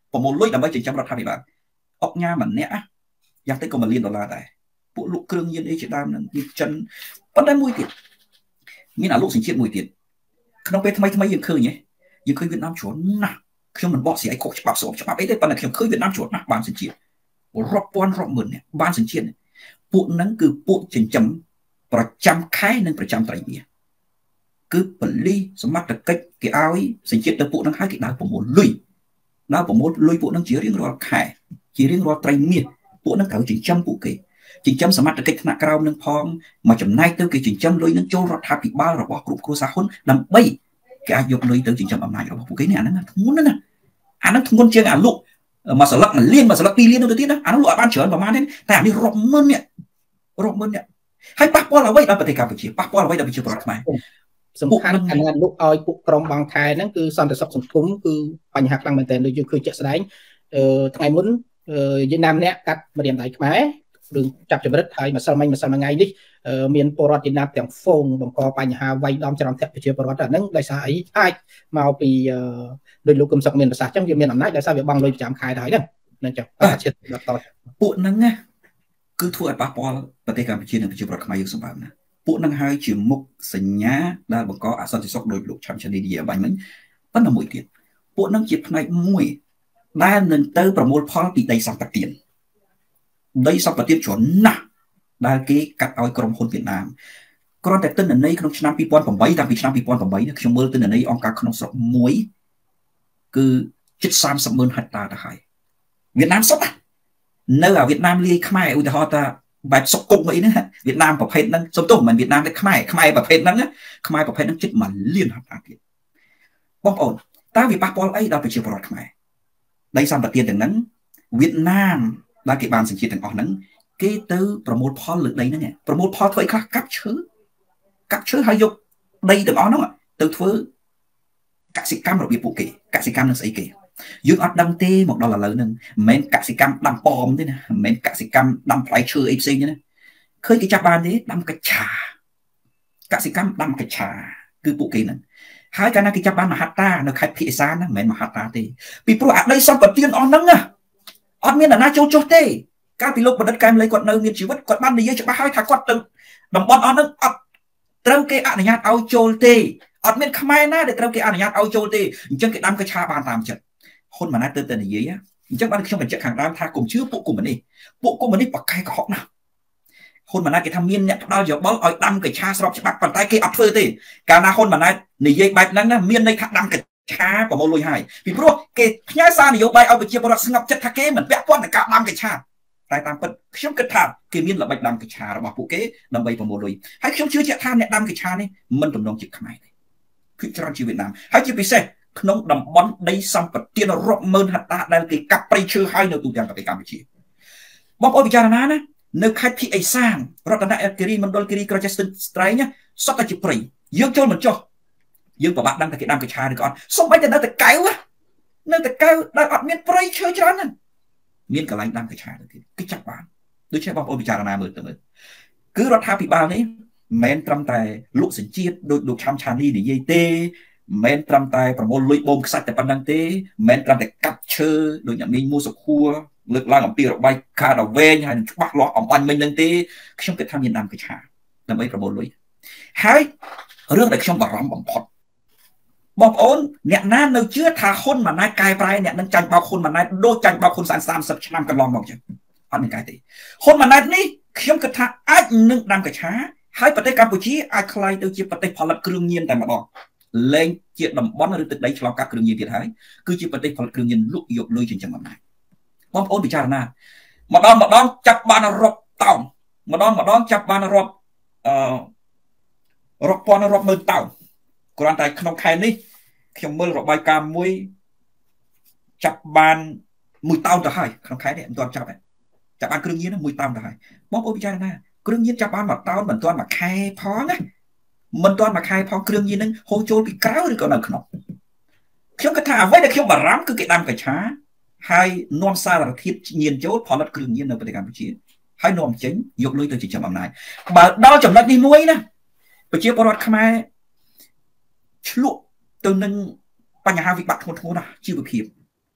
ប្រមូលលុយដើម្បីចិញ្ចឹមរដ្ឋាភិបាលអុកញ៉ាម្នាក់យ៉ាងតិចក៏មួយលានដុល្លារដែរពួកលក់គ្រឿងញៀនអីជាដើមនឹងវាចិនប៉ុន្តែមួយទៀតមានអាលោកសញ្ជាតិមួយទៀតក្នុងពេលថ្មីថ្មីយើងឃើញហ៎យើងឃើញវៀតណាមច្រើនណាស់ខ្ញុំមិនបកស្រាយខុសច្បាប់ស្របច្បាប់អីទេប៉ុន្តែខ្ញុំឃើញវៀតណាមច្រើនណាស់បានសញ្ជាតិរាប់ពាន់រាប់ម៉ឺននេះបានសញ្ជាតិពួកហ្នឹងគឺពួកចិញ្ចឹមប្រចាំខែនិងប្រចាំត្រីមាសគឺបលិសមត្ថកិច្ចគេឲ្យសញ្ជាតិទៅពួកហ្នឹងឲ្យគេដើរប្រមូលលុយដើរប្រមូលលុយពួកហ្នឹងជារៀងរាល់ខែជារៀងរាល់ត្រីមាសពួកហ្នឹងត្រូវចិញ្ចឹមពួកគេចិញ្ចឹមសមត្ថកិច្ចថ្នាក់ក្រោមនឹងផងមកចំណែកទៅគេចិញ្ចឹមលុយនឹងចូលរដ្ឋាភិបាលរបស់គ្រប់គ្រួសារហ៊ុនដើម្បីគេអាចយកលុយទៅចិញ្ចឹមអំណាចរបស់ពួកគេនេះអាហ្នឹងធ្ងន់ណាស់អាហ្នឹងធ្ងន់ជាងអាលុកមកស្លឹកមួយលានមកស្លឹកពីរលានទៅទៀតណាអាហ្នឹងលក់ឲ្យបានច្រើនប្រហែលទេតែអានេះរាប់ម៉ឺននេះរាប់ម៉ឺននេះហើយប៉ះពាល់អ្វីដល់ប្រទេសកម្ពុជាប៉ះពាល់អ្វីដល់ប្រជាពលរដ្ឋខ្មែរសំខាន់អានេះលុកឲ្យពួកក្រុមបង្ខែហ្នឹងគឺសន្តិសុខសង្គមគឺបញ្ហាខ្លាំងមែនទែនដូចយើងឃើញជាក់ស្ដែងថ្ងៃមុនវៀតណាមម្នាក់កាត់ម្រាមដៃខ្មែររឿងចាប់ចម្រិតហើយម្សិលមិញម្សិលមួយថ្ងៃនេះមានពលរដ្ឋវៀតណាមទាំងហ្វូងបង្កបញ្ហាវាយដំច្រំធាក់ប្រជាពលរដ្ឋអាហ្នឹងដោយសារអីអាចមកពីដោយលោកកឹមសុខមានប្រសាសន៍ចឹងវាមានអំណាចដោយសារវាបង់លុយប្រចាំខែទៅហើយហ្នឹងហ្នឹងចឹងអាជាតិតតពួកហ្នឹងណាគឺធ្វើឲ្យប៉ះពាល់ប្រទេសកម្ពុជានិងប្រជាពលរដ្ឋខ្មែរយើងសម្បើមណាពួកហ្នឹងហើយជាមុខសញ្ញាដែលបង្កអសន្តិសុខដោយលោកឆាន់ឆានីនិយាយបាញ់មិញប៉ុន្តែមួយទៀតពួកហ្នឹងជាផ្នែកមួយដែលនឹងទៅប្រមូលផលពីដីសម្បត្តិដីសម្បត្តិច្រើនណាស់ដែលគេកាត់ឲ្យក្រុមហ៊ុនវៀតណាមគ្រាន់តែទិន្នន័យក្នុងឆ្នាំពីរពាន់ប្រាំបីតាំងពីឆ្នាំពីរពាន់ប្រាំបីខ្ញុំមើលទិន្នន័យអង្គការក្នុងស្រុកមួយគឺជិតសាមសិបម៉ឺនហិកតាទៅហើយវៀតណាមសុទ្ធនៅអាវៀតណាមលាយខ្មែរឧទាហរណ៍ថាបែបសុកគុកអីហ្នឹងវៀតណាមប្រភេទហ្នឹងសុំទោសមិនវៀតណាមទេខ្មែរខ្មែរប្រភេទហ្នឹងខ្មែរប្រភេទហ្នឹងជិតមួយលានហិកតាទៀតបងប្អូនតើវាប៉ះពាល់អីដល់ប្រជាពលរដ្ឋខ្មែរដីសម្បត្តិទាំងហ្នឹងវៀតណាមដែលគេបានសញ្ជាតិទាំងអស់ហ្នឹងគេទៅប្រមូលផលលើដីហ្នឹងប្រមូលផលធ្វើអីខ្លះកាប់ឈើកាប់ឈើហើយយកដីទាំងអស់ហ្នឹងទៅធ្វើកសិកម្មរបៀបពួកគេកសិកម្មនឹងស្អីគេយើងអត់ដឹងទេមកដល់ឥឡូវហ្នឹងមិនមែនកសិកម្មដាំប៉មទេណាមិនមែនកសិកម្មដាំផ្លែឈើអីផ្សេងទេណាឃើញគេចាប់បានទេដាំកញ្ឆាកសិកម្មដាំកញ្ឆាគឺពួកគេហ្នឹងហើយកាលណាគេចាប់បានមហត្តានៅខេត្តភៀកសានណាមិនមែនមហត្តាទេពីព្រោះអាដីសម្បត្តិអស់ហ្នឹងណាអត់មានអ្នកណាចូលចុះទេកាលពីលោកបណ្ឌិតកែមលីគាត់នៅមានជីវិតគាត់បាននិយាយច្បាស់ហើយថាគាត់ទៅតំបន់អស់ហ្នឹងអត់ត្រូវគេអនុញ្ញាតឲ្យចូលទេអត់មានខ្មែរណាដែលត្រូវគេអនុញ្ញាតឲ្យចូលទេអញ្ចឹងគេដាំកញ្ឆាបានតាមចិត្តហ៊ុនម៉ាណែតទៅតែនិយាយអញ្ចឹងបានខ្ញុំបញ្ជាក់ខាងដើមថាកុំជឿពួកកុម្មុយនីសពួកកុម្មុយនីសប្រកែកកុហកណាស់ហ៊ុនម៉ាណែតគេថាមានអ្នកផ្ដាល់យោបល់ឲ្យដាំកញ្ឆាស្របច្បាប់ប៉ុន្តែគេអត់ធ្វើទេកាលណាហ៊ុនម៉ាណែតនិយាយបែបហ្នឹងណាមានន័យថាដាំកញ្ឆាប្រមូលលុយហើយពីព្រោះគេផ្ញើសារនយោបាយឲ្យប្រជាពលរដ្ឋស្ងប់ចិត្តថាគេមិនពាក់ព័ន្ធនឹងការដាំកញ្ឆាតែតាមពិតខ្ញុំគិតថាគេមានល្បិចដាំកញ្ឆារបស់ពួកគេដើម្បីប្រមូលលុយហើយខ្ញុំជឿជាក់ថាអ្នកដាំកញ្ឆានេះមិនទំនងជាខ្មែរទេគឺច្រើនជាវៀតណាមហើយជាពិសេសក្នុងតំបន់ដីសម្បត្តិរាប់ម៉ឺនហិកតាដែលគេកាប់ព្រៃឈើហើយនៅទូទាំងប្រទេសកម្ពុជាបងប្អូនពិចារណាណានៅខេត្តភៀកអេសានរតនគិរីមណ្ឌលគិរីក្រចេះស្ទឹងត្រែងសុទ្ធតែជាព្រៃយើងចូលមិនចុះយើងពិបាកដឹងថាគេដាំកញ្ឆាឬក៏អត់សូម្បីតែនៅតែកៅនៅតែកៅដែលអត់មានព្រៃឈើច្រើនហ្នឹងមានកន្លែងដាំកញ្ឆាទៅទៀតគេចាប់បានដូច្នេះបងប្អូនពិចារណាមើលទៅមើលគឺរដ្ឋាភិបាលនេះមិនមែនត្រឹមតែលក់សញ្ជាតិដូចលោកឆាំឆានីនិយាយទេមិនមែនត្រឹមតែប្រមូលលុយបូមខ្សាច់តែប៉ុណ្្នឹងទេមិនមែនត្រឹមតែកាប់ឈើដូចអ្នកមីងមូសុខួរលើកឡើងអំពីរបាយការណ៍ដ៏វែងហើយច្បាស់លាស់អំបញ្ញមិញហ្នឹងទេខ្ញុំគិតថាមានដាំកញ្ឆាដើម្បីប្រមូលលុយហើយរឿងដែលខ្ញុំបារម្ភបំផុតបងប្អូនអ្នកណានៅជឿថាហ៊ុនម៉ាណែតកែប្រែអ្នកនឹងចាញ់បោកហ៊ុនម៉ាណែតដូចចាញ់បោកហ៊ុនសែនសាមសិបឆ្នាំកន្លងមកចឹងអត់មានកែទេហ៊ុនម៉ាណែតនេះខ្ញុំគិតថាអាចនឹងដាំកញ្ឆាហើយប្រទេសកម្ពុជាអាចក្លាយទៅជាប្រទេសផលិតគ្រឿងញៀនតែម្ដងលែងជាតំបន់ឬទឹកដីឆ្លងកាត់គ្រឿងញៀនទៀតហើយគឺជាប្រទេសផលិតគ្រឿងញៀនលក់យកលុយចិញ្ចឹមអំណាចបងប្អូនពិចារណាម្ដងម្ដងចាប់បានរាប់តោនម្ដងម្ដងចាប់បានរាប់អឺរាប់ពាន់រាប់ម៉ឺនតោនគ្រាន់តែក្នុងខែនេះខ្ញុំមើលរបាយការណ៍មួយចាប់បានមួយតោនទៅហើយក្នុងខែនេះមិនទាន់ចាប់ទេចាប់បានគ្រឿងញៀនមួយតោនទៅហើយបងប្អូនពិចារណាគ្រឿងញៀនចាប់បានមួយតោនមិនទាន់មួយខែផងណាមិនទាន់មួយខែផងគ្រឿងញៀននឹងហូរចូលពីក្រៅឬក៏នៅក្នុងខ្ញុំគិតថាអ្វីដែលខ្ញុំបារម្ភគឺគេដាំកញ្ឆាហើយនាំសារធាតុញៀនចូលផលិតគ្រឿងញៀននៅប្រទេសកម្ពុជាហើយនាំចេញយកលុយទៅចិញ្ចឹមអំណាចបើដល់ចំណុចនេះមួយណាប្រជាពលរដ្ឋខ្មែរឆ្លក់ទៅនឹងបញ្ហាវិបត្តិធ្ងន់ធ្ងរណាស់ជីវភាព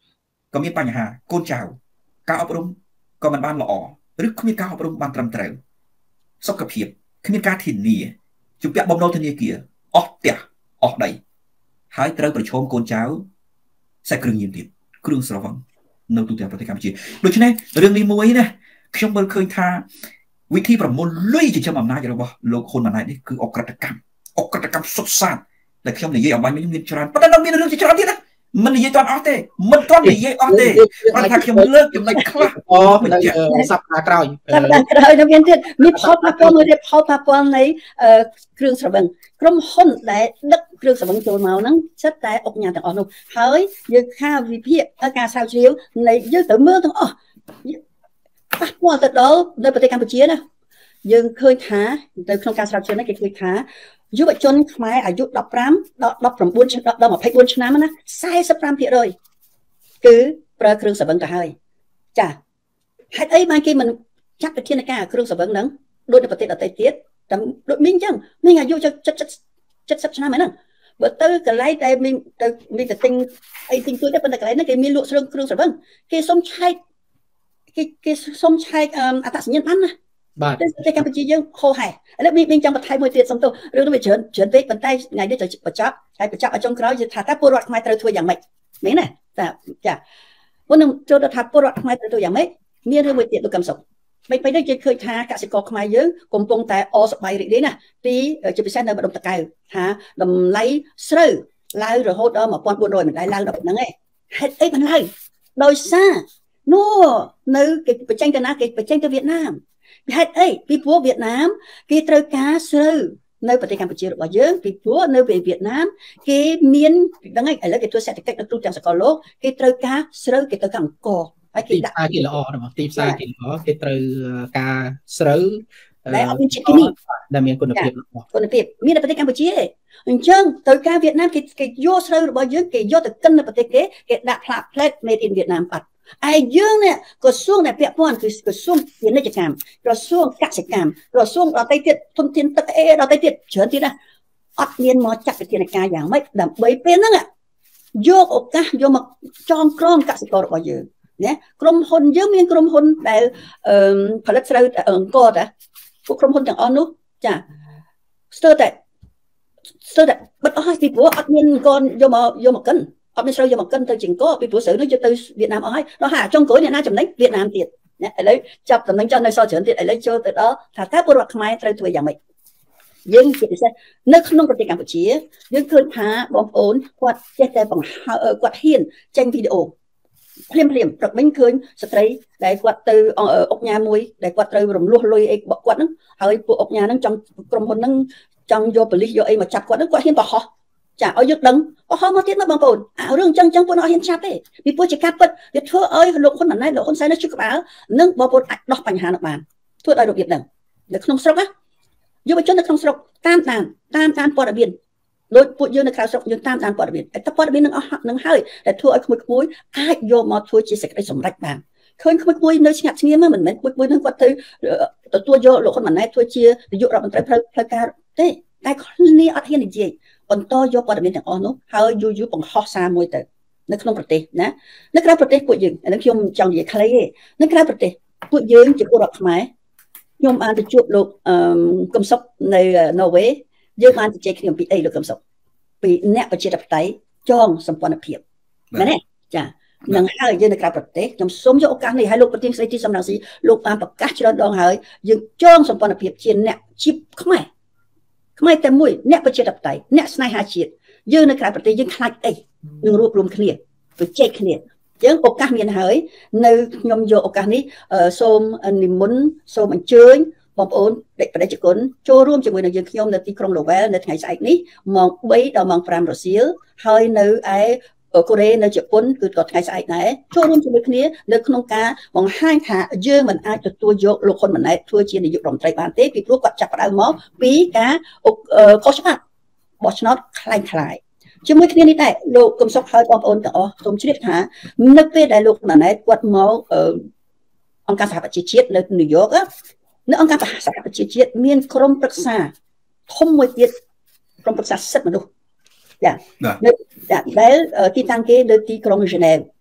ក៏មានបញ្ហាកូនចៅការអប់រំក៏មិនបានល្អឬគ្មានការអប់រំបានត្រឹមត្រូវសុខភាពគ្មានការធានាជំពាក់បំណុលធនាគារអស់ផ្ទះអស់ដីហើយត្រូវប្រឈមកូនចៅសាច់គ្រឿងញៀនទៀតគ្រឿងស្រវឹងនៅទូទាំងប្រទេសកម្ពុជាដូច្នេះរឿងនេះមួយណាខ្ញុំមើលឃើញថាវិធីប្រមូលលុយចិញ្ចឹមអំណាចរបស់លោកហ៊ុនម៉ាណែតនេះគឺអក្រិតកម្មអក្រិតកម្មសុទ្ធសាធដែលខ្ញុំនិយាយអំបញ្ញនេះមានច្រើនប៉ុន្តែនៅមានរឿងជាច្រើនទៀតណាមិននិយាយតាន់អស់ទេមិនទាន់និយាយអស់ទេគាត់ថាខ្ញុំលើកចំណុចខ្លះអូបញ្ជាក់សប្តាហ៍ក្រោយសប្តាហ៍ក្រោយនៅមានទៀតមានផលប៉ះពាល់មួយទៀតផលប៉ះពាល់នៃគ្រឿងស្រវឹងក្រុមហ៊ុនដែលដឹកគ្រឿងស្រវឹងចូលមកហ្នឹងចិត្តតែអុកញ៉ាទាំងអស់នោះហើយយើងខាវិភាគការស្រាវជ្រាវនៃយើងទៅមើលទាំងអស់ប៉ះពាល់ទៅដល់នៅប្រទេសកម្ពុជាណាយើងឃើញថានៅក្នុងការស្រាវជ្រាវនេះគេឃើញថាយុវជនខ្មែរអាយុដប់ប្រាំដល់ដប់ប្រាំបួនដល់ម្ភៃបួនឆ្នាំណាសែសិបប្រាំភាគរយគឺប្រើគ្រឿងស្រវឹងទៅហើយចាហេតុអីបានគេមិនចាត់វិធានការគ្រឿងស្រវឹងហ្នឹងដូចនៅប្រទេសដទៃទៀតតែដូចមីងអញ្ចឹងមីងអាយុ七十ឆ្នាំហ្នឹងបើទៅកន្លែងដែលមីងទៅមីងទៅទិញអីទិញទួយដែរប៉ុន្តែកន្លែងហ្នឹងគេមានលក់គ្រឿងគ្រឿងស្រវឹងគេសុំឆែកគេគេសុំឆែកអត្តសញ្ញាណប័ណ្ណណាបាទប្រទេសកម្ពុជាយើងហោហែឥឡូវមីងចង់បន្ថែមមួយទៀតសុំទោសរឿងនេះវាច្រើនច្រើនពេកប៉ុន្តែថ្ងៃនេះទៅបញ្ចប់ហើយបញ្ចប់ឲ្យចុងក្រោយថាតើពលរដ្ឋខ្មែរត្រូវធ្វើយ៉ាងម៉េចមែនណាតាចាមុននឹងចូលទៅថាពលរដ្ឋខ្មែរត្រូវធ្វើយ៉ាងម៉េចមានរឿងមួយទៀតលោកកឹមសុខមិនពេលនេះយើងឃើញថាកសិករខ្មែរយើងកំពុងតែអសប្បាយរីករាយណាពីជាពិសេសនៅម្ដុំតកៅថាតម្លៃស្រូវឡើងរហូតដល់một nghìn bốn trămមិនដែរឡើងដល់ប៉ុណ្្នឹងឯងហេតុអីបានឡើងដោយសារនោះនៅគេបញ្ចេញទៅណាគេបញ្ចេញទៅវៀតណាមហេតុអីពីព្រោះវៀតណាមគេត្រូវការស្រូវនៅប្រទេសកម្ពុជារបស់យើងពីព្រោះនៅវៀតណាមគេមានដឹងហើយឥឡូវគេធ្វើសេដ្ឋកិច្ចនៅទូទាំងសកលលោកគេត្រូវការស្រូវគេត្រូវការអង្គហើយគេដាក់គេល្អរបស់ទីផ្សារគេល្អគេត្រូវការស្រូវដែលអត់មានជាតិគីមីដែលមានគុណភាពគុណភាពមាននៅប្រទេសកម្ពុជាអញ្ចឹងត្រូវការវៀតណាមគេគេយកស្រូវរបស់យើងគេយកទៅកិននៅប្រទេសគេគេដាក់ផ្លាក plate made in Vietnam បាត់ឯយើងនេះក្រសួងដែលពាក់ព័ន្ធគឺក្រសួងពាណិជ្ជកម្មក្រសួងកសិកម្មក្រសួងដទៃទៀតធនធានទឹកអេដទៃទៀតច្រើនទៀតណាអត់មានមកចាត់វិធានការយ៉ាងម៉េចដើម្បីពេលហ្នឹងយកឱកាសយកមកចងក្រងកសិកររបស់យើងណាក្រុមហ៊ុនយើងមានក្រុមហ៊ុនដែលផលិតស្រូវអង្គរតាពួកក្រុមហ៊ុនទាំងអស់នោះចាស្ទើរតែស្ទើរតែបិទអស់ហើយពីព្រោះអត់មានកូនយកមកយកមកកិនអត់មានស្រូវយកមកកិនទៅជាអង្គរពីព្រោះស្រូវនោះយកទៅវៀតណាមអស់ហើយដល់ហើយចុងក្រោយអ្នកណាចំណេញវៀតណាមទៀតណាឥឡូវចាប់ចំណេញចោះនៅសល់ច្រើនទៀតឥឡូវចូលទៅដល់ថាតើពលរដ្ឋខ្មែរត្រូវធ្វើយ៉ាងម៉េចយើងជាពិសេសនៅក្នុងប្រទេសកម្ពុជាយើងឃើញថាបងប្អូនគាត់ចេះតែបង្ហើគាត់ហ៊ានចេញវីដេអូភ្លាមភ្លាមព្រឹកមិញឃើញស្ត្រីដែលគាត់ទៅអុកញ៉ាមួយដែលគាត់ត្រូវរំលោះលុយអីគាត់ហ្នឹងហើយពួកអុកញ៉ាហ្នឹងចង់ក្រុមហ៊ុនហ្នឹងចង់យកប៉ូលីសយកអីមកចាប់គាត់ហ្នឹងគាត់ហ៊ានបោះហោះចាឲ្យយើងដឹងបោះហោះមកទៀតមកបងប្អូនអារឿងអញ្ចឹងអញ្ចឹងពួកនោះអត់ហ៊ានចាប់ទេពីព្រោះជាការពិតវាធ្វើឲ្យលោកហ៊ុនម៉ាណែតលោកហ៊ុនសែននេះជិះក្បាលនិងបងប្អូនអាចដោះបញ្ហានោះបានធ្វើឲ្យរបៀបហ្នឹងនៅក្នុងស្រុកណាយុវជននៅក្នុងស្រុកតាមតាមតាមតាមព័ត៌មានដូចពួកយើងនៅក្រៅស្រុកយើងតាមតាមព័ត៌មានតែព័ត៌មាននឹងអស់នឹងហើយដែលធ្វើឲ្យក្មួយៗអាចយកមកធ្វើជាសេចក្តីសម្រេចបានឃើញក្មួយៗនៅស្ងាត់ស្ងៀមមិនមែនក្មួយៗនឹងគាត់ទៅទទួលយកលោកហ៊ុនម៉ាណែតធ្វើជានាយករដ្ឋមន្ត្រីផ្លូវផ្លូវការទេតែគ្នាអត់ហ៊ាននិយាយបន្តយកព័ត៌មានទាំងអស់នោះហើយយូរយូរបង្ហោះសារមួយទៅនៅក្នុងប្រទេសណានៅក្រៅប្រទេសពួកយើងឥឡូវខ្ញុំចង់និយាយខ្លីទេនៅក្រៅប្រទេសពួកយើងជាពលរដ្ឋខ្មែរខ្ញុំបានទៅជួបលោកអឺកឹមសុខនៅណូវេយើងបានជជែកគ្នាអំពីអីលោកកឹមសុខពីអ្នកប្រជាធិបតេយ្យចងសម្ព័ន្ធភាពមែនទេចានឹងហើយយើងនៅក្រៅប្រទេសខ្ញុំសូមយកឱកាសនេះឲ្យលោកប្រធានស្ដីទីសំរងស៊ីលោកបានប្រកាសច្រើនដងហើយយើងចងសម្ព័ន្ធភាពជាអ្នកជីបខ្មែរខ្មែរតែមួយអ្នកប្រជាធិបតេយ្យអ្នកស្នេហាជាតិយើងនៅក្រៅប្រទេសយើងខ្លាចអីនឹងរួបរวมគ្នាទៅជែកគ្នាយើងឱកាសមានហើយនៅខ្ញុំយកឱកាសនេះសូមនិមន្តសូមអញ្ជើញបងប្អូនបេក្ខប្រជាជនចូលរួមជាមួយនឹងយើងខ្ញុំនៅទីក្រុង Lowell នៅថ្ងៃស្អែកនេះម៉ោងបីដល់ម៉ោងប្រាំរសៀលហើយនៅឯកូរ៉េនៅជប៉ុនគឺក៏ថ្ងៃស្អែកដែរចូលរួមជាមួយគ្នានៅក្នុងការបង្ហាញថាយើងមិនអាចទទួលយកលោកហ៊ុនម៉ាណែតធ្វើជានាយករដ្ឋមន្ត្រីបានទេពីព្រោះគាត់ចាប់ផ្ដើមមកពីការខុសច្បាប់បោះឆ្នោតคล้ายคล้ายជាមួយគ្នានេះដែរលោកកឹមសុខហើយបងប្អូនទាំងអស់សូមជ្រាបថានៅពេលដែលលោកម៉ាណែតគាត់មកអង្គការសហប្រជាជាតិនៅញូវយ៉កនៅអង្គការសហប្រជាជាតិមានក្រុមប្រឹក្សាធំមួយទៀតក្រុមប្រឹក្សាសិទ្ធិមនុស្សចានៅដែលទីតាំងគេនៅទីក្រុងហ្សឺណែវ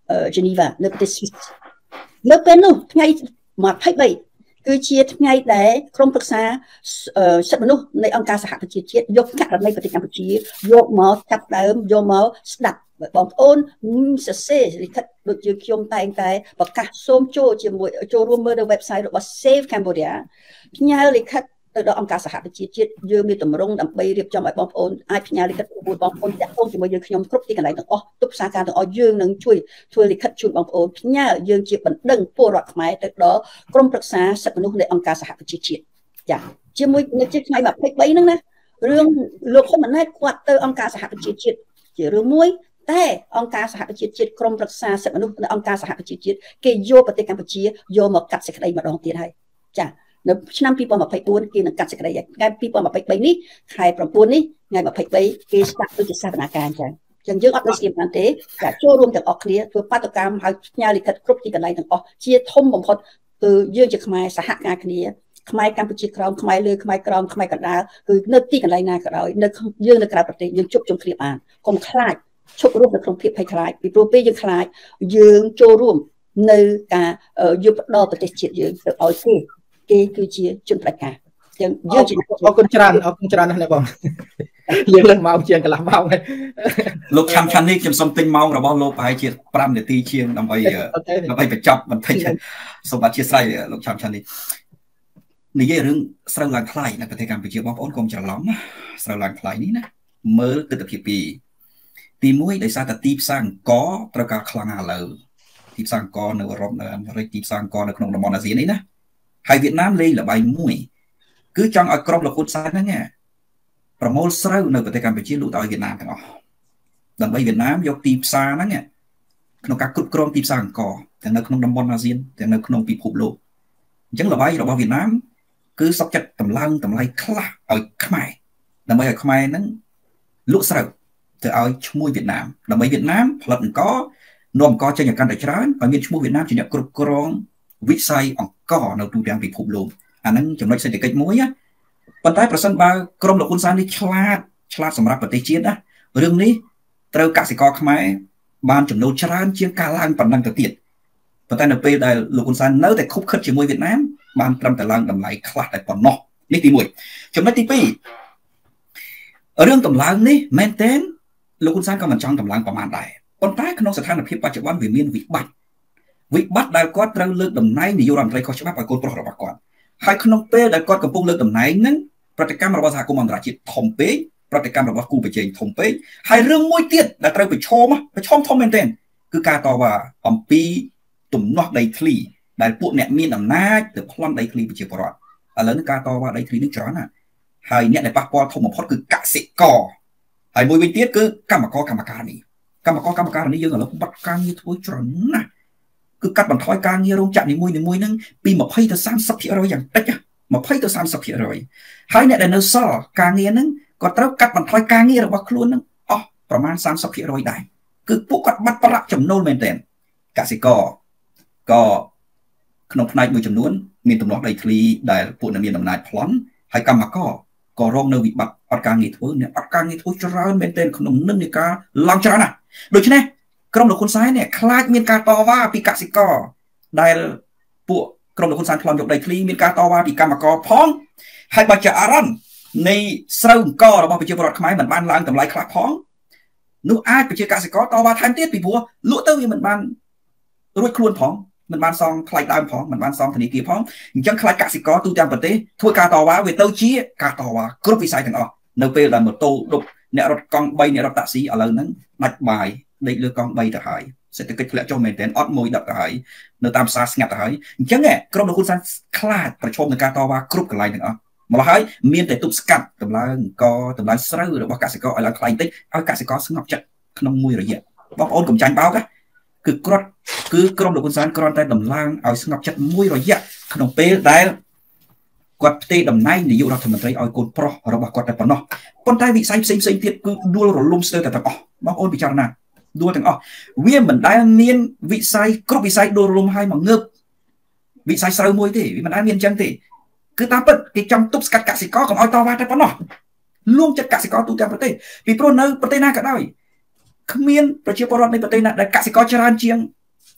Geneva នៅប្រទេស Swiss នៅពេលនោះថ្ងៃยี่สิบสามគឺជាថ្ងៃដែលក្រុមប្រឹក្សាសិទ្ធិមនុស្សនៃអង្គការសហប្រជាជាតិយកករណីប្រទេសកម្ពុជាយកមកចាប់ដើមយកមកស្ដាប់បងប្អូនសរសេរលិខិតដូចជាខ្ញុំតែងតែប្រកាសសូមចូលជាមួយចូលរួមមើលនៅ website របស់ Save Cambodia ផ្ញើលិខិតទៅដល់អង្គការសហប្រជាជាតិយើងមានតម្រង់ដើម្បីរៀបចំឲ្យបងប្អូនអាចផ្ញើលិខិតទៅបងប្អូនតាក់ទងជាមួយយើងខ្ញុំគ្រប់ទីកន្លែងទាំងអស់ទប់ផ្សារការទាំងអស់យើងនឹងជួយធ្វើលិខិតជូនបងប្អូនផ្ញើយើងជាបណ្ដឹងពលរដ្ឋខ្មែរទៅដល់ក្រុមប្រឹក្សាសិទ្ធិមនុស្សនៃអង្គការសហប្រជាជាតិចា៎ជាមួយនៅថ្ងៃยี่สิบสามហ្នឹងណារឿងលោកហ៊ុនម៉ាណែតគាត់ទៅអង្គការសហប្រជាជាតិជារឿងមួយតែអង្គការសហប្រជាជាតិក្រុមប្រឹក្សាសិទ្ធិមនុស្សនៅអង្គការសហប្រជាជាតិគេយកប្រទេសកម្ពុជាយកមកកាត់សេចក្តីម្ដងទៀតហើយចា៎នៅឆ្នាំยี่สิบยี่สิบสี่គេនឹងកាត់សេចក្តីថ្ងៃยี่สิบยี่สิบสามនេះខែchínនេះថ្ងៃยี่สิบสามគេស្ដាប់ដូចជាសវនាការអញ្ចឹងអញ្ចឹងយើងអត់នៅស្ងៀមបានទេតែចូលរួមទាំងអស់គ្នាធ្វើបាតុកម្មហើយផ្ញើលិខិតគ្រប់ទីកន្លែងទាំងអស់ជាធំបំផុតគឺយើងជាខ្មែរសហការគ្នាខ្មែរកម្ពុជាក្រោមខ្មែរលើខ្មែរក្រោមខ្មែរកណ្ដាលគឺនៅទីកន្លែងណាក៏ដោយនៅយើងនៅក្រៅប្រទេសយើងជប់ជុំគ្នាបានកុំខ្លាចឈប់រស់នៅក្នុងភាពភ័យខ្លាចពីព្រោះពេលយើងខ្លាចយើងចូលរួមនៅការយកផ្ដល់ប្រទេសជាតិយើងទៅឲ្យគេគេគឺជាជនផ្ដាច់ការអញ្ចឹងយើងជាអរគុណច្រើនអរគុណច្រើនណាស់បងយើងលើកមកជាងកន្លះម៉ោងហើយលោកឆាំឆាន់នេះខ្ញុំសូមទិញម៉ោងរបស់លោកប្រហែលជាfiveនាទីជាងដើម្បីដើម្បីបញ្ចប់បន្តិចសូមអធិស្ឋានលោកឆាំឆាន់នេះនិយាយរឿងស្រូវឡើងថ្លៃនៅប្រទេសកម្ពុជាបងប្អូនកុំច្រឡំស្រូវឡើងថ្លៃនេះណាមើលទិដ្ឋភាពពីរទីមួយដោយសារតែទីផ្សារអង្គរត្រូវការខ្លាំងណាស់ឥឡូវទីផ្សារអង្គរនៅអឺរ៉ុបនៅអាមេរិកទីផ្សារអង្គរនៅក្នុងតំបន់អាស៊ាននេះណាហើយវៀតណាមលេងល្បែងមួយគឺចង់ឲ្យក្រុមលោកហ៊ុនសែនហ្នឹងប្រមូលស្រូវនៅប្រទេសកម្ពុជាលក់ទៅឲ្យវៀតណាមទាំងអស់ដើម្បីវៀតណាមយកទីផ្សារហ្នឹងក្នុងការគ្រប់គ្រងទីផ្សារអង្គរទាំងនៅក្នុងតំបន់អាស៊ានទាំងនៅក្នុងពិភពលោកអញ្ចឹងល្បែងរបស់វៀតណាមគឺសុខចិត្តតម្លើងតម្លៃខ្លះឲ្យខ្មែរដើម្បីឲ្យខ្មែរហ្នឹងលក់ស្រូវទៅឲ្យឈ្មោះវៀតណាមដើម្បីវៀតណាមផលិតអង្គរនាំអង្គរចេញឲ្យកាន់តែច្រើនឲ្យមានឈ្មោះវៀតណាមជាអ្នកគ្រប់គ្រងវិស័យអង្គរនៅទូទាំងពិភពលោកអាហ្នឹងចំណុចសេដ្ឋកិច្ចមួយណាប៉ុន្តែប្រសិនបើក្រុមលោកហ៊ុនសែននេះឆ្លាតឆ្លាតសម្រាប់ប្រទេសជាតិណារឿងនេះត្រូវកសិករខ្មែរបានចំណូលច្រើនជាងការឡើងប៉ុណ្ណឹងទៅទៀតប៉ុន្តែនៅពេលដែលលោកហ៊ុនសែននៅតែខុបខិតជាមួយវៀតណាមបានត្រឹមតែឡើងតម្លៃខ្លះតែប៉ុណ្ណោះនេះទីមួយចំណុចទីពីររឿងតម្លើងនេះមែនទែនលោកហ៊ុនសែនក៏មិនចង់តម្លើងប្រមាណដែរប៉ុន្តែក្នុងស្ថានភាពបច្ចុប្បន្នវាមានវិបត្តិវិបត្តិដែលគាត់ត្រូវលើកតំណែងនាយករដ្ឋមន្ត្រីខុសច្បាប់ឲ្យកូនប្រុសរបស់គាត់ហើយក្នុងពេលដែលគាត់កំពុងលើកតំណែងហ្នឹងប្រតិកម្មរបស់សហគមន៍អន្តរជាតិធំពេកប្រតិកម្មរបស់គូប្រជែងធំពេកហើយរឿងមួយទៀតដែលត្រូវប្រឈមប្រឈមធំមែនទែនគឺការតវ៉ាអំពីទំនាស់ដីធ្លីដែលពួកអ្នកមានអំណាចទៅប្លន់ដីធ្លីប្រជាពលរដ្ឋឥឡូវនេះការតវ៉ាដីធ្លីនេះច្រើនណាស់ហើយអ្នកដែលប៉ះពាល់ធំបំផុតគឺកសិករហើយមួយវិញទៀតគឺកម្មករកម្មការនេះកម្មករកម្មការនេះយើងឥឡូវបាត់ការងារធ្វើច្រើនណាស់គឺកាត់បន្ថយការងាររោងចក្រនីមួយៗហ្នឹងពីtwentyទៅthirtyភាគរយយ៉ាងតិចtwentyទៅthirtyភាគរយហើយអ្នកដែលនៅសល់ការងារហ្នឹងគាត់ត្រូវកាត់បន្ថយការងាររបស់ខ្លួនហ្នឹងអស់ប្រមាណthirtyភាគរយដែរគឺពួកគាត់បាត់ប្រាក់ចំណូលមែនទែនកសិករក៏ក្នុងផ្នែកមួយចំនួនមានទំនាស់ដីធ្លីដែលពួកអ្នកមានអំណាចប្លន់ហើយកម្មករក៏រងនៅវិបត្តិអត់ការងារធ្វើអ្នកអត់ការងារធ្វើច្រើនមែនទែនក្នុងនិន្នាការឡើងច្រើនណាស់ដូច្នេះក្រុមលោកហ៊ុនសែននេះខ្លាចមានការតវ៉ាពីកសិករដែលពួកក្រុមលោកហ៊ុនសែនប្លន់យកដីធ្លីមានការតវ៉ាពីកម្មករផងហើយបើជាអារម្មណ៍នៃស្រូវអង្គររបស់ប្រជាពលរដ្ឋខ្មែរមិនបានឡើងតម្លៃខ្លះផងនោះអាចប្រជាកសិករតវ៉ាថែមទៀតពីព្រោះលក់ទៅវាមិនបានរួចខ្លួនផងមិនបានសងថ្លៃដើមផងមិនបានសងធនាគារផងអញ្ចឹងខ្លាចកសិករទូទាំងប្រទេសធ្វើការតវ៉ាវាទៅជាការតវ៉ាគ្រប់វិស័យទាំងអស់នៅពេលដែលម៉ូតូដប់អ្នករត់កង់threeអ្នករត់តាក់ស៊ីឥឡូវហ្នឹងដាច់បាយដេកលើកង់threeទៅហើយសេដ្ឋកិច្ចធ្លាក់ចុះមែនទែនអត់មួយដឹកទៅហើយនៅតាមផ្សារស្ងាត់ទៅហើយអញ្ចឹងក្រុមលោកហ៊ុនសែនខ្លាចប្រឈមនឹងការតវ៉ាគ្រប់កន្លែងទាំងអស់ម្ល៉េះហើយមានតែទប់ស្កាត់តម្លើងអង្គតម្លើងស្រូវរបស់កសិករឲ្យឡើងថ្លៃបន្តិចឲ្យកសិករស្ងប់ចិត្តក្នុងមួយរយៈបងប្អូនកុំចាញ់បោកណាគឺគ្រាន់គឺក្រុមលោកហ៊ុនសែនគ្រាន់តែតម្លើងឲ្យស្ងប់ចិត្តមួយរយៈក្នុងពេលដែលគាត់ផ្ទេរតំណែងនាយករដ្ឋមន្ត្រីឲ្យកូនប្រុសរបស់គាត់តែប៉ុណ្ណោះប៉ុន្តែវិស័យផ្សេងផ្សេងទៀតគឺដួលរលំស្ទើរតែទាំងអស់បងប្អូនពិចារណាដួលទាំងអស់វាមិនដែលមានវិស័យគ្រប់វិស័យដួលរលំឲ្យមកងើបវិស័យស្រូវមួយទេវាមិនដែលមានអញ្ចឹងទេគឺតាមពិតគេចង់ទប់ស្កាត់កសិករកុំឲ្យតវ៉ាតែប៉ុណ្ណោះលួងចិត្តកសិករទូទាំងប្រទេសពីព្រោះនៅប្រទេសណាក៏ដោយគ្មានប្រជាពលរដ្ឋនៃប្រទេសណាដែលកសិករច្រើនជាង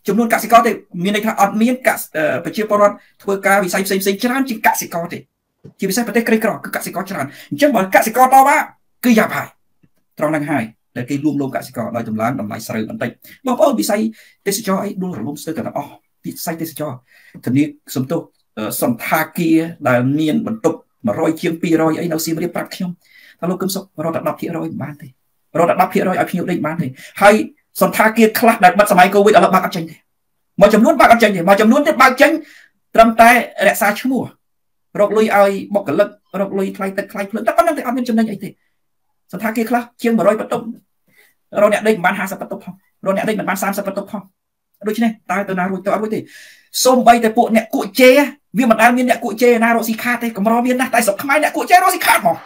ចំនួនកសិករទេមានន័យថាអត់មានកសិប្រជាពលរដ្ឋធ្វើការវិស័យផ្សេងផ្សេងច្រើនជាងកសិករទេជាពិសេសប្រទេសក្រីក្រគឺកសិករច្រើនអញ្ចឹងបើកសិករតវ៉ាគឺយ៉ាប់ហើយត្រង់ហ្នឹងហើយដែលគេលួងលោមកសិករដោយតម្លើងតម្លៃស្រូវបន្តិចបងប្អូនវិស័យទេសចរអីដួលរលំស្ទើរតែអស់វិស័យទេសចរធានាសំទុះសន្តាគារដែលមានបន្ទប់100ជាង200អីនៅសៀមរាបប្រាប់ខ្ញុំថាលោកកឹមសុខរត់តែ 10% មិនបានទេរត់តែ 10% ឲ្យភ្ញៀវដេកបានទេហើយសន្តាគារខ្លះដែលបាត់សម័យកូវីដឥឡូវបើកអត់ចេញទេមួយចំនួនបើកអត់ចេញទេមួយចំនួនទៀតបើកចេញត្រឹមតែរក្សាឈ្មោះរកលុយឲ្យបុគ្គលិករកលុយថ្លៃទឹកថ្លៃភ្លើងតែប៉ុណ្្នឹងទេអត់មានចំណេញអីទេសន្តាគារខ្លះជាង100បន្ទប់រកអ្នកដេកមិនបាន50បន្ទប់ផងរកអ្នកដេកមិនបាន30បន្ទប់ផងដូច្នេះតើទៅណារួចទៅអត់រួចទេសូម្បីតែពួកអ្នកគក់ជេវាមិនដែលមានអ្នកគក់ជេណារកស៊ីខាតទេកម្រមានណាស់តែស្រុកខ្មែរអ្នកគក់ជេរកស៊ីខាតហ្មង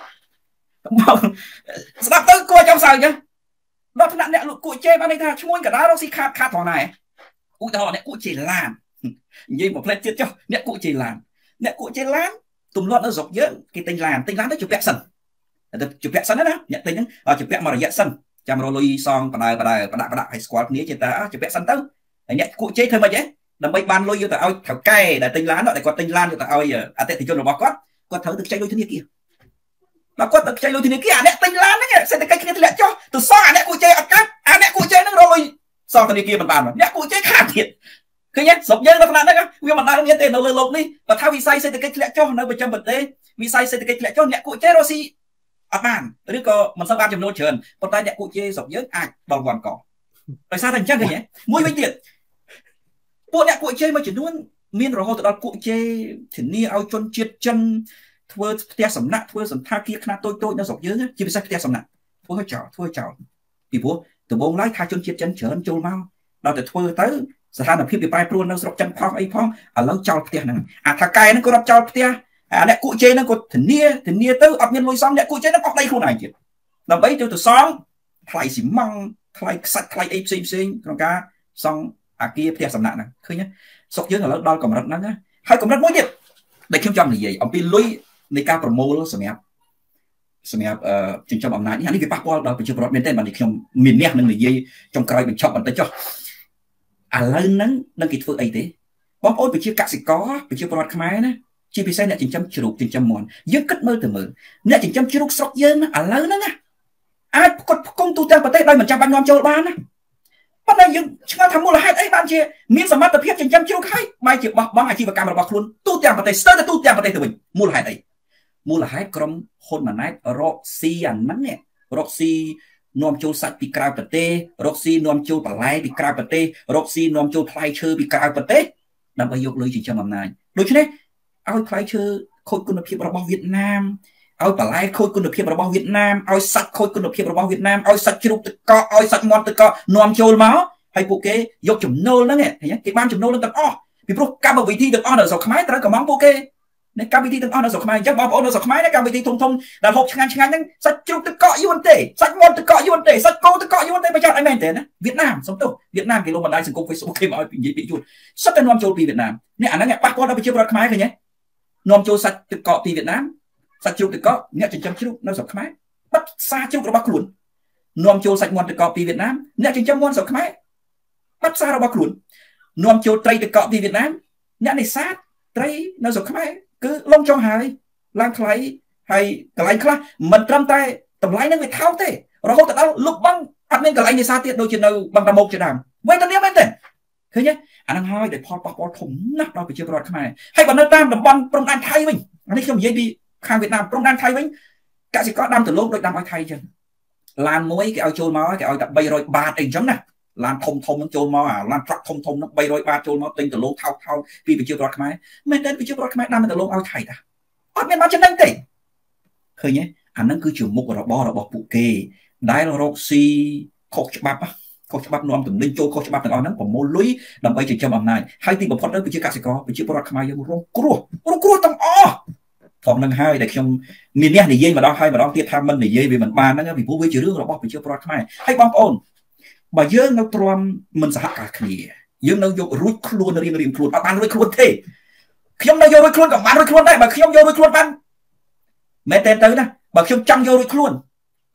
ស្ដាប់ទៅគួរចង់សើចចឹងដល់ថ្នាក់អ្នកលក់គក់ជេបានន័យថាឈ្មោះកដារកស៊ីខាតខាតផងដែរឧទាហរណ៍អ្នកគក់ជេឡាននិយាយមកផ្លែទៀតចុះអ្នកគក់ជេឡានអ្នកគក់ជេឡានទំលាត់នៅស្រុកយើងគេទិញឡានទិញឡានទៅជពាក់សិនទៅជពាក់សិនណាអ្នកទិញហ្នឹងជពាក់មករយៈសិនចាំរលុយសងបដើបដើបដាក់បដាក់ឲ្យស្គាល់គ្នាចេះតែជពាក់សិនទៅហើយអ្នកគក់ជេធ្វើម៉េចហ៎ដើម្បីបានលុយយកទៅឲ្យថៅកែដែលទិញឡានដែលគាត់ទិញឡានយកទៅឲ្យអតិថិជនរបស់គាត់គាត់ត្រូវទៅខ្ចីលុយធនាគារដល់គាត់ទៅខ្ចីលុយធនាគារអាអ្នកទិញឡានហ្នឹងសេដ្ឋកិច្ចគ្នាធ្លាក់ចុះទៅសងអាអ្នកគក់ជេអត់កាត់អាអ្នកគក់ជេហ្នឹងរលុយសងធនាគារមិនបានអ្នកគក់ជេខាតទៀតឃើញទេស្រុកយើងនៅក្នុងហ្នឹងវាមិនដែលមានទេនៅលើโลกនេះបើថាវិស័យសេដ្ឋកិច្ចធ្លាក់ចុះនៅប្រចាំប្រទេសវិស័យសេដ្ឋកិច្ចធ្លាក់ចុះអ្នកគក់ជេរកស៊ីអត់បានឬក៏មិនសូវបានចំនួនច្រើនប៉ុន្តែអ្នកគក់ជេស្រុកយើងអាចដល់វ៉ាន់កដោយសារតែអញ្ចឹងឃើញទេមួយវិញទៀតពួកអ្នកគក់ជេមួយចំនួនមានរហូតដល់គក់ជេធានាឲ្យជនជាតិចិនធ្វើផ្ទះសំណាក់ធ្វើសន្តាគារខ្នាតតូចតូចនៅស្រុកយើងជាពិសេសផ្ទះសំណាក់ធ្វើឲ្យចោលធ្វើចោលពីព្រោះដំបូងឡើយថាជនជាតិចិនច្រើនចូលមកដល់តែធ្វើទៅស្ថានភាពវាប្រែប្រួលនៅស្រុកចិនផងអីផងឥឡូវចោលផ្ទះហ្នឹងអាថាកែហ្នឹងក៏រត់ចោលផ្ទះអាអ្នកគក់ជេហ្នឹងក៏ធានាធានាទៅអត់មានលុយសងអ្នកគក់ជេហ្នឹងអស់ដីខ្លួនឯងទៀតដើម្បីទៅទៅសងថ្លៃស៊ីម៉ង់ថ្លៃខ្សាច់ថ្លៃអីផ្សេងផ្សេងក្នុងការសង់អាគារផ្ទះសំណាក់ហ្នឹងឃើញទេស្រុកយើងឥឡូវដល់កម្រិតហ្នឹងណាហើយកម្រិតមួយទៀតដែលខ្ញុំចង់និយាយអំពីលុយនៃការប្រមូលសម្រាប់សម្រាប់ចិញ្ចឹមអំណាចនេះអានេះវាប៉ះពាល់ដល់ប្រជាពលរដ្ឋមែនទេបាទខ្ញុំមានអ្នកនឹងនិយាយចុងក្រោយបញ្ចប់បន្តិចចុះឥឡូវហ្នឹងនឹងគេធ្វើអីទេបងប្អូនប្រជាកសិករប្រជាពលរដ្ឋខ្មែរណាជាពិសេសអ្នកចិញ្ចឹមជ្រូកចិញ្ចឹមមាន់យើងគិតមើលទៅមើលអ្នកចិញ្ចឹមជ្រូកស្រុកយើងណាឥឡូវហ្នឹងណាអាចផ្គត់ផ្គង់ទូទាំងប្រទេសដោយមិនចាំបាច់នាំចូលបានណាប៉ុន្តែយើងឆ្ងល់ថាមូលហេតុអីបានជាមានសមត្ថភាពចិញ្ចឹមជ្រូកហើយបែរជាបោះបង់អាជីវកម្មរបស់ខ្លួនទូទាំងប្រទេសស្ទើរតែទូទាំងប្រទេសទៅវិញមូលហេតុអីមូលហេតុក្រុមហ៊ុនម៉ាណែតរកស៊ីអាហ្នឹងរកស៊ីនាំចូលសាច់ពីក្រៅប្រទេសរកស៊ីនាំចូលបន្លែពីក្រៅប្រទេសរកស៊ីនាំចូលផ្លែឈើពីក្រៅប្រទេសដើម្បីយកលុយចិញ្ចឹមអំណាចដូច្នេះឲ្យផ្លែឈើខូចគុណភាពរបស់វៀតណាមឲ្យបន្លែខូចគុណភាពរបស់វៀតណាមឲ្យសាច់ខូចគុណភាពរបស់វៀតណាមឲ្យសាច់ជ្រូកទឹកកកឲ្យសាច់មាន់ទឹកកកនាំចូលមកហើយពួកគេយកចំណូលហ្នឹងគេបានចំណូលហ្នឹងទាំងអស់ពីព្រោះកម្មវិធីទាំងអស់នៅស្រុកខ្មែរត្រូវកំងពួកគេនៃកម្មវិធីទាំងអស់នៅស្រុកខ្មែរអញ្ចឹងបងប្អូននៅស្រុកខ្មែរកម្មវិធីធំធំដែលហូបឆ្ងាញ់ឆ្ងាញ់ហ្នឹងសាច់ជ្រូកទឹកកកយួនទេសាច់មាន់ទឹកកកយួនទេសាច់គោទឹកកកយួនទេបើចោតអីមែនទេណាវៀតណាមសំទោសវៀតណាមគេលុបបណ្ដាញសង្គម Facebook គេមកឲ្យនិយាយពាក្យយួនសុទ្ធតែនាំចូលពីវៀតណាមនេះអាហ្នឹងប៉ះពាល់ដល់ប្រជាពលរដ្ឋខ្មែរឃើញទេនាំចូលសាច់ទឹកកកពីវៀតណាមសាច់ជ្រូកទឹកកកអ្នកចិញ្ចឹមជ្រូកនៅស្រុកខ្មែរបាត់សារជ្រូករបស់ខ្លួននាំចូលសាច់មាន់ទឹកកកពីវៀតណាមអ្នកចិញ្ចឹមមាន់ស្រុកខ្មែរបាត់សាររបស់ខ្លួននាំចូលត្រីទឹកកកពីវៀតណាមអ្នកនេសាទត្រីនៅស្រុកខ្មែរគឺលងចុះហើយឡើងថ្លៃហើយកន្លែងខ្លះមិនត្រឹមតែតម្លៃនឹងវាថោកទេរហូតដល់លុបបងអត់មានកន្លែងនេសាទទៀតដូចជានៅបឹងតាមុកជាដើមវេទនាមែនទេឃើញទេអានឹងហើយដែលផលប៉ះពាល់ធំណាស់ដល់ប្រជាពលរដ្ឋខ្មែរហើយបើនៅតាមតំបន់ព្រំដែនថៃវិញអានេះខ្ញុំនិយាយពីខាងវៀតណាមព្រំដែនថៃវិញកសិករដាំដលងដូចដាំឲ្យថៃអញ្ចឹងឡានមួយគេឲ្យចូលមកគេឲ្យតែបីរយបាតអីអញ្ចឹងណាឡានធំធំនឹងចូលមកអាឡានត្រាក់ធំធំនឹងបីរយបាតចូលមកទិញដលងថោកថោកពីប្រជាពលរដ្ឋខ្មែរមែនទេប្រជាពលរដ្ឋខ្មែរដាំដលងឲ្យថៃតាអត់មានបានចំណេញទេឃើញទេអាហ្នឹងគឺជាមុខរបររបស់ពួកគេដែលរកស៊ីខុសច្បាប់ខុសច្បាប់នាំទំនិញចូលខុសច្បាប់ទាំងអស់ហ្នឹងប្រមូលលុយដើម្បីចិញ្ចឹមអំណាចហើយទីបំផុតទៅប្រជាកសិករប្រជាពលរដ្ឋខ្មែរយើងរងគ្រោះរងគ្រោះទាំងអស់ផងនឹងហើយដែលខ្ញុំមានអ្នកនិយាយម្ដងហើយម្ដងទៀតថាមិននិយាយវាមិនបានហ្នឹងពីព្រោះវាជារឿងរបស់ប្រជាពលរដ្ឋខ្មែរហើយបងប្អូនបើយើងនៅទ្រាំមិនសហការគ្នាយើងនៅយករួចខ្លួនរៀងរៀងខ្លួនអត់បានរួចខ្លួនទេខ្ញុំនៅយករួចខ្លួនក៏បានរួចខ្លួនដែរបើខ្ញុំយករួចខ្លួនបានមែនទេទៅណាបើខ្ញុំចង់យករួចខ្លួន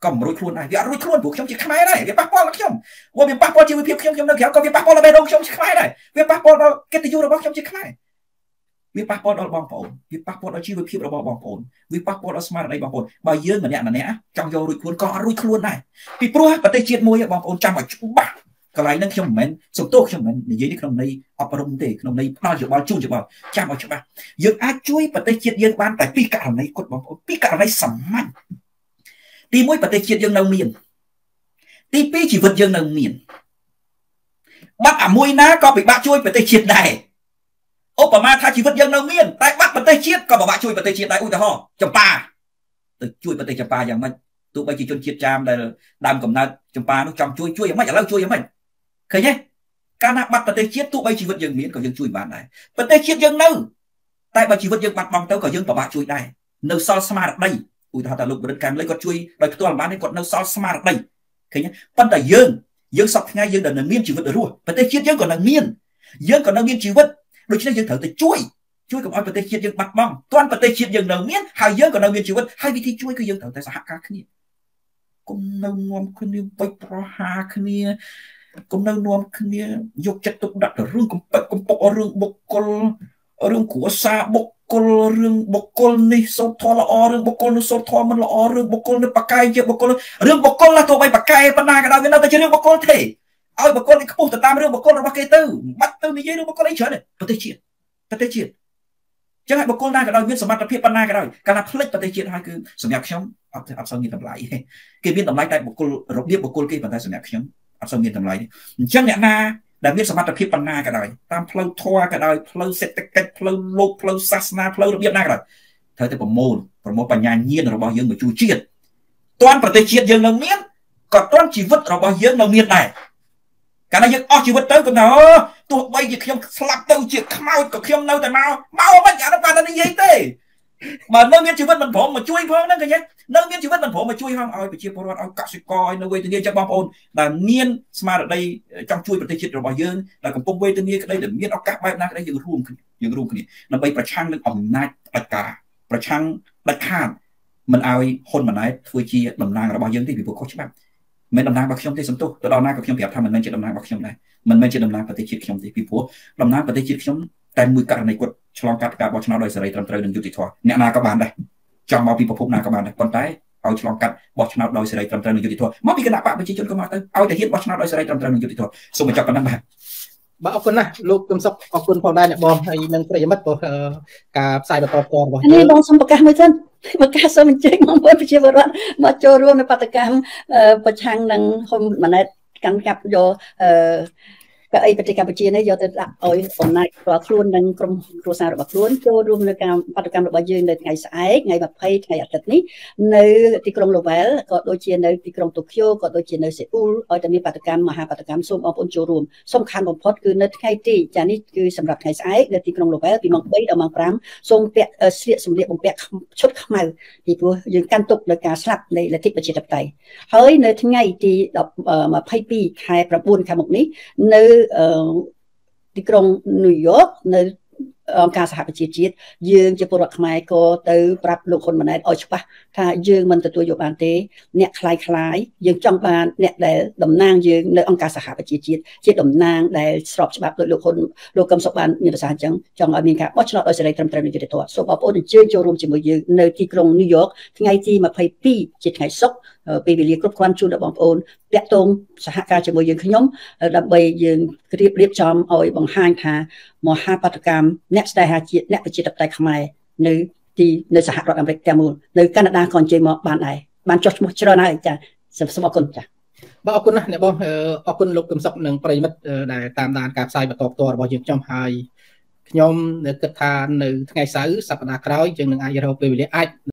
ក៏មិនរួចខ្លួនដែរវាអត់រួចខ្លួនព្រោះខ្ញុំជាខ្មែរដែរវាប៉ះពាល់ដល់ខ្ញុំបើវាប៉ះពាល់ជីវភាពខ្ញុំខ្ញុំនៅក្រៅក៏វាប៉ះពាល់ដល់បេះដូងខ្ញុំជាខ្មែរដែរវាប៉ះពាល់ដល់កិត្តិយសរបស់ខ្ញុំជាខ្មែរវាប៉ះពាល់ដល់បងប្អូនវាប៉ះពាល់ដល់ជីវភាពរបស់បងប្អូនវាប៉ះពាល់ដល់ស្មារតីបងប្អូនបើយើងម្នាក់ម្នាក់ចង់យករួចខ្លួនក៏អត់រួចខ្លួនដែរពីព្រោះប្រទេសជាតិមួយបងប្អូនចាំឲ្យច្បាស់កន្លែងហ្នឹងខ្ញុំមិនមែនសំទោសខ្ញុំមិននិយាយនេះក្នុងន័យអប់រំទេក្នុងន័យផ្ដល់យោបល់ជូនយោបល់ចាំឲ្យច្បាស់យើងអាចជួយប្រទេសជាតិយើងបានតែពីរករណីគត់បងប្អូនពីរករណីសាមញ្ញទីមួយប្រទេសជាតិយើងនៅមានទីពីរជីវិតយើងនៅមានបាត់អាមួយណាក៏ពិបាកជួយប្រទេសជាតិដែរឧបមាថាជីវិតយើងនៅមានតែបាត់ប្រទេសជាតិក៏ពិបាកជួយប្រទេសជាតិដែរឧទាហរណ៍ចម្ប៉ាទៅជួយប្រទេសចម្ប៉ាយ៉ាងម៉េចទោះបីជាជនជាតិចាមដែលដើមកំណើតចម្ប៉ានោះចង់ជួយជួយយ៉ាងម៉េចឥឡូវជួយយ៉ាងម៉េចឃើញទេកាលណាបាត់ប្រទេសជាតិទោះបីជីវិតយើងមានក៏យើងជួយបានដែរប្រទេសជាតិយើងនៅតែបើជីវិតយើងបាត់បង់ទៅក៏យើងពិបាកជួយដែរនៅសល់ស្មារតីឧទាហរណ៍ថាលោកបរិទ្ធកាមលីគាត់ជួយដោយផ្ទាល់បានទេគាត់នៅសល់ស្មារតីឃើញទេប៉ុន្តែយើងយើងសពថ្ងៃយើងដែលនៅមានជីវិតរស់ប្រទេសជាតិយើងក៏នៅមានយើងក៏នៅមានជីវិតដូច្នេះយើងត្រូវទៅជួយជួយកុំឲ្យប្រទេសជាតិយើងបាត់បង់ទាន់ប្រទេសជាតិយើងនៅមានហើយយើងក៏នៅមានជីវិតហើយវិធីជួយគឺយើងត្រូវតែសហការគ្នាគុំនៅនាំគ្នាបិទប្រហាគ្នាគុំនៅនាំគ្នាយកចិត្តទុកដាក់ទៅរឿងកំពេចកំពុករឿងបុគ្គលរឿងគ្រួសារបុគ្គលរឿងបុគ្គលនេះសូត្រធម៌ល្អរឿងបុគ្គលនោះសូត្រធម៌មិនល្អរឿងបុគ្គលនេះបកកាយជាបុគ្គលរឿងបុគ្គលណាទោះបីបកកាយប៉ុណ្ណាក៏ដោយវានៅតែជារឿងបុគ្គលទេឲ្យបុគ្គលនេះខ្ពស់ទៅតាមរឿងបុគ្គលរបស់គេទៅបាត់ទៅនិយាយរឿងបុគ្គលអីច្រើនប្រទេសជាតិប្រទេសជាតិចឹងឲ្យបុគ្គលណាក៏ដោយមានសមត្ថភាពប៉ុណ្ណាក៏ដោយកាលណាផ្លិចប្រទេសជាតិហើយគឺសម្រាប់ខ្ញុំអត់អត់សូវមានតម្លៃគេមានតម្លៃតែបុគ្គលរបៀបបុគ្គលគេប៉ុន្តែសម្រាប់ខ្ញុំអត់សូវមានតម្លៃអញ្ចឹងអ្នកណាដែលមានសមត្ថភាពប៉ុណ្ណាក៏ដោយតាមផ្លូវធម៌ក៏ដោយផ្លូវសេដ្ឋកិច្ចផ្លូវលោកផ្លូវសាសនាផ្លូវរបៀបណាក៏ដោយត្រូវតែប្រមូលប្រមូលបញ្ញាញាណរបស់យើងមកជួយជាតិតាន់ប្រទេសជាតិយើងនៅមានក៏តាន់ជីវិតរបស់យើងនៅមានដែរកាលណាយើងអស់ជីវិតទៅក៏ថាអូទោះបីជាខ្ញុំស្លាប់ទៅជាខ្មោចក៏ខ្ញុំនៅតែមកមកមិនអានោះបានតែនិយាយទេបើនៅមានជីវិតមិនព្រមមកជួយផងហ្នឹងឃើញទេនៅមានជីវិតមិនព្រមមកជួយផងឲ្យប្រជាពលរដ្ឋឲ្យកសិករឲ្យនៅវេទនាចាំបងប្អូនដែលមានស្មារតីចង់ជួយប្រទេសជាតិរបស់យើងដែលកំពុងវេទនាក្តីដែលមានឱកាសបែបណាក្តីយើងរួមគ្នាយើងរួមគ្នាដើម្បីប្រឆាំងនឹងអំណាចផ្ដាច់ការប្រឆាំងដាច់ខាតមិនឲ្យហ៊ុនម៉ាណែតធ្វើជាតំណាងរបស់យើងទេពីព្រោះខុសច្បាប់មិនតំណាងរបស់ខ្ញុំទេសំទោសទៅដល់ណាក៏ខ្ញុំប្រាប់ថាមិនមែនជាតំណាងរបស់ខ្ញុំដែរមិនមែនជាតំណាងប្រទេសជាតិខ្ញុំទេពីព្រោះតំណាងប្រទេសជាតិខ្ញុំតែមួយករណីគាត់ឆ្លងកាត់ការបោះឆ្នោតដោយសេរីត្រឹមត្រូវនិងយុត្តិធម៌អ្នកណាក៏បានដែរចង់មកពីប្រភពណាក៏បានដែរប៉ុន្តែឲ្យឆ្លងកាត់បោះឆ្នោតដោយសេរីត្រឹមត្រូវនិងយុត្តិធម៌មកពីគណៈបកប្រជាជនក៏មកទៅឲ្យតែហ៊ានបោះឆ្នោតដោយសេរីត្រឹមត្រូវនិងយុត្តិធម៌សូមបញ្ចប់ប៉ុណ្ណឹងបាទបាទអរគុណណាស់លោកកឹមសុខអរគុណផងដែរអ្នកបងហើយនឹងប្រិយមិត្តព្រោះការផ្សាយបន្តផ្ទាល់របស់នេះបងសូមប្រកាសមួយសិនប្រកាសសូមអញ្ជើញបងប្អូនប្រជាពលរដ្ឋមកចូលរួមនៅបដកម្មប្រឆាំងនឹងហ៊ុនម៉ាណែតកាន់កាប់យកអឺកៅអីប្រទេសកម្ពុជានេះយកទៅដាក់ឲ្យអំណាចរបស់ខ្លួននិងក្រុមគ្រួសាររបស់ខ្លួនចូលរួមនៅការបដកម្មរបស់យើងនៅថ្ងៃស្អែកថ្ងៃម្ភៃថ្ងៃអាទិត្យនេះនៅទីក្រុង Lowell ក៏ដូចជានៅទីក្រុង Tokyo ក៏ដូចជានៅសេអ៊ូលឲ្យតែមានបដកម្មមហាបដកម្មសូមបងប្អូនចូលរួមសំខាន់បំផុតគឺនៅថ្ងៃទីចានេះគឺសម្រាប់ថ្ងៃស្អែកនៅទីក្រុង Lowell ពីម៉ោងបីដល់ម៉ោងប្រាំសូមពាក់ស្លៀកសម្លៀកបំពាក់ឈុតខ្មៅពីព្រោះយើងកាន់ទុកនៅការស្លាប់នៃលទ្ធិប្រជាធិបតេយ្យហើយនៅថ្ងៃទីម្ភៃពីរខែប្រាំបួនខាងមុខនេះនៅទីក្រុងញូវយ៉កនៅអង្គការសហប្រជាជាតិយើងជាពលរដ្ឋខ្មែរក៏ទៅប្រាប់លោកហ៊ុនម៉ាណែតឲ្យច្បាស់ថាយើងមិនទទួលយកបានទេអ្នកខ្លាយខ្លាយយើងចង់បានអ្នកដែលតំណាងយើងនៅអង្គការសហប្រជាជាតិជាតំណាងដែលស្របច្បាប់ដោយលោកហ៊ុនលោកកឹមសុខបានមានប្រសាសន៍អញ្ចឹងចង់ឲ្យមានការបោះឆ្នោតដោយសេរីត្រឹមត្រូវនិងយុត្តិធម៌សូមបងប្អូនអញ្ជើញចូលរួមជាមួយយើងនៅទីក្រុងញូវយ៉កថ្ងៃទីម្ភៃពីរជាថ្ងៃសុក្រពេលវេលាគ្រប់គ្រាន់ជូនដល់បងប្អូនតាក់ទងសហការជាមួយយើងខ្ញុំដើម្បីយើងរៀបរៀបចំឲ្យបង្ហាញថាមហាបដកម្មអ្នកស្នេហាជាតិអ្នកប្រជាធិបតេយ្យខ្មែរនៅទីនៅសហរដ្ឋអាមេរិកទាំងមូលនៅកាណាដាក៏អញ្ជើញមកបានដែរបានចុះឈ្មោះច្រើនហើយចាសូមអរគុណចាបាទអរគុណណាស់អ្នកបងអរគុណលោកកឹមសុខនិងប្រិយមិត្តដែលតាមដានការផ្សាយបន្តផ្ទាល់របស់យើងខ្ញុំហើយខ្ញុំគិតថានៅថ្ងៃសៅរ៍សប្តាហ៍ក្រោយយើងនឹងអាចរកពេលវេលាអាច